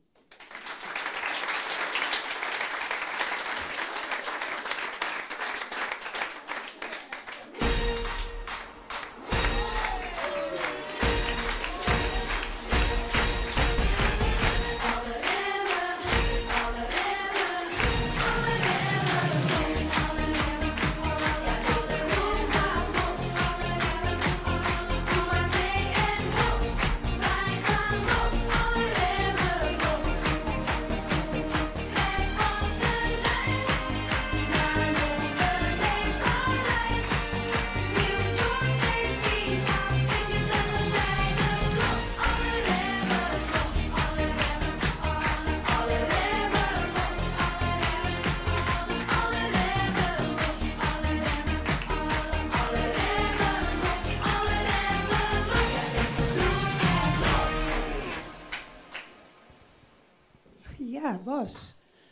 Ja, Bas.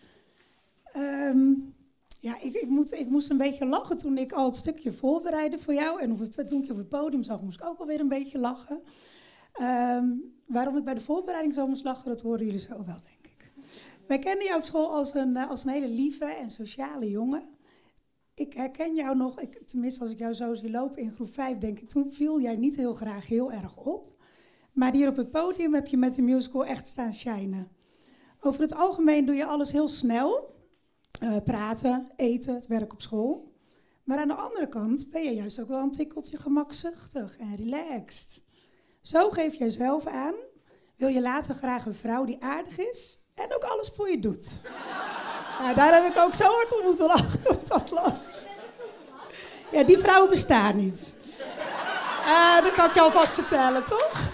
Ik moest een beetje lachen toen ik al het stukje voorbereidde voor jou. En toen ik je op het podium zag, moest ik ook alweer een beetje lachen. Waarom ik bij de voorbereiding zo moest lachen, dat horen jullie zo wel, denk ik. Wij kenden jou op school als een hele lieve en sociale jongen. Ik herken jou nog, tenminste als ik jou zo zie lopen in groep 5, denk ik, toen viel jij niet heel graag heel erg op. Maar hier op het podium heb je met de musical echt staan shinen. Over het algemeen doe je alles heel snel. Praten, eten, het werk op school. Maar aan de andere kant ben je juist ook wel een tikkeltje gemakzuchtig en relaxed. Zo geef jij zelf aan, wil je later graag een vrouw die aardig is en ook alles voor je doet. Nou, daar heb ik ook zo hard op moeten lachen toen ik dat las. Ja, die vrouwen bestaan niet. Dat kan ik je alvast vertellen, toch?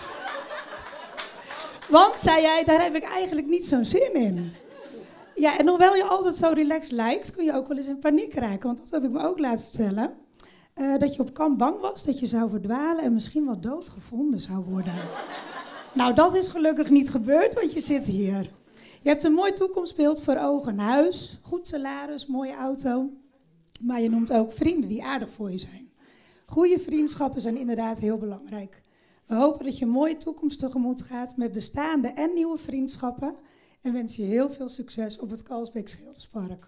Want, zei jij, daar heb ik eigenlijk niet zo'n zin in. Ja, en hoewel je altijd zo relaxed lijkt, kun je ook wel eens in paniek raken. Want dat heb ik me ook laten vertellen. Dat je op kamp bang was dat je zou verdwalen en misschien wel doodgevonden zou worden. Nou, dat is gelukkig niet gebeurd, want je zit hier. Je hebt een mooi toekomstbeeld voor ogen. Een huis, goed salaris, mooie auto. Maar je noemt ook vrienden die aardig voor je zijn. Goede vriendschappen zijn inderdaad heel belangrijk. We hopen dat je een mooie toekomst tegemoet gaat met bestaande en nieuwe vriendschappen. En wensen je heel veel succes op het Kalsbeek Schilderspark.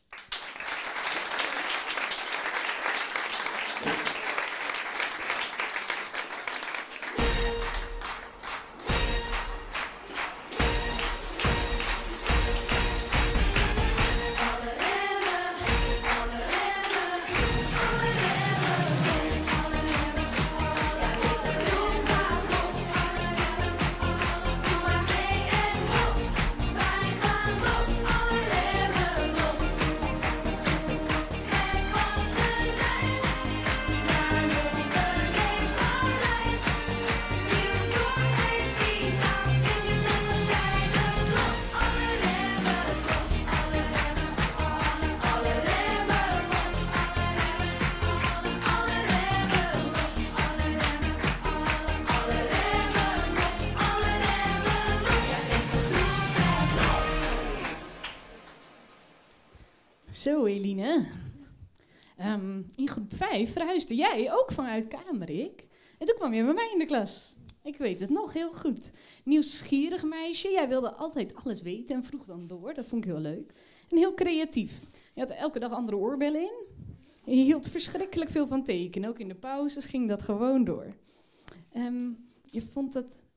Zo, Eline. In groep 5 verhuisde jij ook vanuit Kamerik. En toen kwam je bij mij in de klas. Ik weet het nog heel goed. Nieuwsgierig meisje. Jij wilde altijd alles weten en vroeg dan door. Dat vond ik heel leuk. En heel creatief. Je had elke dag andere oorbellen in. En je hield verschrikkelijk veel van tekenen. Ook in de pauzes ging dat gewoon door. Je vond het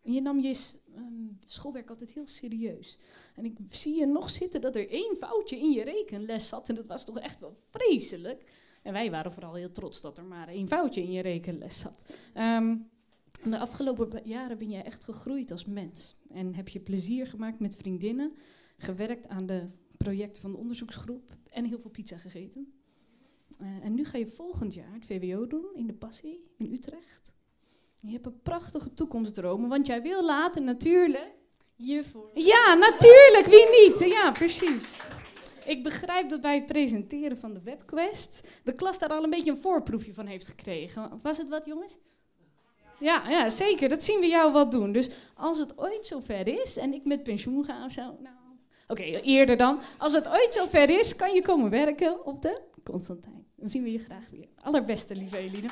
En je nam je schoolwerk altijd heel serieus. En ik zie je nog zitten dat er 1 foutje in je rekenles zat. En dat was toch echt wel vreselijk. En wij waren vooral heel trots dat er maar 1 foutje in je rekenles zat. De afgelopen jaren ben jij echt gegroeid als mens. En heb je plezier gemaakt met vriendinnen. Gewerkt aan de projecten van de onderzoeksgroep. En heel veel pizza gegeten. En nu ga je volgend jaar het VWO doen in de Passie in Utrecht. Je hebt een prachtige toekomstdromen, want jij wil later natuurlijk...
Juf worden.
Ja, natuurlijk, wie niet? Ja, precies. Ik begrijp dat bij het presenteren van de webquest de klas daar al een beetje een voorproefje van heeft gekregen. Was het wat, jongens? Ja, zeker. Dat zien we jou wel doen. Dus als het ooit zover is en ik met pensioen ga of zo... Nou, oké, eerder dan. Als het ooit zover is, kan je komen werken op de Constantijn. Dan zien we je graag weer. Allerbeste, lieve Eline.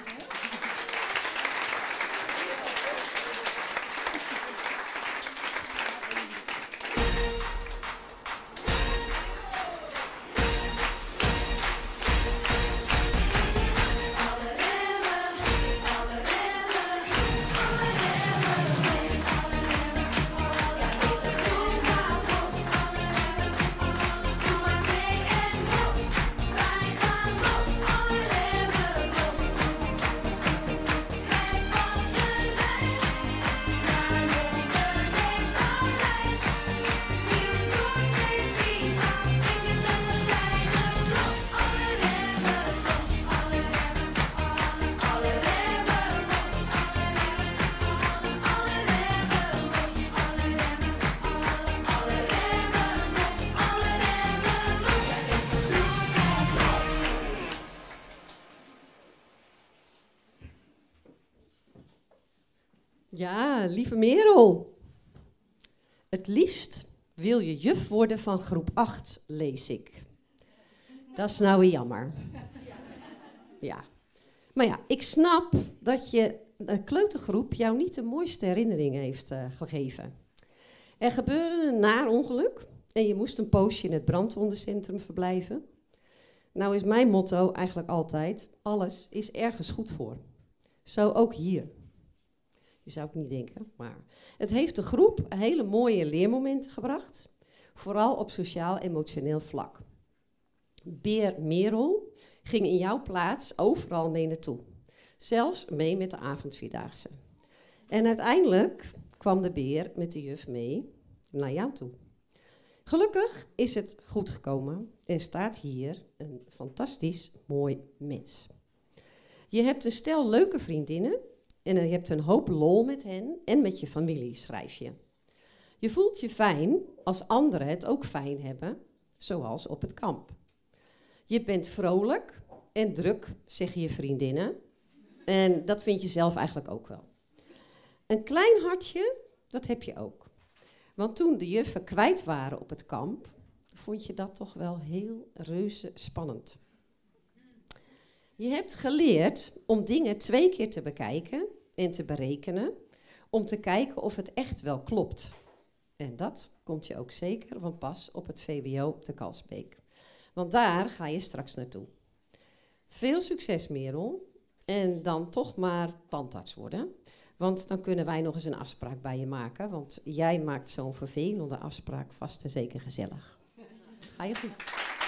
Ja, lieve Merel. Het liefst wil je juf worden van groep 8, lees ik. Dat is nou weer jammer. Ja. Maar ja, ik snap dat je de kleutergroep jou niet de mooiste herinneringen heeft gegeven. Er gebeurde een naar ongeluk en je moest een poosje in het brandwondencentrum verblijven. Nou is mijn motto eigenlijk altijd, alles is ergens goed voor. Zo ook hier. Je zou het niet denken, maar het heeft de groep hele mooie leermomenten gebracht. Vooral op sociaal-emotioneel vlak. Beer Merel ging in jouw plaats overal mee naartoe. Zelfs mee met de avondvierdaagse. En uiteindelijk kwam de beer met de juf mee naar jou toe. Gelukkig is het goed gekomen en staat hier een fantastisch mooi mens. Je hebt een stel leuke vriendinnen en je hebt een hoop lol met hen en met je familie, schrijf je. Je voelt je fijn als anderen het ook fijn hebben, zoals op het kamp. Je bent vrolijk en druk, zeggen je vriendinnen. En dat vind je zelf eigenlijk ook wel. Een klein hartje, dat heb je ook. Want toen de juffen kwijt waren op het kamp, vond je dat toch wel heel reuze spannend. Je hebt geleerd om dingen 2 keer te bekijken en te berekenen, om te kijken of het echt wel klopt. En dat komt je ook zeker van pas op het VWO op de Kalsbeek. Want daar ga je straks naartoe. Veel succes, Merel. En dan toch maar tandarts worden. Want dan kunnen wij nog eens een afspraak bij je maken. Want jij maakt zo'n vervelende afspraak vast en zeker gezellig. Ga je goed.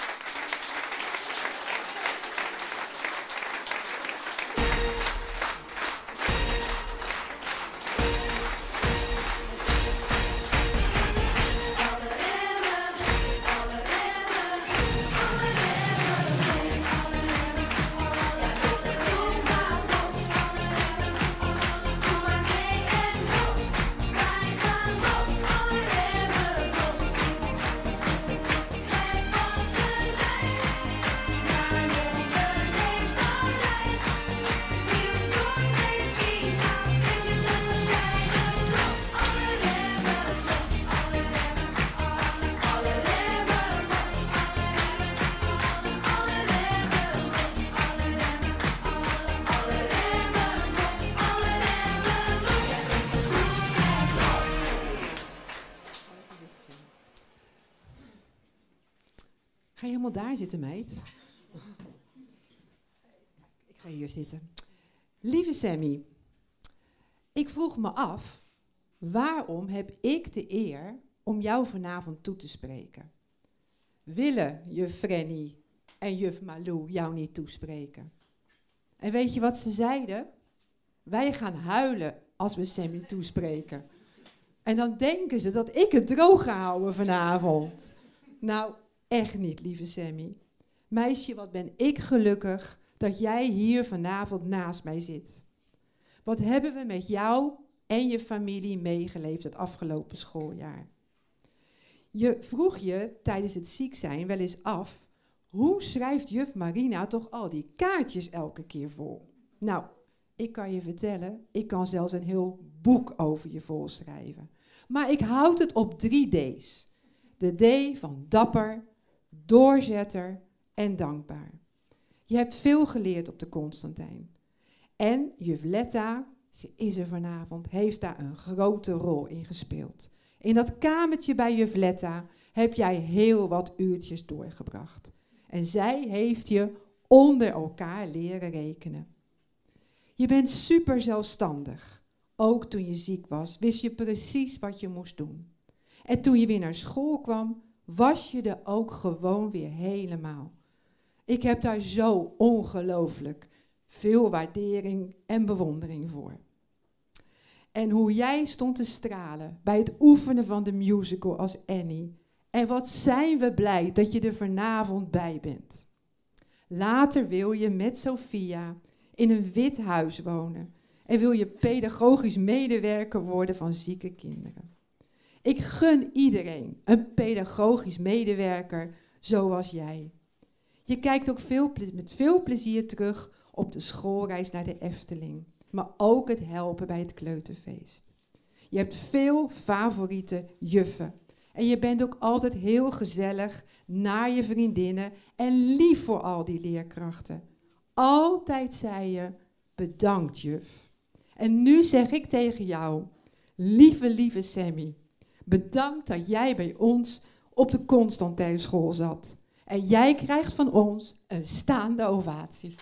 Ga je helemaal daar zitten, meid? Ik ga hier zitten. Lieve Sammy, ik vroeg me af Waarom heb ik de eer om jou vanavond toe te spreken? Willen juf Frenny en juf Malou jou niet toespreken? En weet je wat ze zeiden? Wij gaan huilen als we Sammy toespreken. En dan denken ze dat ik het droog ga houden vanavond. Nou, echt niet, lieve Sammy. Meisje, wat ben ik gelukkig dat jij hier vanavond naast mij zit. Wat hebben we met jou en je familie meegeleefd het afgelopen schooljaar? Je vroeg je tijdens het ziek zijn wel eens af, hoe schrijft juf Marina toch al die kaartjes elke keer vol? Nou, ik kan je vertellen, ik kan zelfs een heel boek over je volschrijven. Maar ik houd het op 3 D's. De D van dapper, doorzetter en dankbaar. Je hebt veel geleerd op de Constantijn. En juf Letta, ze is er vanavond, heeft daar een grote rol in gespeeld. In dat kamertje bij juf Letta heb jij heel wat uurtjes doorgebracht. En zij heeft je onder elkaar leren rekenen. Je bent super zelfstandig. Ook toen je ziek was, wist je precies wat je moest doen. En toen je weer naar school kwam, was je er ook gewoon weer helemaal. Ik heb daar zo ongelooflijk veel waardering en bewondering voor. En hoe jij stond te stralen bij het oefenen van de musical als Annie. En wat zijn we blij dat je er vanavond bij bent. Later wil je met Sophia in een wit huis wonen. En wil je pedagogisch medewerker worden van zieke kinderen. Ik gun iedereen een pedagogisch medewerker zoals jij. Je kijkt ook met veel plezier terug op de schoolreis naar de Efteling. Maar ook het helpen bij het kleuterfeest. Je hebt veel favoriete juffen. En je bent ook altijd heel gezellig naar je vriendinnen en lief voor al die leerkrachten. Altijd zei je, bedankt juf. En nu zeg ik tegen jou, lieve Sammy, bedankt dat jij bij ons op de Constantijnschool zat. En jij krijgt van ons een staande ovatie.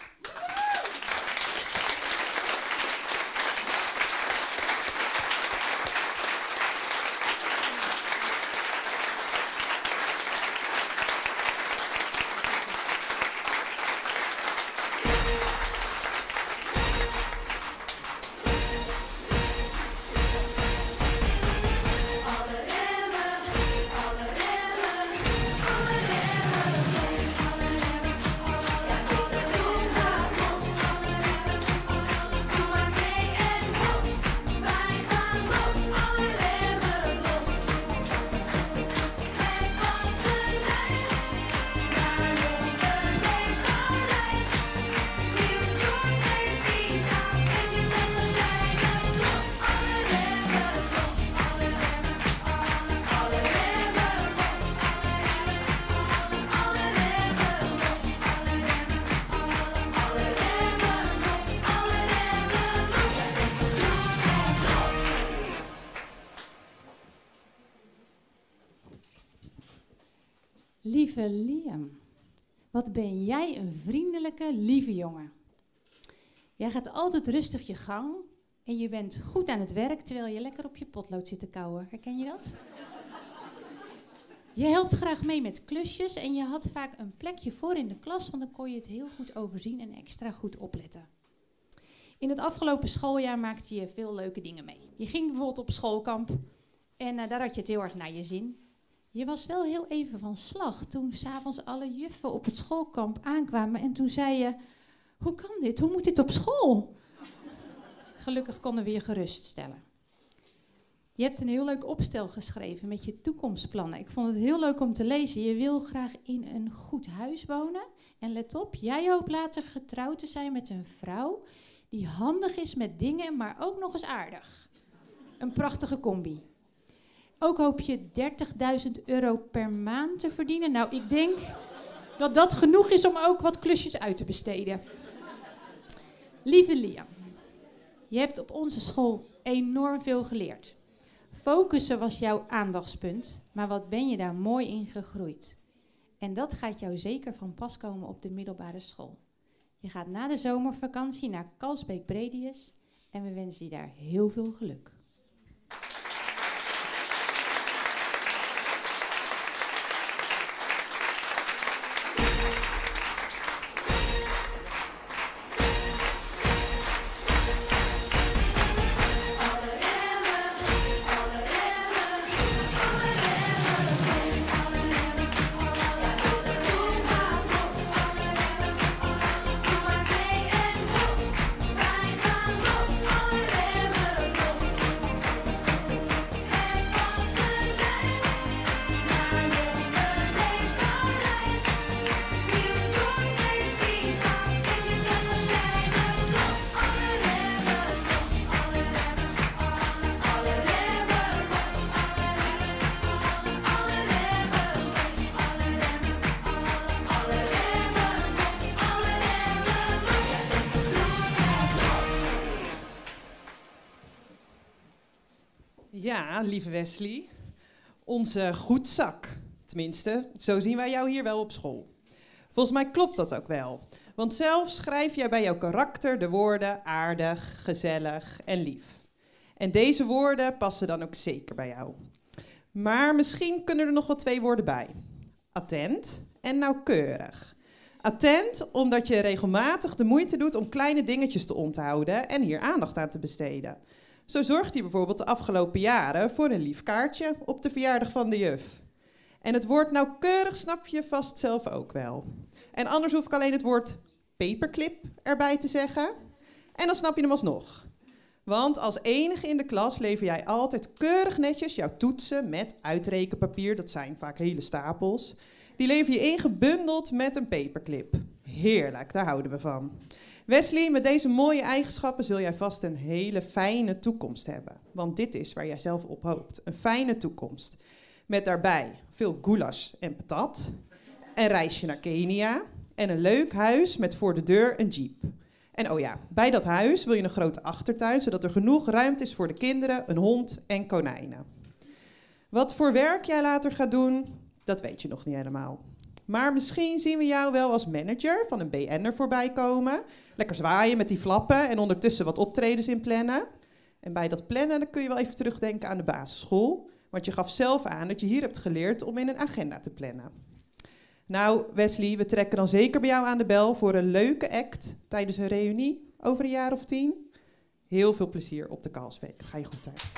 Lieve Liam, wat ben jij een vriendelijke, lieve jongen. Jij gaat altijd rustig je gang en je bent goed aan het werk terwijl je lekker op je potlood zit te kauwen. Herken je dat? Je helpt graag mee met klusjes en je had vaak een plekje voor in de klas, want dan kon je het heel goed overzien en extra goed opletten. In het afgelopen schooljaar maakte je veel leuke dingen mee. Je ging bijvoorbeeld op schoolkamp en daar had je het heel erg naar je zin. Je was wel heel even van slag toen 's avonds alle juffen op het schoolkamp aankwamen en toen zei je, hoe kan dit? Hoe moet dit op school? Gelukkig konden we je geruststellen. Je hebt een heel leuk opstel geschreven met je toekomstplannen. Ik vond het heel leuk om te lezen. Je wil graag in een goed huis wonen. En let op, jij hoopt later getrouwd te zijn met een vrouw die handig is met dingen, maar ook nog eens aardig. Een prachtige combi. Ook hoop je 30.000 euro per maand te verdienen. Nou, ik denk dat dat genoeg is om ook wat klusjes uit te besteden. Lieve Liam, je hebt op onze school enorm veel geleerd. Focussen was jouw aandachtspunt, maar wat ben je daar mooi in gegroeid. En dat gaat jou zeker van pas komen op de middelbare school. Je gaat na de zomervakantie naar Kalsbeek-Bredius en we wensen je daar heel veel geluk.
Ja, lieve Wesley. Onze goedzak. Tenminste, zo zien wij jou hier wel op school. Volgens mij klopt dat ook wel. Want zelf schrijf jij bij jouw karakter de woorden aardig, gezellig en lief. En deze woorden passen dan ook zeker bij jou. Maar misschien kunnen er nog wel 2 woorden bij. Attent en nauwkeurig. Attent omdat je regelmatig de moeite doet om kleine dingetjes te onthouden en hier aandacht aan te besteden. Zo zorgt hij bijvoorbeeld de afgelopen jaren voor een lief kaartje op de verjaardag van de juf. En het woord nauwkeurig snap je vast zelf ook wel. En anders hoef ik alleen het woord paperclip erbij te zeggen. En dan snap je hem alsnog. Want als enige in de klas lever jij altijd keurig netjes jouw toetsen met uitrekenpapier. Dat zijn vaak hele stapels. Die lever je ingebundeld met een paperclip. Heerlijk, daar houden we van. Wesley, met deze mooie eigenschappen zul jij vast een hele fijne toekomst hebben. Want dit is waar jij zelf op hoopt. Een fijne toekomst. Met daarbij veel goulash en patat. Een reisje naar Kenia. En een leuk huis met voor de deur een jeep. En oh ja, bij dat huis wil je een grote achtertuin, zodat er genoeg ruimte is voor de kinderen, een hond en konijnen. Wat voor werk jij later gaat doen, dat weet je nog niet helemaal. Maar misschien zien we jou wel als manager van een BN'er voorbij komen. Lekker zwaaien met die flappen en ondertussen wat optredens inplannen. En bij dat plannen dan kun je wel even terugdenken aan de basisschool. Want je gaf zelf aan dat je hier hebt geleerd om in een agenda te plannen. Nou, Wesley, we trekken dan zeker bij jou aan de bel voor een leuke act tijdens een reunie over een jaar of 10. Heel veel plezier op de Kalsbeek. Het ga je goed uit.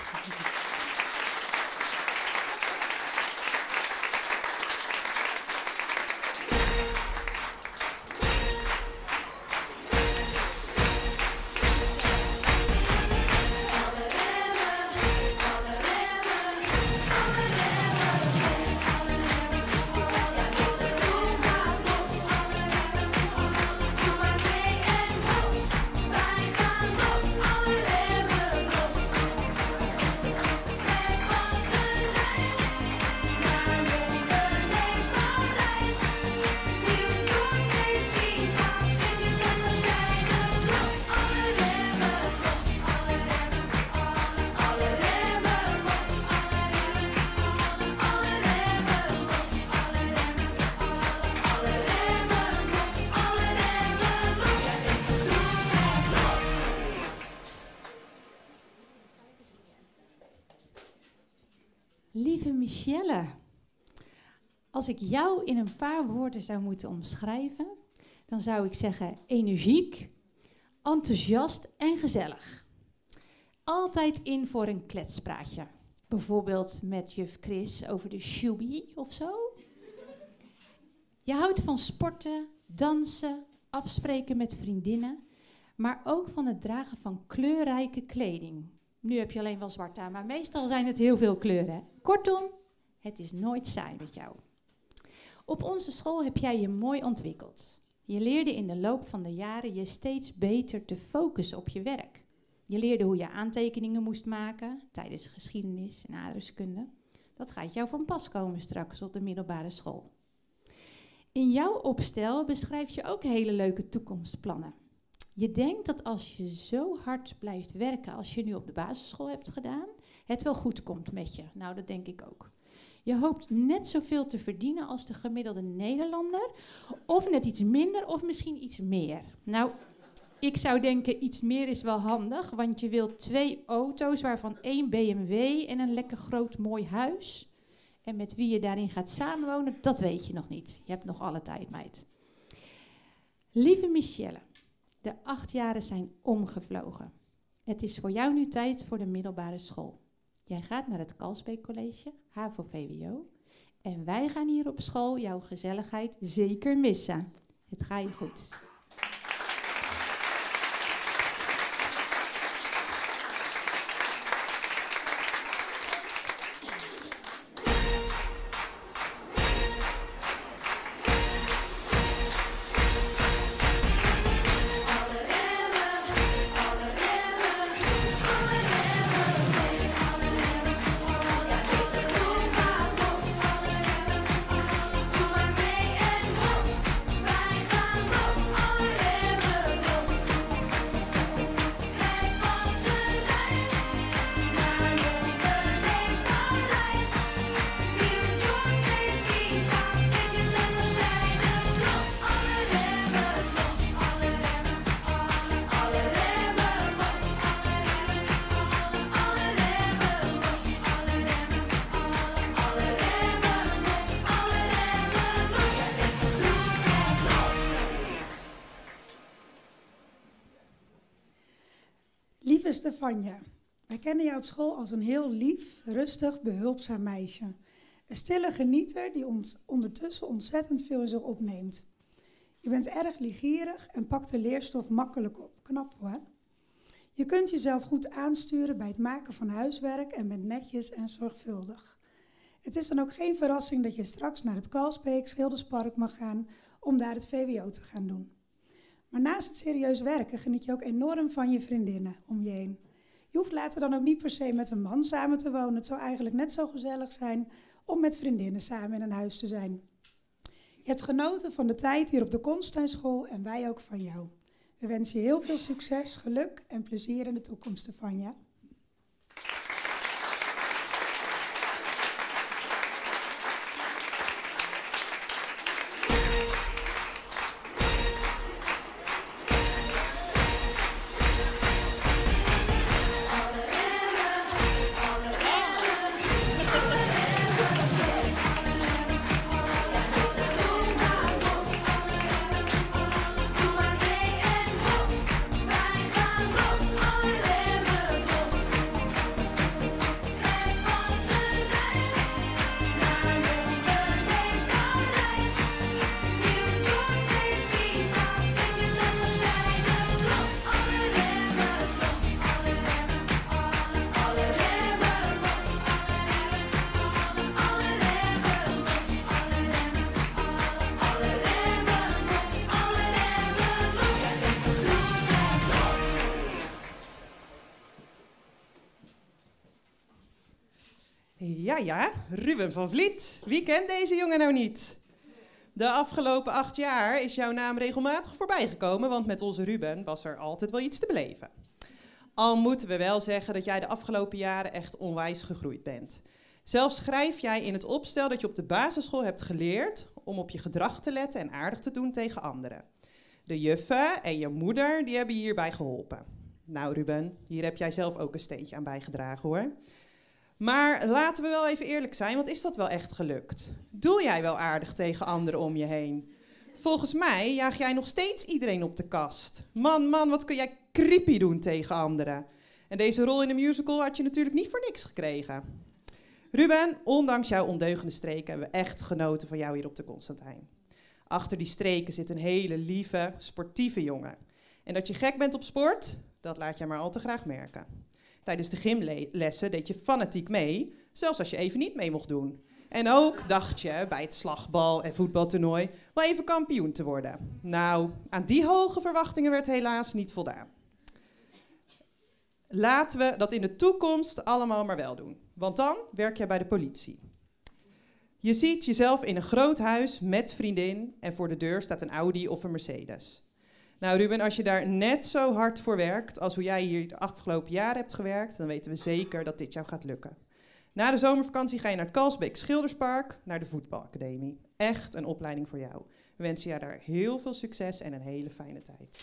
Lieve Michelle, als ik jou in een paar woorden zou moeten omschrijven, dan zou ik zeggen energiek, enthousiast en gezellig. Altijd in voor een kletspraatje. Bijvoorbeeld met juf Chris over de shubie of zo. Je houdt van sporten, dansen, afspreken met vriendinnen, maar ook van het dragen van kleurrijke kleding. Nu heb je alleen wel zwart aan, maar meestal zijn het heel veel kleuren. Kortom, het is nooit saai met jou. Op onze school heb jij je mooi ontwikkeld. Je leerde in de loop van de jaren je steeds beter te focussen op je werk. Je leerde hoe je aantekeningen moest maken tijdens geschiedenis en aardrijkskunde. Dat gaat jou van pas komen straks op de middelbare school. In jouw opstel beschrijf je ook hele leuke toekomstplannen. Je denkt dat als je zo hard blijft werken als je nu op de basisschool hebt gedaan, het wel goed komt met je. Nou, dat denk ik ook. Je hoopt net zoveel te verdienen als de gemiddelde Nederlander, of net iets minder, of misschien iets meer. Nou, ik zou denken iets meer is wel handig, want je wilt 2 auto's, waarvan 1 BMW en een lekker groot mooi huis. En met wie je daarin gaat samenwonen, dat weet je nog niet. Je hebt nog alle tijd, meid. Lieve Michelle, de 8 jaren zijn omgevlogen. Het is voor jou nu tijd voor de middelbare school. Jij gaat naar het Kalsbeek College, HAVO-VWO. En wij gaan hier op school jouw gezelligheid zeker missen. Het gaat je goed.
Wij gaan los,
Lieve Stefanja, wij kennen jou op school als een heel lief, rustig, behulpzaam meisje. Een stille genieter die ons ondertussen ontzettend veel in zich opneemt. Je bent erg liefgierig en pakt de leerstof makkelijk op. Knap hoor. Je kunt jezelf goed aansturen bij het maken van huiswerk en bent netjes en zorgvuldig. Het is dan ook geen verrassing dat je straks naar het Kalsbeek Schilderspark mag gaan om daar het VWO te gaan doen. Maar naast het serieus werken geniet je ook enorm van je vriendinnen om je heen. Je hoeft later dan ook niet per se met een man samen te wonen. Het zou eigenlijk net zo gezellig zijn om met vriendinnen samen in een huis te zijn. Je hebt genoten van de tijd hier op de Constantijnschool en wij ook van jou. We wensen je heel veel succes, geluk en plezier in de toekomst, Stefanja.
Ja, Ruben van Vliet. Wie kent deze jongen nou niet? De afgelopen 8 jaar is jouw naam regelmatig voorbijgekomen, want met onze Ruben was er altijd wel iets te beleven. Al moeten we wel zeggen dat jij de afgelopen jaren echt onwijs gegroeid bent. Zelfs schrijf jij in het opstel dat je op de basisschool hebt geleerd om op je gedrag te letten en aardig te doen tegen anderen. De juffen en je moeder die hebben je hierbij geholpen. Nou Ruben, hier heb jij zelf ook een steentje aan bijgedragen hoor. Maar laten we wel even eerlijk zijn, want is dat wel echt gelukt? Doe jij wel aardig tegen anderen om je heen? Volgens mij jaag jij nog steeds iedereen op de kast. Man, wat kun jij creepy doen tegen anderen? En deze rol in de musical had je natuurlijk niet voor niks gekregen. Ruben, ondanks jouw ondeugende streken hebben we echt genoten van jou hier op de Constantijn. Achter die streken zit een hele lieve, sportieve jongen. En dat je gek bent op sport, dat laat jij maar al te graag merken. Tijdens de gymlessen deed je fanatiek mee, zelfs als je even niet mee mocht doen. En ook dacht je bij het slagbal- en voetbaltoernooi wel even kampioen te worden. Nou, aan die hoge verwachtingen werd helaas niet voldaan. Laten we dat in de toekomst allemaal maar wel doen, want dan werk jij bij de politie. Je ziet jezelf in een groot huis met vriendin en voor de deur staat een Audi of een Mercedes. Nou Ruben, als je daar net zo hard voor werkt als hoe jij hier de afgelopen jaren hebt gewerkt, dan weten we zeker dat dit jou gaat lukken. Na de zomervakantie ga je naar het Kalsbeek Schilderspark, naar de voetbalacademie. Echt een opleiding voor jou. We wensen jou daar heel veel succes en een hele fijne tijd.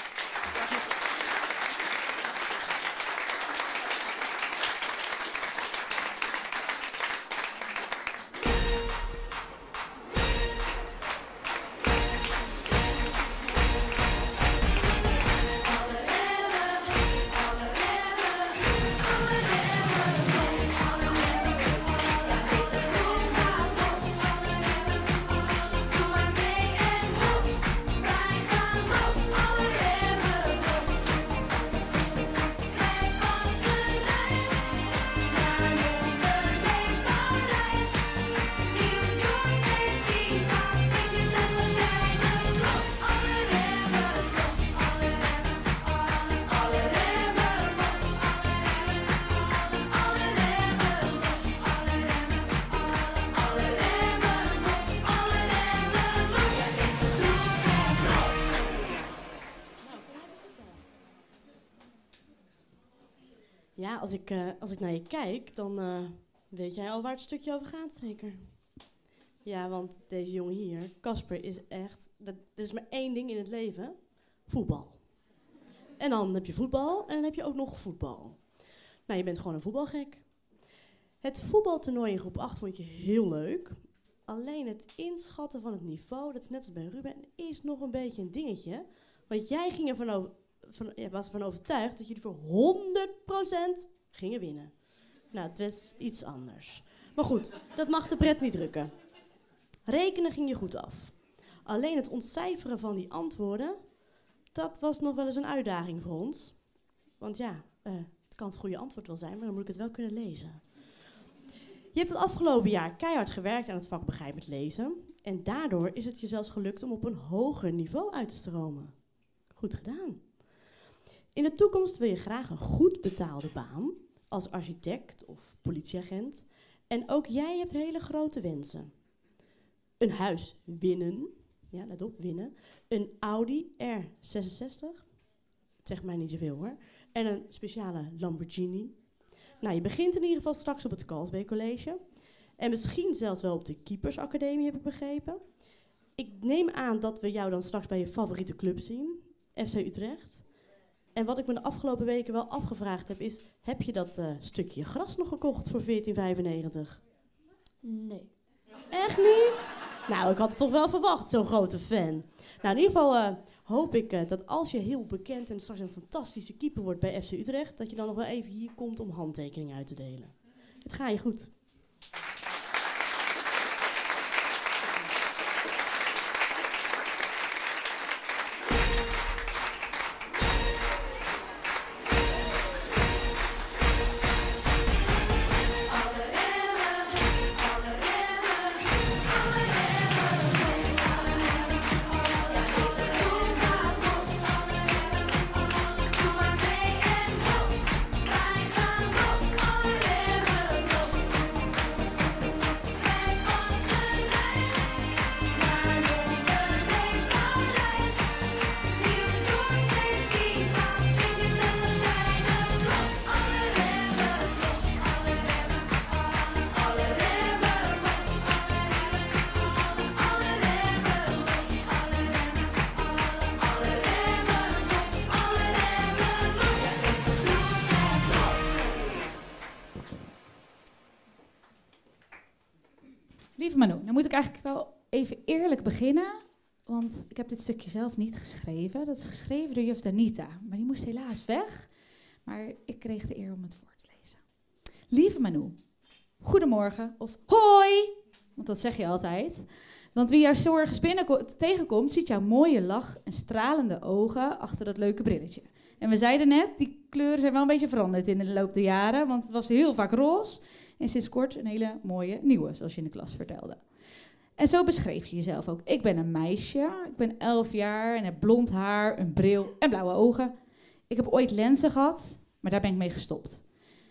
Ja, als ik naar je kijk, dan weet jij al waar het stukje over gaat, zeker? Ja, want deze jongen hier, Casper, is echt... Er is maar één ding in het leven. Voetbal. En dan heb je voetbal en dan heb je ook nog voetbal. Nou, je bent gewoon een voetbalgek. Het voetbaltoernooi in groep 8 vond je heel leuk. Alleen het inschatten van het niveau, dat is net als bij Ruben, is nog een beetje een dingetje. Want jij ging ervan was ervan overtuigd dat jullie voor 100% gingen winnen. Nou, het was iets anders. Maar goed, dat mag de pret niet drukken. Rekenen ging je goed af. Alleen het ontcijferen van die antwoorden, dat was nog wel eens een uitdaging voor ons. Want ja, het kan het goede antwoord wel zijn, maar dan moet ik het wel kunnen lezen. Je hebt het afgelopen jaar keihard gewerkt aan het vak begrijpend lezen. En daardoor is het je zelfs gelukt om op een hoger niveau uit te stromen. Goed gedaan. In de toekomst wil je graag een goed betaalde baan als architect of politieagent. En ook jij hebt hele grote wensen. Een huis winnen. Ja, let op, winnen. Een Audi R66. Het zegt mij niet zoveel hoor. En een speciale Lamborghini. Nou, je begint in ieder geval straks op het Carlsberg College. En misschien zelfs wel op de Keepersacademie, heb ik begrepen. Ik neem aan dat we jou dan straks bij je favoriete club zien. FC Utrecht. En wat ik me de afgelopen weken wel afgevraagd heb is... heb je dat stukje gras nog gekocht voor 14,95? Nee. Echt niet? Nou, ik had het toch wel verwacht, zo'n grote fan. Nou, in ieder geval hoop ik dat als je heel bekend en straks een fantastische keeper wordt bij FC Utrecht... dat je dan nog wel even hier komt om handtekeningen uit te delen. Het gaat je goed.
Lieve Manu, dan moet ik eigenlijk wel even eerlijk beginnen. Want ik heb dit stukje zelf niet geschreven. Dat is geschreven door juf Danita. Maar die moest helaas weg. Maar ik kreeg de eer om het voor te lezen. Lieve Manu, goedemorgen of hoi. Want dat zeg je altijd. Want wie jou zo ergens tegenkomt, ziet jouw mooie lach en stralende ogen achter dat leuke brilletje. En we zeiden net, die kleuren zijn wel een beetje veranderd in de loop der jaren. Want het was heel vaak roze. En sinds kort een hele mooie nieuwe, zoals je in de klas vertelde. En zo beschreef je jezelf ook. Ik ben een meisje, ik ben 11 jaar en heb blond haar, een bril en blauwe ogen. Ik heb ooit lenzen gehad, maar daar ben ik mee gestopt.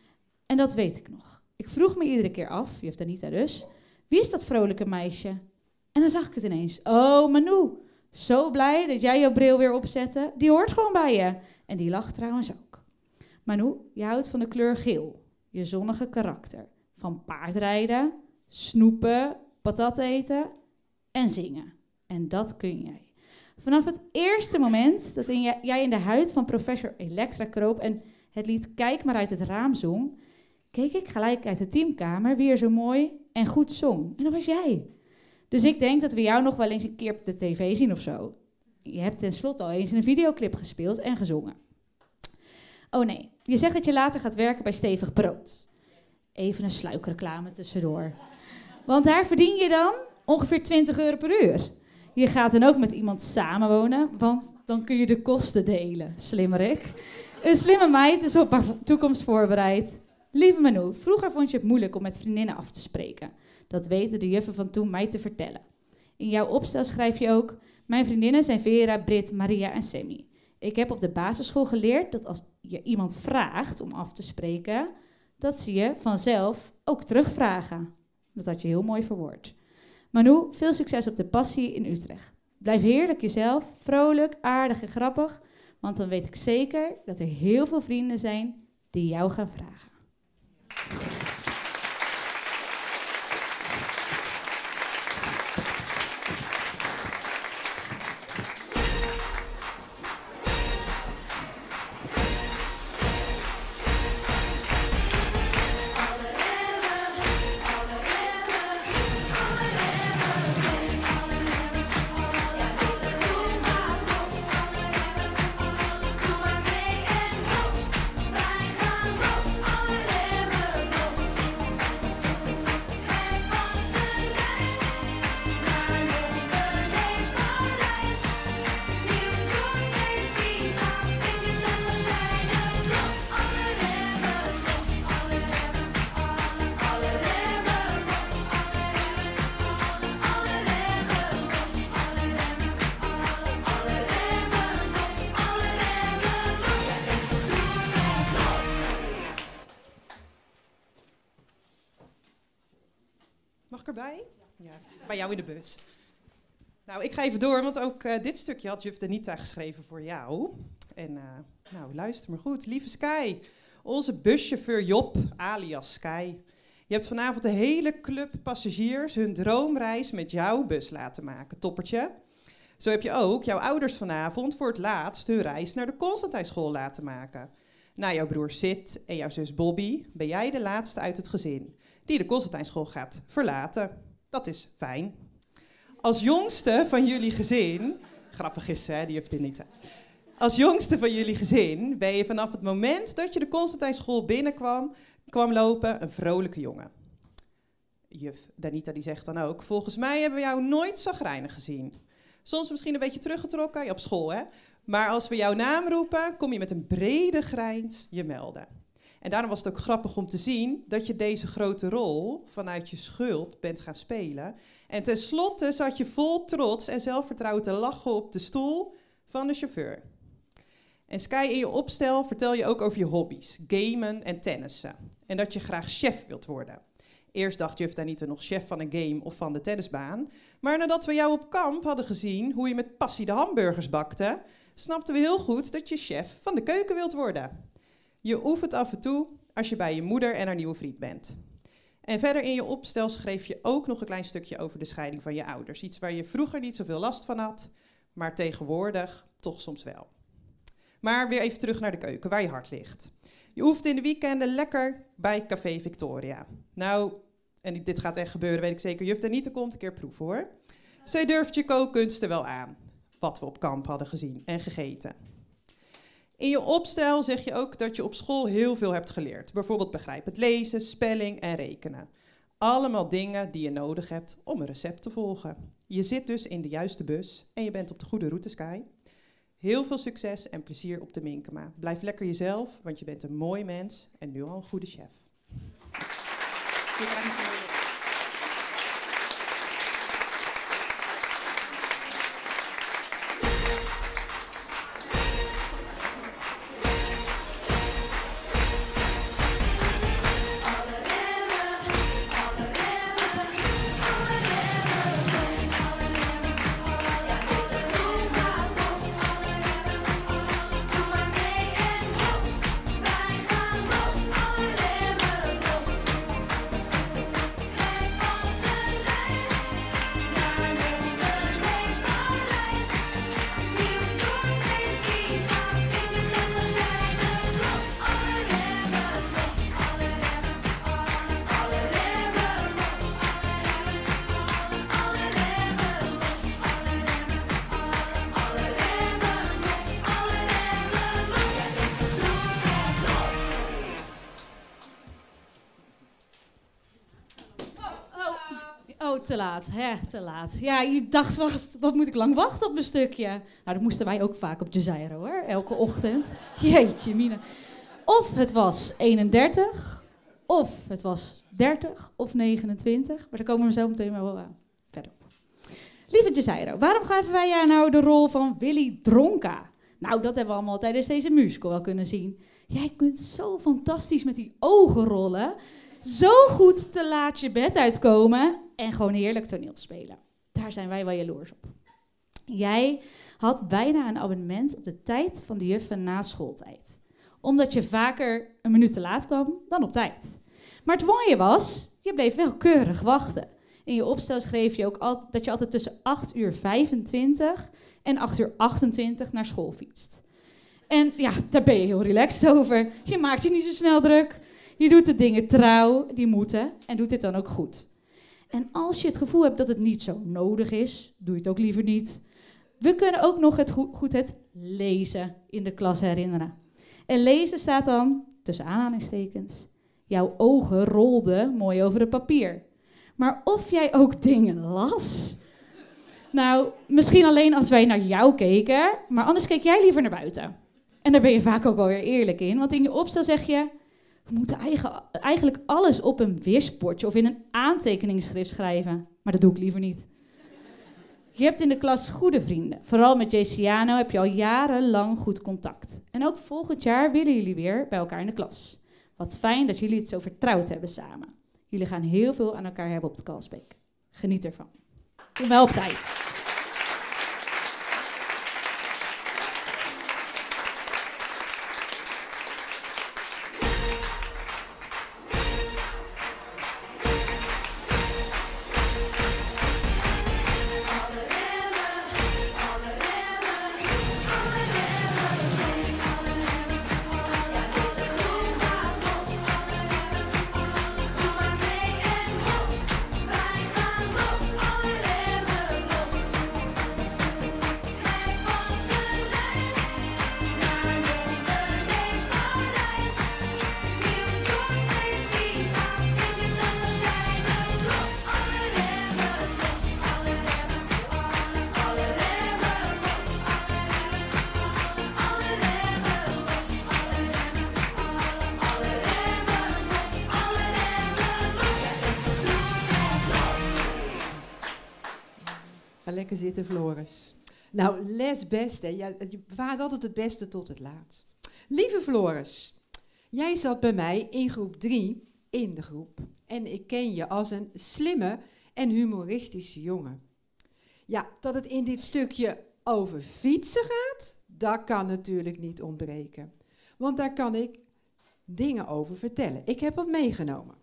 En dat weet ik nog. Ik vroeg me iedere keer af, juf Danita dus, wie is dat vrolijke meisje? En dan zag ik het ineens. Oh, Manu, zo blij dat jij jouw bril weer opzette. Die hoort gewoon bij je. En die lacht trouwens ook. Manu, je houdt van de kleur geel. Je zonnige karakter. Van paardrijden, snoepen, patat eten en zingen. En dat kun jij. Vanaf het eerste moment dat jij in de huid van professor Elektra kroop en het lied Kijk maar uit het raam zong, keek ik gelijk uit de teamkamer wie er zo mooi en goed zong. En dat was jij. Dus ik denk dat we jou nog wel eens een keer op de tv zien of zo. Je hebt tenslotte al eens in een videoclip gespeeld en gezongen. Oh nee, je zegt dat je later gaat werken bij Stevig Brood. Even een sluikreclame tussendoor. Want daar verdien je dan ongeveer 20 euro per uur. Je gaat dan ook met iemand samenwonen, want dan kun je de kosten delen. Slimmerik. Een slimme meid is op haar toekomst voorbereid. Lieve Manu, vroeger vond je het moeilijk om met vriendinnen af te spreken. Dat weten de juffen van toen mij te vertellen. In jouw opstel schrijf je ook: mijn vriendinnen zijn Vera, Brit, Maria en Sammy. Ik heb op de basisschool geleerd dat als je iemand vraagt om af te spreken, dat ze je vanzelf ook terugvragen. Dat had je heel mooi verwoord. Manu, veel succes op de passie in Utrecht. Blijf heerlijk jezelf, vrolijk, aardig en grappig, want dan weet ik zeker dat er heel veel vrienden zijn die jou gaan vragen.
Doe maar
Ja, bij jou in de bus. Nou, ik ga even door, want ook dit stukje had juf Danita geschreven voor jou. En nou, luister maar goed. Lieve Sky, onze buschauffeur Job, alias Sky. Je hebt vanavond de hele club passagiers hun droomreis met jouw bus laten maken. Toppertje. Zo heb je ook jouw ouders vanavond voor het laatst hun reis naar de Constantijnschool laten maken. Na jouw broer Sid en jouw zus Bobby ben jij de laatste uit het gezin die de Constantijnschool gaat verlaten. Dat is fijn. Als jongste van jullie gezin, grappig is hè, die heeft dit niet. Hè? Als jongste van jullie gezin ben je vanaf het moment dat je de Constantijnschool binnenkwam lopen een vrolijke jongen. Juf Danita die zegt dan ook, volgens mij hebben we jou nooit chagrijnig gezien. Soms misschien een beetje teruggetrokken, op school hè. Maar als we jouw naam roepen, kom je met een brede grijns je melden. En daarom was het ook grappig om te zien dat je deze grote rol vanuit je schulp bent gaan spelen. En tenslotte zat je vol trots en zelfvertrouwen te lachen op de stoel van de chauffeur. En Sky, in je opstel vertel je ook over je hobby's, gamen en tennissen. En dat je graag chef wilt worden. Eerst dacht juf Danita nog chef van een game of van de tennisbaan. Maar nadat we jou op kamp hadden gezien hoe je met passie de hamburgers bakte, snapten we heel goed dat je chef van de keuken wilt worden. Je oefent af en toe als je bij je moeder en haar nieuwe vriend bent. En verder in je opstel schreef je ook nog een klein stukje over de scheiding van je ouders. Iets waar je vroeger niet zoveel last van had, maar tegenwoordig toch soms wel. Maar weer even terug naar de keuken, waar je hart ligt. Je oefent in de weekenden lekker bij Café Victoria. Nou, en dit gaat echt gebeuren, weet ik zeker. Juf Danita komt een keer proeven hoor. Zij durft je kookkunsten wel aan. Wat we op kamp hadden gezien en gegeten. In je opstel zeg je ook dat je op school heel veel hebt geleerd. Bijvoorbeeld begrijpend lezen, spelling en rekenen. Allemaal dingen die je nodig hebt om een recept te volgen. Je zit dus in de juiste bus en je bent op de goede route, Sky. Heel veel succes en plezier op de Minkema. Blijf lekker jezelf, want je bent een mooi mens en nu al een goede chef.
Te laat, te laat. Ja, je dacht vast, wat moet ik lang wachten op mijn stukje? Nou, dat moesten wij ook vaak op Jazeera hoor, elke ochtend. Jeetje, Mina. Of het was 31, of het was 30 of 29. Maar daar komen we zo meteen wel verder op. Lieve Jazeera, waarom geven wij jou nou de rol van Willy Dronka? Nou, dat hebben we allemaal tijdens deze musical wel kunnen zien. Jij kunt zo fantastisch met die ogen rollen. Zo goed te laat je bed uitkomen en gewoon heerlijk toneel spelen. Daar zijn wij wel jaloers op. Jij had bijna een abonnement op de tijd van de juffen na schooltijd. Omdat je vaker een minuut te laat kwam dan op tijd. Maar het mooie was, je bleef wel keurig wachten. In je opstel schreef je ook dat je altijd tussen 8:25 en 8:28 naar school fietst. En ja, daar ben je heel relaxed over. Je maakt je niet zo snel druk. Je doet de dingen trouw, die moeten, en doet dit dan ook goed. En als je het gevoel hebt dat het niet zo nodig is, doe je het ook liever niet. We kunnen ook nog goed het lezen in de klas herinneren. En lezen staat dan, tussen aanhalingstekens, jouw ogen rolden mooi over het papier. Maar of jij ook dingen las? Nou, misschien alleen als wij naar jou keken, maar anders keek jij liever naar buiten. En daar ben je vaak ook wel weer eerlijk in, want in je opstel zeg je, we moeten eigenlijk alles op een wisbordje of in een aantekeningsschrift schrijven. Maar dat doe ik liever niet. Je hebt in de klas goede vrienden. Vooral met JCiano heb je al jarenlang goed contact. En ook volgend jaar willen jullie weer bij elkaar in de klas. Wat fijn dat jullie het zo vertrouwd hebben samen. Jullie gaan heel veel aan elkaar hebben op het Kalsbeek. Geniet ervan. Kom wel op tijd.
Lekker zitten, Floris. Nou, les best, hè. Je bewaart altijd het beste tot het laatst. Lieve Floris, jij zat bij mij in groep 3 in de groep. En ik ken je als een slimme en humoristische jongen. Ja, dat het in dit stukje over fietsen gaat, dat kan natuurlijk niet ontbreken. Want daar kan ik dingen over vertellen. Ik heb wat meegenomen.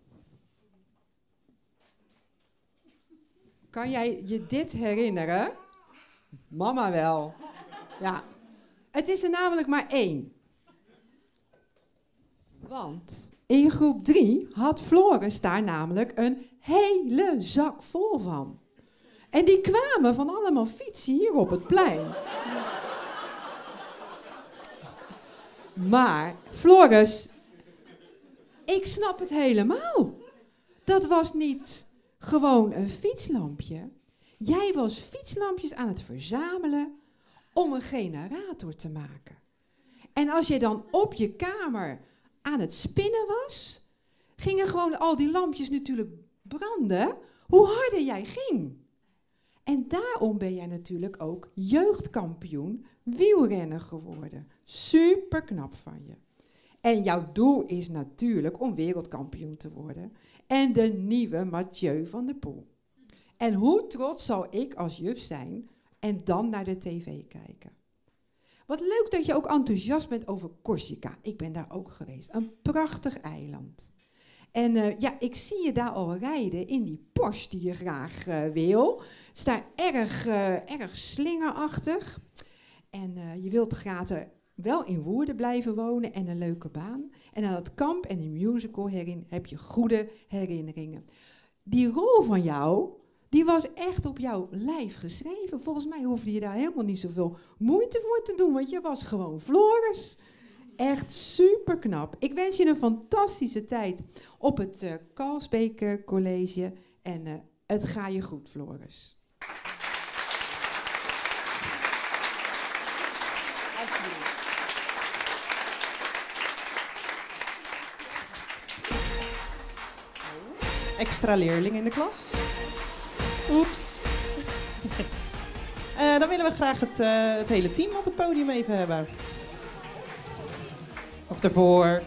Kan jij je dit herinneren? Mama wel. Ja. Het is er namelijk maar 1. Want in groep 3 had Floris daar namelijk een hele zak vol van. En die kwamen van allemaal fietsen hier op het plein. Maar, Floris, ik snap het helemaal. Dat was niet gewoon een fietslampje. Jij was fietslampjes aan het verzamelen om een generator te maken. En als je dan op je kamer aan het spinnen was, gingen gewoon al die lampjes natuurlijk branden, hoe harder jij ging. En daarom ben jij natuurlijk ook jeugdkampioen wielrenner geworden. Super knap van je. En jouw doel is natuurlijk om wereldkampioen te worden. En de nieuwe Mathieu van der Poel. En hoe trots zal ik als juf zijn en dan naar de tv kijken. Wat leuk dat je ook enthousiast bent over Corsica. Ik ben daar ook geweest. Een prachtig eiland. En ja, ik zie je daar al rijden in die Porsche die je graag wil. Het is daar erg slingerachtig. En je wilt graag wel in Woerden blijven wonen en een leuke baan. En aan het kamp en die musical heb je goede herinneringen. Die rol van jou, die was echt op jouw lijf geschreven. Volgens mij hoefde je daar helemaal niet zoveel moeite voor te doen, want je was gewoon Floris. Echt super knap. Ik wens je een fantastische tijd op het Kalsbeek College. En het ga je goed, Floris.
Extra leerling in de klas. Oeps. Dan willen we graag het hele team op het podium even hebben. Of daarvoor.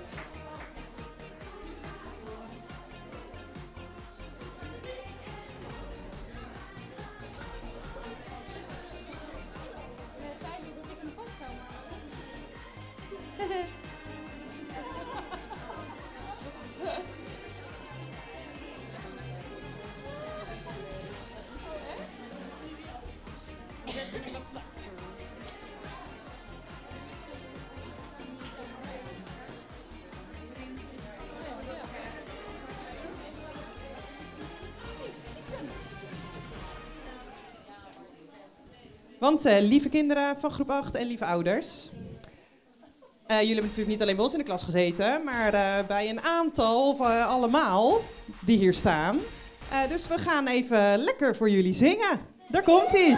Want lieve kinderen van groep 8 en lieve ouders. Jullie hebben natuurlijk niet alleen bij ons in de klas gezeten, maar bij een aantal of allemaal die hier staan. Dus we gaan even lekker voor jullie zingen. Daar komt-ie.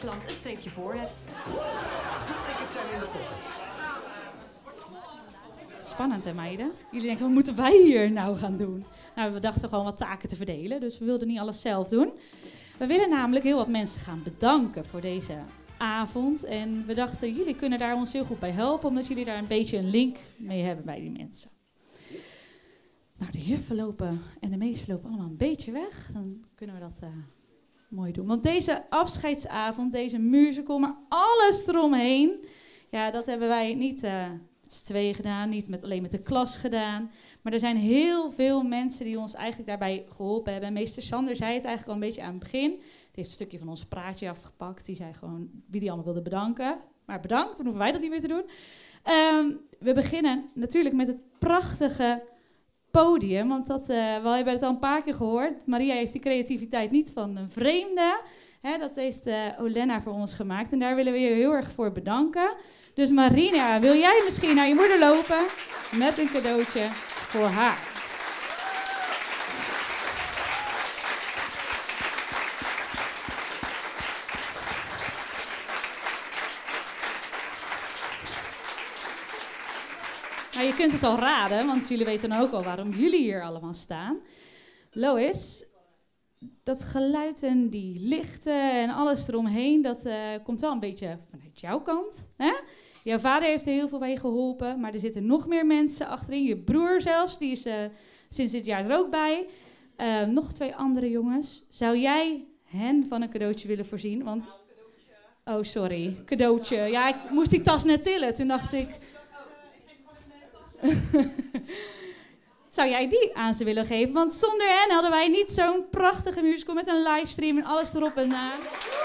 klant een streepje voor hebt.
Die tickets zijn in de kop.
Spannend hè meiden? Jullie denken, wat moeten wij hier nou gaan doen? Nou, we dachten gewoon wat taken te verdelen, dus we wilden niet alles zelf doen. We willen namelijk heel wat mensen gaan bedanken voor deze avond. En we dachten, jullie kunnen daar ons heel goed bij helpen, omdat jullie daar een beetje een link mee hebben bij die mensen. Nou, de juffen lopen en de meesten lopen allemaal een beetje weg. Dan kunnen we dat mooi doen. Want deze afscheidsavond, deze musical, maar alles eromheen, ja, dat hebben wij niet met z'n tweeën gedaan, niet alleen met de klas gedaan. Maar er zijn heel veel mensen die ons eigenlijk daarbij geholpen hebben. En meester Sander zei het eigenlijk al een beetje aan het begin. Die heeft een stukje van ons praatje afgepakt. Die zei gewoon wie die allemaal wilde bedanken. Maar bedankt, dan hoeven wij dat niet meer te doen. We beginnen natuurlijk met het prachtige podium. Want we hebben het al een paar keer gehoord. Maria heeft die creativiteit niet van een vreemde. Dat heeft Olenna voor ons gemaakt. En daar willen we je heel erg voor bedanken. Dus Marina, wil jij misschien naar je moeder lopen met een cadeautje voor haar? Nou, je kunt het al raden, want jullie weten dan ook al waarom jullie hier allemaal staan. Lois, dat geluid en die lichten en alles eromheen, dat komt wel een beetje vanuit jouw kant. Hè? Jouw vader heeft er heel veel bij geholpen, maar er zitten nog meer mensen achterin. Je broer zelfs, die is sinds dit jaar er ook bij. Nog 2 andere jongens. Zou jij hen van een cadeautje willen voorzien? Want... Oh, sorry. Cadeautje. Ja, ik moest die tas net tillen. Toen dacht ik... Zou jij die aan ze willen geven? Want zonder hen hadden wij niet zo'n prachtige musical met een livestream en alles erop en na.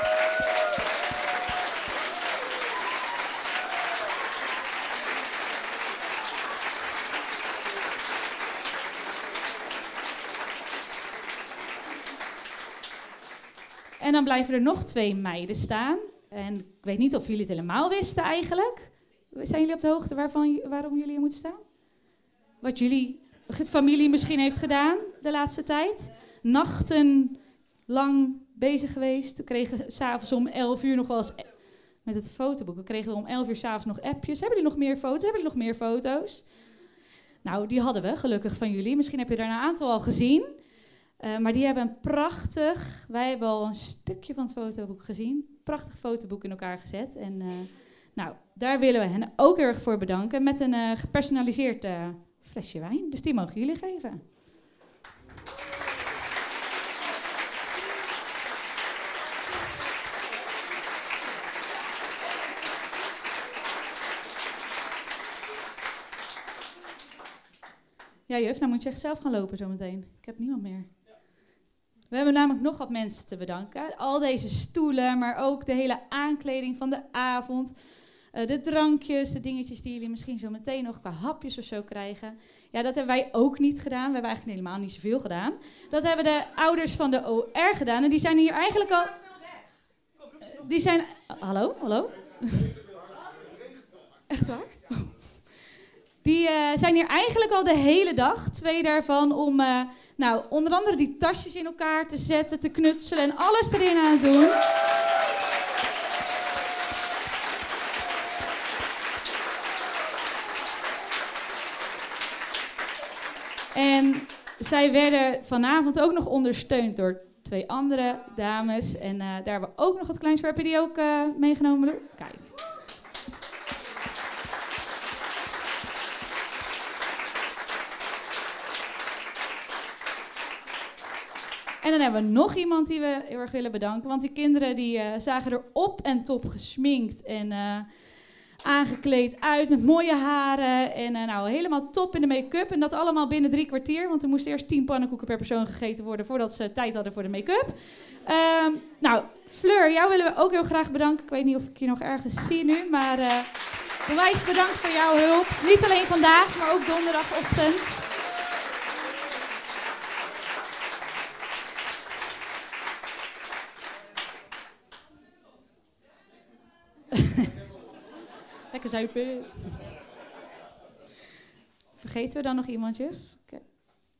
En dan blijven er nog 2 meiden staan. En ik weet niet of jullie het helemaal wisten eigenlijk. Zijn jullie op de hoogte waarom jullie hier moeten staan? Wat jullie familie misschien heeft gedaan de laatste tijd. Nachten lang bezig geweest. We kregen s'avonds om 11 uur nog wel eens... Met het fotoboek. We kregen om 11 uur s'avonds nog appjes. Hebben jullie nog meer foto's? Hebben jullie nog meer foto's? Nou, die hadden we gelukkig van jullie. Misschien heb je daar een aantal al gezien. Maar die hebben een prachtig... Wij hebben al een stukje van het fotoboek gezien. Prachtig fotoboek in elkaar gezet. En nou, daar willen we hen ook heel erg voor bedanken. Met een gepersonaliseerd flesje wijn. Dus die mogen jullie geven. Ja, juf, nou moet je echt zelf gaan lopen zometeen. Ik heb niemand meer. We hebben namelijk nog wat mensen te bedanken. Al deze stoelen, maar ook de hele aankleding van de avond. De drankjes, de dingetjes die jullie misschien zo meteen nog qua hapjes of zo krijgen. Ja, dat hebben wij ook niet gedaan. We hebben eigenlijk helemaal niet zoveel gedaan. Dat hebben de ouders van de OR gedaan. En die zijn hier eigenlijk al... Die zijn... Hallo? Hallo? Echt waar? Die zijn hier eigenlijk al de hele dag. 2 daarvan om nou, onder andere die tasjes in elkaar te zetten, te knutselen en alles erin aan het doen. En zij werden vanavond ook nog ondersteund door 2 andere dames. En daar hebben we ook nog wat kleins voor. Heb je die ook meegenomen? Kijk. En dan hebben we nog iemand die we heel erg willen bedanken. Want die kinderen die zagen er op en top gesminkt en aangekleed uit met mooie haren. En nou, helemaal top in de make-up. En dat allemaal binnen 3 kwartier. Want er moesten eerst 10 pannenkoeken per persoon gegeten worden voordat ze tijd hadden voor de make-up. Nou, Fleur, jou willen we ook heel graag bedanken. Ik weet niet of ik je nog ergens zie nu. Maar onwijs bedankt voor jouw hulp. Niet alleen vandaag, maar ook donderdagochtend. Lekker zuipen. Vergeten we dan nog iemand, juf?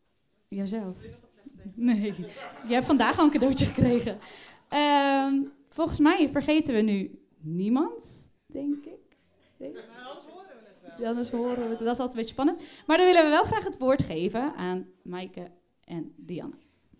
Jijzelf? Nee. Jij hebt vandaag al een cadeautje gekregen. Volgens mij vergeten we nu niemand, denk ik. Nee? Ja, anders horen we het. Dat is altijd een beetje spannend. Maar dan willen we wel graag het woord geven aan Maaike en Dianne.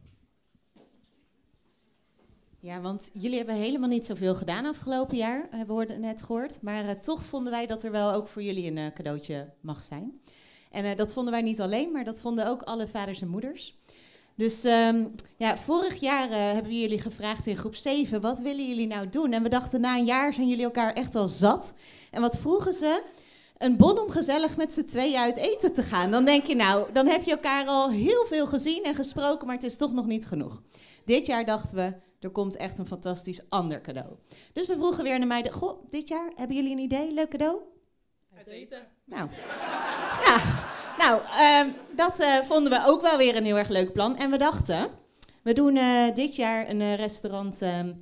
Ja, want jullie hebben helemaal niet zoveel gedaan afgelopen jaar, hebben we net gehoord. Maar toch vonden wij dat er wel ook voor jullie een cadeautje mag zijn. En dat vonden wij niet alleen, maar dat vonden ook alle vaders en moeders. Dus vorig jaar hebben we jullie gevraagd in groep 7, wat willen jullie nou doen? En we dachten, na een jaar zijn jullie elkaar echt wel zat. En wat vroegen ze? Een bon om gezellig met z'n tweeën uit eten te gaan. Dan denk je, nou, dan heb je elkaar al heel veel gezien en gesproken, maar het is toch nog niet genoeg. Dit jaar dachten we, er komt echt een fantastisch ander cadeau. Dus we vroegen weer naar meiden, goh, dit jaar, hebben jullie een idee? Leuk cadeau?
Uit eten.
Nou, dat vonden we ook wel weer een heel erg leuk plan. En we dachten, we doen dit jaar een restaurant,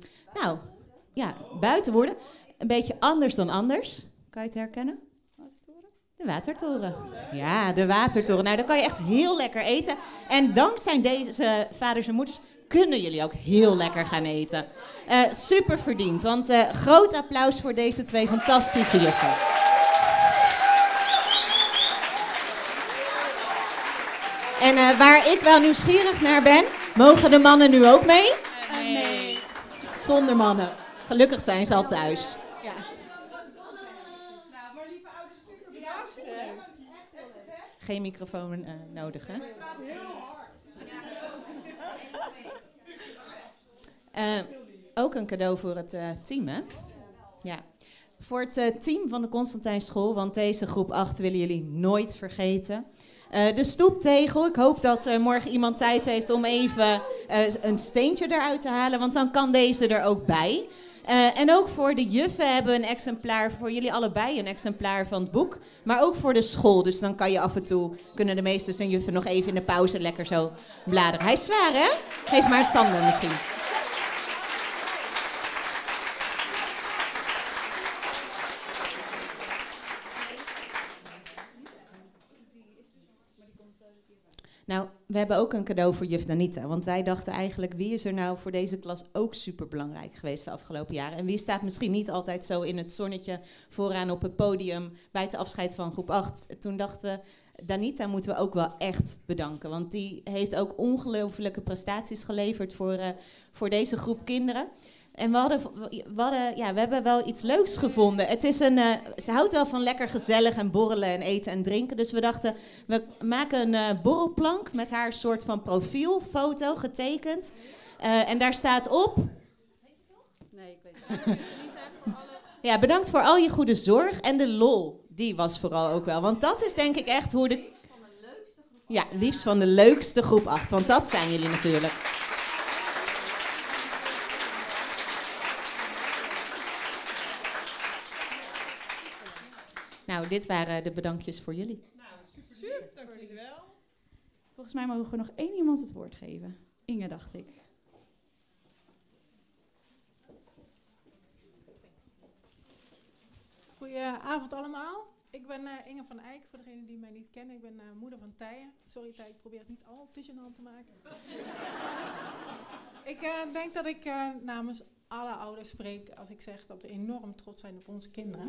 buiten Woerden. Een beetje anders dan anders. Kan je het herkennen? De Watertoren. Ja, de Watertoren. Nou, dan kan je echt heel lekker eten. En dankzij deze vaders en moeders kunnen jullie ook heel lekker gaan eten. Super verdiend, want groot applaus voor deze twee fantastische juffen. En waar ik wel nieuwsgierig naar ben, mogen de mannen nu ook mee?
Nee.
Zonder mannen. Gelukkig zijn ze al thuis. Ja. Geen microfoon nodig, hè? Ook een cadeau voor het team, hè? Ja. Voor het team van de Constantijnschool, want deze groep 8 willen jullie nooit vergeten. De stoeptegel, ik hoop dat morgen iemand tijd heeft om even een steentje eruit te halen, want dan kan deze er ook bij. En ook voor de juffen hebben we een exemplaar, voor jullie allebei een exemplaar van het boek. Maar ook voor de school, dus dan kan je af en toe, kunnen de meesters en juffen nog even in de pauze lekker zo bladeren. Hij is zwaar, hè? Geef maar Sander misschien. Nou, we hebben ook een cadeau voor juf Danita. Want wij dachten eigenlijk, wie is er nou voor deze klas ook superbelangrijk geweest de afgelopen jaren? En wie staat misschien niet altijd zo in het zonnetje vooraan op het podium bij het afscheid van groep 8? Toen dachten we, Danita moeten we ook wel echt bedanken. Want die heeft ook ongelooflijke prestaties geleverd voor deze groep kinderen. En we hebben wel iets leuks gevonden. Het is ze houdt wel van lekker gezellig en borrelen en eten en drinken. Dus we dachten, we maken een borrelplank met haar soort van profielfoto getekend. En daar staat op...
Nee, ik weet het niet.
Ja, bedankt voor al je goede zorg. En de lol, die was vooral ook wel. Want dat is denk ik echt hoe de... Ja, liefst van de leukste groep 8. Want dat zijn jullie natuurlijk. Nou, dit waren de bedankjes voor jullie.
Nou, super, dank jullie wel.
Volgens mij mogen we nog één iemand het woord geven. Inge, dacht ik.
Goedenavond allemaal. Ik ben Inge van Eyck, voor degenen die mij niet kennen. Ik ben moeder van Tije. Sorry Tije, ik probeer het niet al te gênant te maken. Ik denk dat ik namens alle ouders spreek als ik zeg dat we enorm trots zijn op onze kinderen.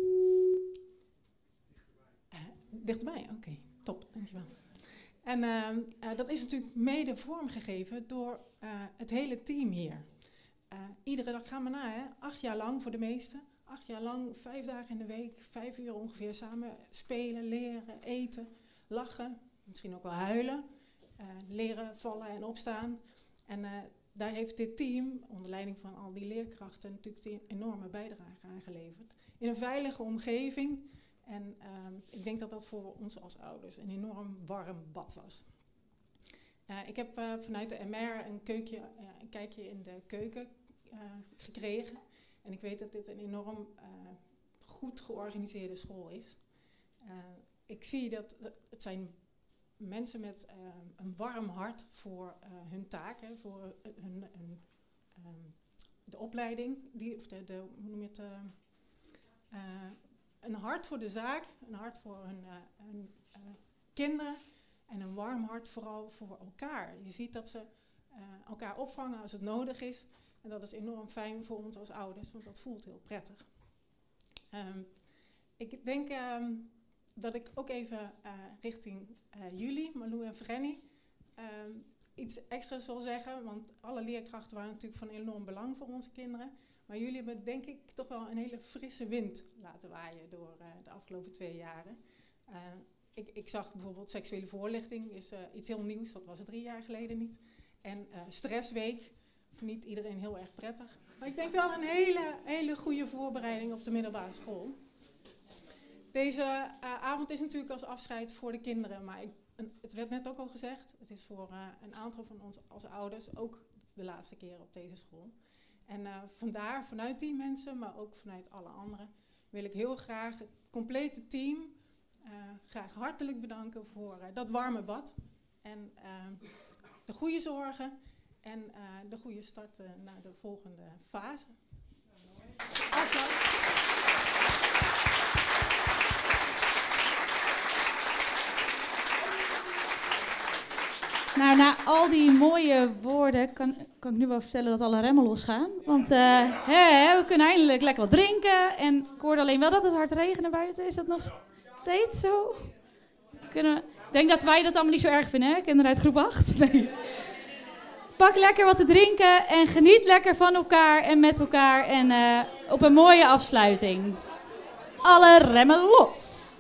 Dichterbij, oké. Top, dankjewel. En dat is natuurlijk mede vormgegeven door het hele team hier. Iedere dag gaan we na, hè? 8 jaar lang voor de meesten. 8 jaar lang, 5 dagen in de week, 5 uur ongeveer samen spelen, leren, eten, lachen, misschien ook wel huilen, leren, vallen en opstaan. En daar heeft dit team, onder leiding van al die leerkrachten, natuurlijk een enorme bijdrage aan geleverd. In een veilige omgeving. En ik denk dat dat voor ons als ouders een enorm warm bad was. Ik heb vanuit de MR een kijkje in de keuken gekregen. En ik weet dat dit een enorm goed georganiseerde school is. Ik zie dat het zijn mensen met een warm hart voor hun taken, voor de opleiding, hoe noem je het? Een hart voor de zaak, een hart voor hun kinderen en een warm hart vooral voor elkaar. Je ziet dat ze elkaar opvangen als het nodig is. En dat is enorm fijn voor ons als ouders, want dat voelt heel prettig. Ik denk dat ik ook even richting jullie, Malou en Frenny, iets extra's wil zeggen. Want alle leerkrachten waren natuurlijk van enorm belang voor onze kinderen. Maar jullie hebben denk ik toch wel een hele frisse wind laten waaien door de afgelopen 2 jaren. Ik zag bijvoorbeeld seksuele voorlichting, is iets heel nieuws, dat was het 3 jaar geleden niet. En stressweek, vindt niet iedereen heel erg prettig. Maar ik denk wel een hele goede voorbereiding op de middelbare school. Deze avond is natuurlijk als afscheid voor de kinderen, maar het werd net ook al gezegd, het is voor een aantal van ons als ouders ook de laatste keer op deze school. En vandaar, vanuit die mensen, maar ook vanuit alle anderen, wil ik heel graag het complete team graag hartelijk bedanken voor dat warme bad. En de goede zorgen en de goede start naar de volgende fase. Applaus.
Nou, na al die mooie woorden kan ik nu wel vertellen dat alle remmen losgaan. Want we kunnen eindelijk lekker wat drinken. En ik hoorde alleen wel dat het hard regenen buiten. Is dat nog steeds zo? Ik denk dat wij dat allemaal niet zo erg vinden, hè? Kinderen uit groep 8. Nee. Pak lekker wat te drinken en geniet lekker van elkaar en met elkaar. En op een mooie afsluiting. Alle remmen los!